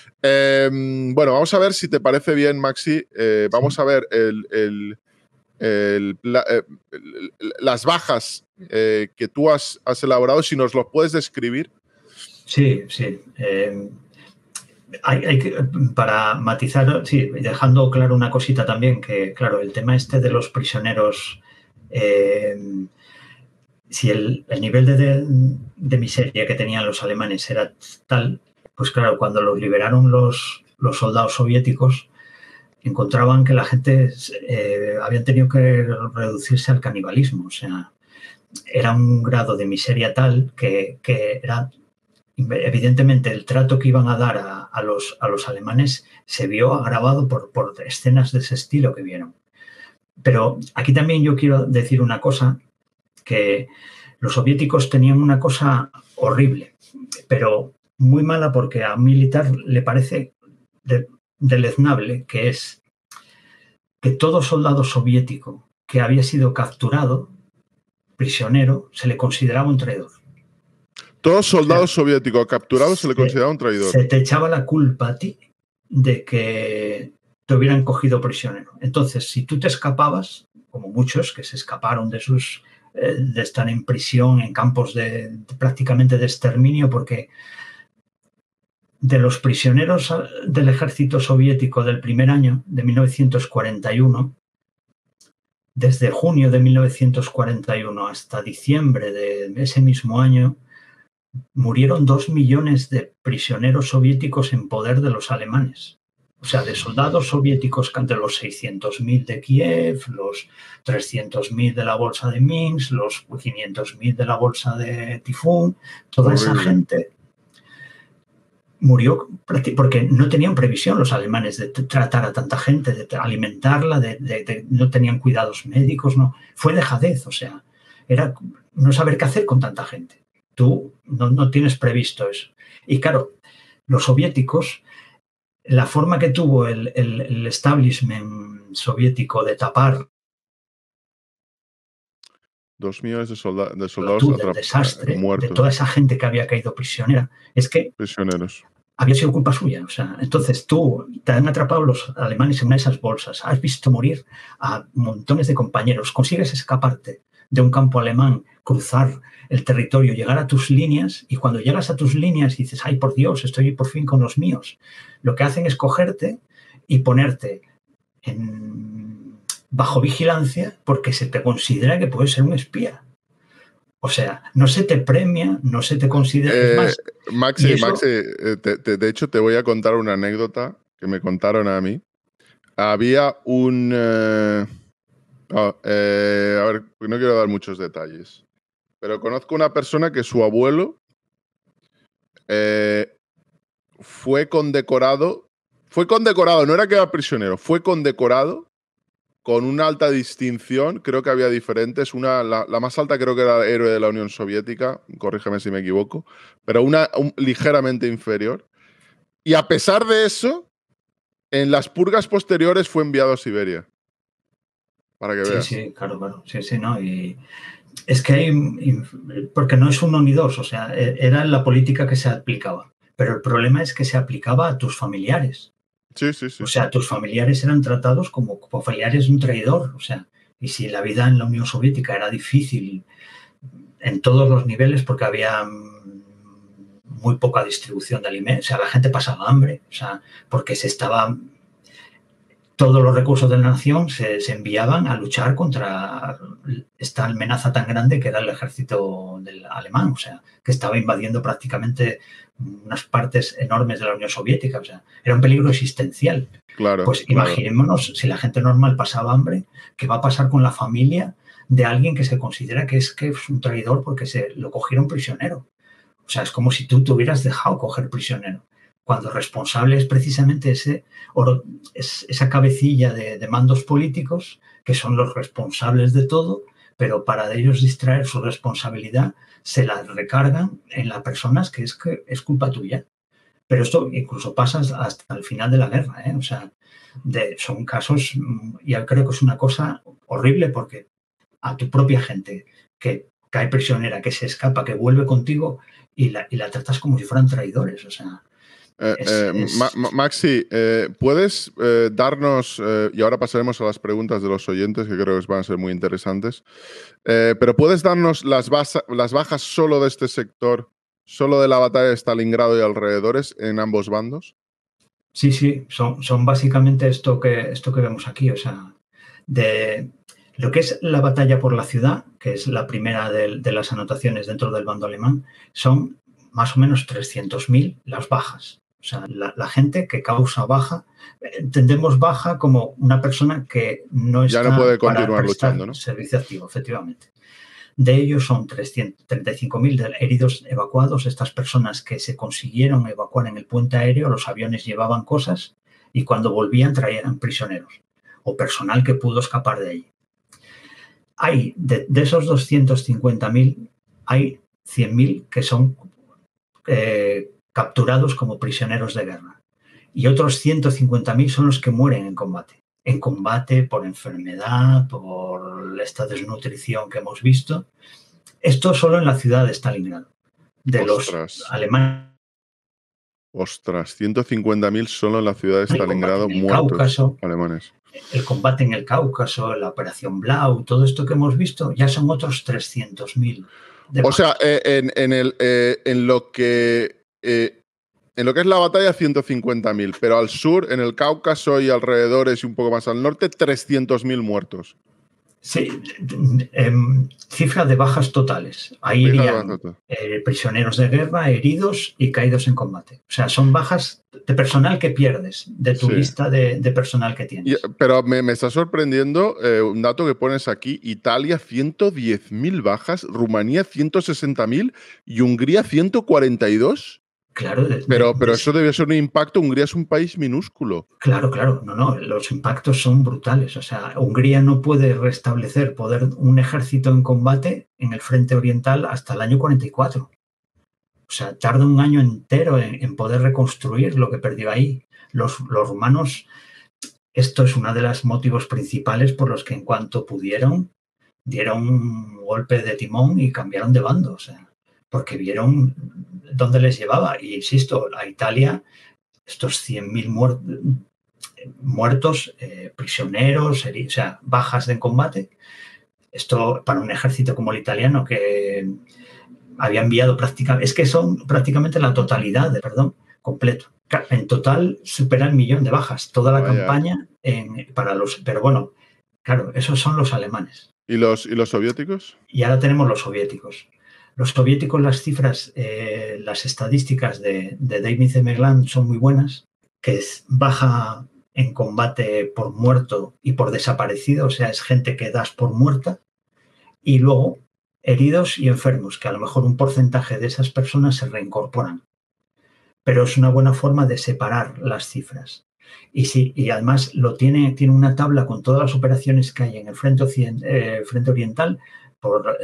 Bueno, vamos a ver si te parece bien, Maxi. Vamos a ver las bajas que tú has elaborado, si nos los puedes describir. Sí. Hay que, para matizar, sí, dejando claro una cosita también, que claro, el tema de los prisioneros, si el nivel de miseria que tenían los alemanes era tal, pues claro, cuando los liberaron los soldados soviéticos, encontraban que la gente habían tenido que reducirse al canibalismo. O sea, era un grado de miseria tal que era... Evidentemente, el trato que iban a dar a los alemanes se vio agravado por escenas de ese estilo que vieron. Pero aquí también yo quiero decir una cosa, que los soviéticos tenían una cosa horrible, pero muy mala porque a un militar le parece deleznable, que es que todo soldado soviético que había sido capturado, prisionero, se le consideraba un traidor. Todo soldado soviético capturado se le consideraba un traidor. Se te echaba la culpa a ti de que te hubieran cogido prisionero. Entonces, si tú te escapabas, como muchos que se escaparon de estar en prisión, en campos prácticamente de exterminio, porque de los prisioneros del ejército soviético del primer año, de 1941, desde junio de 1941 hasta diciembre de ese mismo año, murieron 2 millones de prisioneros soviéticos en poder de los alemanes. O sea, de soldados soviéticos, entre los 600.000 de Kiev, los 300.000 de la bolsa de Minsk, los 500.000 de la bolsa de Tifún, toda esa gente murió porque no tenían previsión los alemanes de tratar a tanta gente, de alimentarla, no tenían cuidados médicos, no. Fue dejadez, o sea, era no saber qué hacer con tanta gente. Tú no tienes previsto eso. Y claro, los soviéticos, la forma que tuvo el establishment soviético de tapar 2 millones de soldados del desastre, muertos, de toda esa gente que había caído prisionera, es que prisioneros. Había sido culpa suya. O sea, entonces tú te han atrapado los alemanes en una de esas bolsas, has visto morir a montones de compañeros, consigues escaparte, de un campo alemán, cruzar el territorio, llegar a tus líneas, y cuando llegas a tus líneas y dices, ay, por Dios, estoy por fin con los míos, lo que hacen es cogerte y ponerte bajo vigilancia porque se te considera que puedes ser un espía. O sea, no se te premia, no se te considera más. Maxi, de hecho, te voy a contar una anécdota que me contaron a mí. Había un... a ver, no quiero dar muchos detalles, pero conozco una persona que su abuelo fue condecorado, no era que era prisionero, fue condecorado con una alta distinción. Creo que había diferentes. La más alta creo que era héroe de la Unión Soviética, corrígeme si me equivoco, pero una ligeramente inferior. Y a pesar de eso, en las purgas posteriores fue enviado a Siberia. Para que veas. Sí, claro. Sí, ¿no? Y es que hay... Porque no es uno ni dos, o sea, era la política que se aplicaba. Pero el problema es que se aplicaba a tus familiares. Sí. O sea, tus familiares eran tratados como familiares de un traidor. O sea, y si la vida en la Unión Soviética era difícil en todos los niveles porque había muy poca distribución de alimentos, o sea, la gente pasaba hambre, o sea, porque todos los recursos de la nación se enviaban a luchar contra esta amenaza tan grande que era el ejército del alemán, o sea, que estaba invadiendo prácticamente unas partes enormes de la Unión Soviética, o sea, era un peligro existencial. Claro. Pues imaginémonos, si la gente normal pasaba hambre, ¿qué va a pasar con la familia de alguien que se considera que es un traidor porque lo cogieron prisionero? O sea, es como si tú te hubieras dejado coger prisionero, cuando responsable es precisamente esa cabecilla de mandos políticos que son los responsables de todo, pero para ellos distraer su responsabilidad se la recargan en las personas que es culpa tuya. Pero esto incluso pasa hasta el final de la guerra, ¿eh? O sea, son casos, y yo creo que es una cosa horrible porque a tu propia gente que cae prisionera, que se escapa, que vuelve contigo y la tratas como si fueran traidores, o sea... Maxi, ¿puedes darnos, y ahora pasaremos a las preguntas de los oyentes que creo que van a ser muy interesantes, pero ¿puedes darnos las bajas solo de este sector, solo de la batalla de Stalingrado y alrededores en ambos bandos? Sí, son básicamente esto que vemos aquí, o sea, de lo que es la batalla por la ciudad, que es la primera de las anotaciones dentro del bando alemán, son más o menos 300.000 las bajas. O sea, la gente que causa baja, entendemos baja como una persona que no está ya no puede continuar para prestar luchando, ¿no? servicio activo, efectivamente. De ellos son 35.000 heridos evacuados, estas personas que se consiguieron evacuar en el puente aéreo, los aviones llevaban cosas y cuando volvían traían prisioneros o personal que pudo escapar de allí. Hay de esos 250.000, hay 100.000 que son capturados como prisioneros de guerra y otros 150.000 son los que mueren en combate por enfermedad, por esta desnutrición que hemos visto. Esto solo en la ciudad de Stalingrado. De los alemanes. Ostras, 150.000 solo en la ciudad de Stalingrado muertos Cáucaso, alemanes. El combate en el Cáucaso, la Operación Blau, todo esto que hemos visto, ya son otros 300.000. O sea, en lo que es la batalla, 150.000, pero al sur, en el Cáucaso y alrededores y un poco más al norte, 300.000 muertos. Sí, cifra de bajas totales. Ahí irían prisioneros de guerra, heridos y caídos en combate. O sea, son bajas de personal que pierdes de tu lista de personal que tienes. Pero me está sorprendiendo un dato que pones aquí. Italia, 110.000 bajas, Rumanía, 160.000 y Hungría, 142. Claro. Pero eso debe ser un impacto. Hungría es un país minúsculo. Claro. No. Los impactos son brutales. O sea, Hungría no puede restablecer un ejército en combate en el frente oriental hasta el año 44. O sea, tarda un año entero en poder reconstruir lo que perdió ahí. Los rumanos, esto es uno de los motivos principales por los que en cuanto pudieron, dieron un golpe de timón y cambiaron de bando. O sea, porque vieron dónde les llevaba. Y insisto, a Italia, estos 100.000 muertos, prisioneros, o sea, bajas en combate, Esto para un ejército como el italiano que había enviado prácticamente, es que son prácticamente la totalidad, completo. En total supera el 1.000.000 de bajas, toda la campaña para los... Pero bueno, claro, esos son los alemanes. ¿Y los soviéticos? Y ahora tenemos los soviéticos. Los soviéticos, las cifras, las estadísticas de David Zemerland son muy buenas, que es baja en combate por muerto y por desaparecido, o sea, es gente que das por muerta, y luego heridos y enfermos, que a lo mejor un porcentaje de esas personas se reincorporan. Pero es una buena forma de separar las cifras. Y sí, y además tiene una tabla con todas las operaciones que hay en el frente oriental, por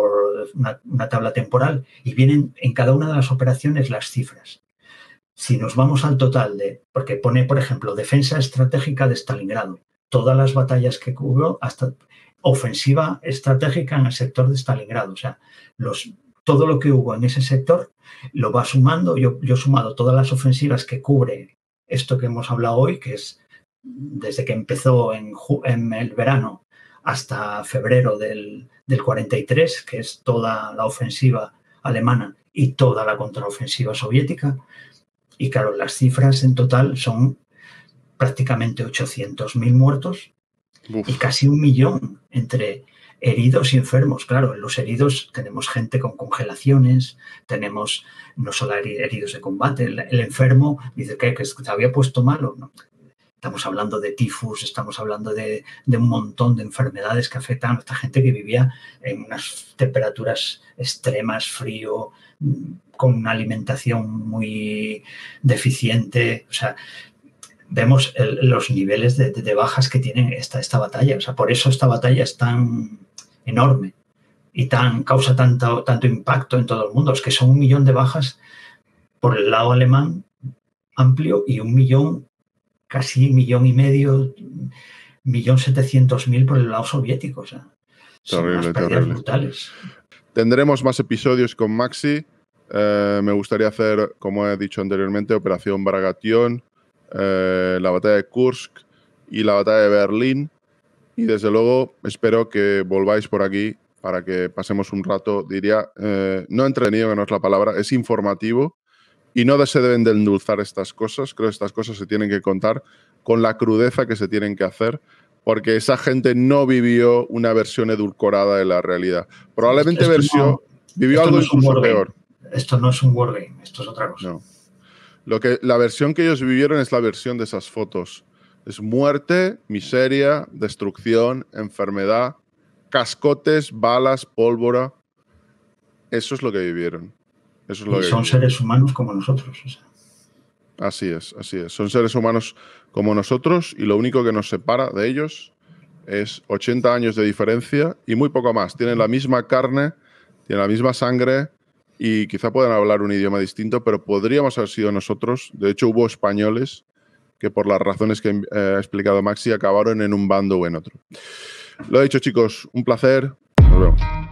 una tabla temporal, y vienen en cada una de las operaciones las cifras. Si nos vamos al total porque pone, por ejemplo, defensa estratégica de Stalingrado, todas las batallas que hubo, hasta ofensiva estratégica en el sector de Stalingrado, o sea, todo lo que hubo en ese sector lo va sumando. Yo he sumado todas las ofensivas que cubre esto que hemos hablado hoy, que es desde que empezó en el verano hasta febrero del 43, que es toda la ofensiva alemana y toda la contraofensiva soviética. Y claro, las cifras en total son prácticamente 800.000 muertos. Uf. Y casi 1.000.000 entre heridos y enfermos. Claro, en los heridos tenemos gente con congelaciones, tenemos no solo heridos de combate, el enfermo dice que se había puesto malo. No. Estamos hablando de tifus, estamos hablando de un montón de enfermedades que afectan a esta gente que vivía en unas temperaturas extremas, frío, con una alimentación muy deficiente. O sea, vemos los niveles de bajas que tiene esta batalla. O sea, por eso esta batalla es tan enorme y causa tanto impacto en todo el mundo. Es que son 1.000.000 de bajas por el lado alemán amplio y 1.000.000, casi 1.500.000, 1.700.000 por el lado soviético. O sea, son unas pérdidas brutales. Tendremos más episodios con Maxi. Me gustaría hacer, como he dicho anteriormente, Operación Bagration, la batalla de Kursk y la batalla de Berlín. Y desde luego espero que volváis por aquí para que pasemos un rato, diría, no entretenido, que no es la palabra, es informativo. Y no se deben de endulzar estas cosas. Creo que estas cosas se tienen que contar con la crudeza que se tienen que hacer, porque esa gente no vivió una versión edulcorada de la realidad. Probablemente vivió algo incluso peor. Esto no es un wargame, esto es otra cosa. No. La versión que ellos vivieron es la versión de esas fotos. Es muerte, miseria, destrucción, enfermedad, cascotes, balas, pólvora. Eso es lo que vivieron. Eso es lo y que son vivieron. Seres humanos como nosotros. O sea. Así es, así es. Son seres humanos como nosotros y lo único que nos separa de ellos es 80 años de diferencia y muy poco más. Tienen la misma carne, tienen la misma sangre y quizá puedan hablar un idioma distinto, pero podríamos haber sido nosotros. De hecho, hubo españoles que por las razones que ha explicado Maxi acabaron en un bando o en otro. Lo he dicho, chicos, un placer. Nos vemos.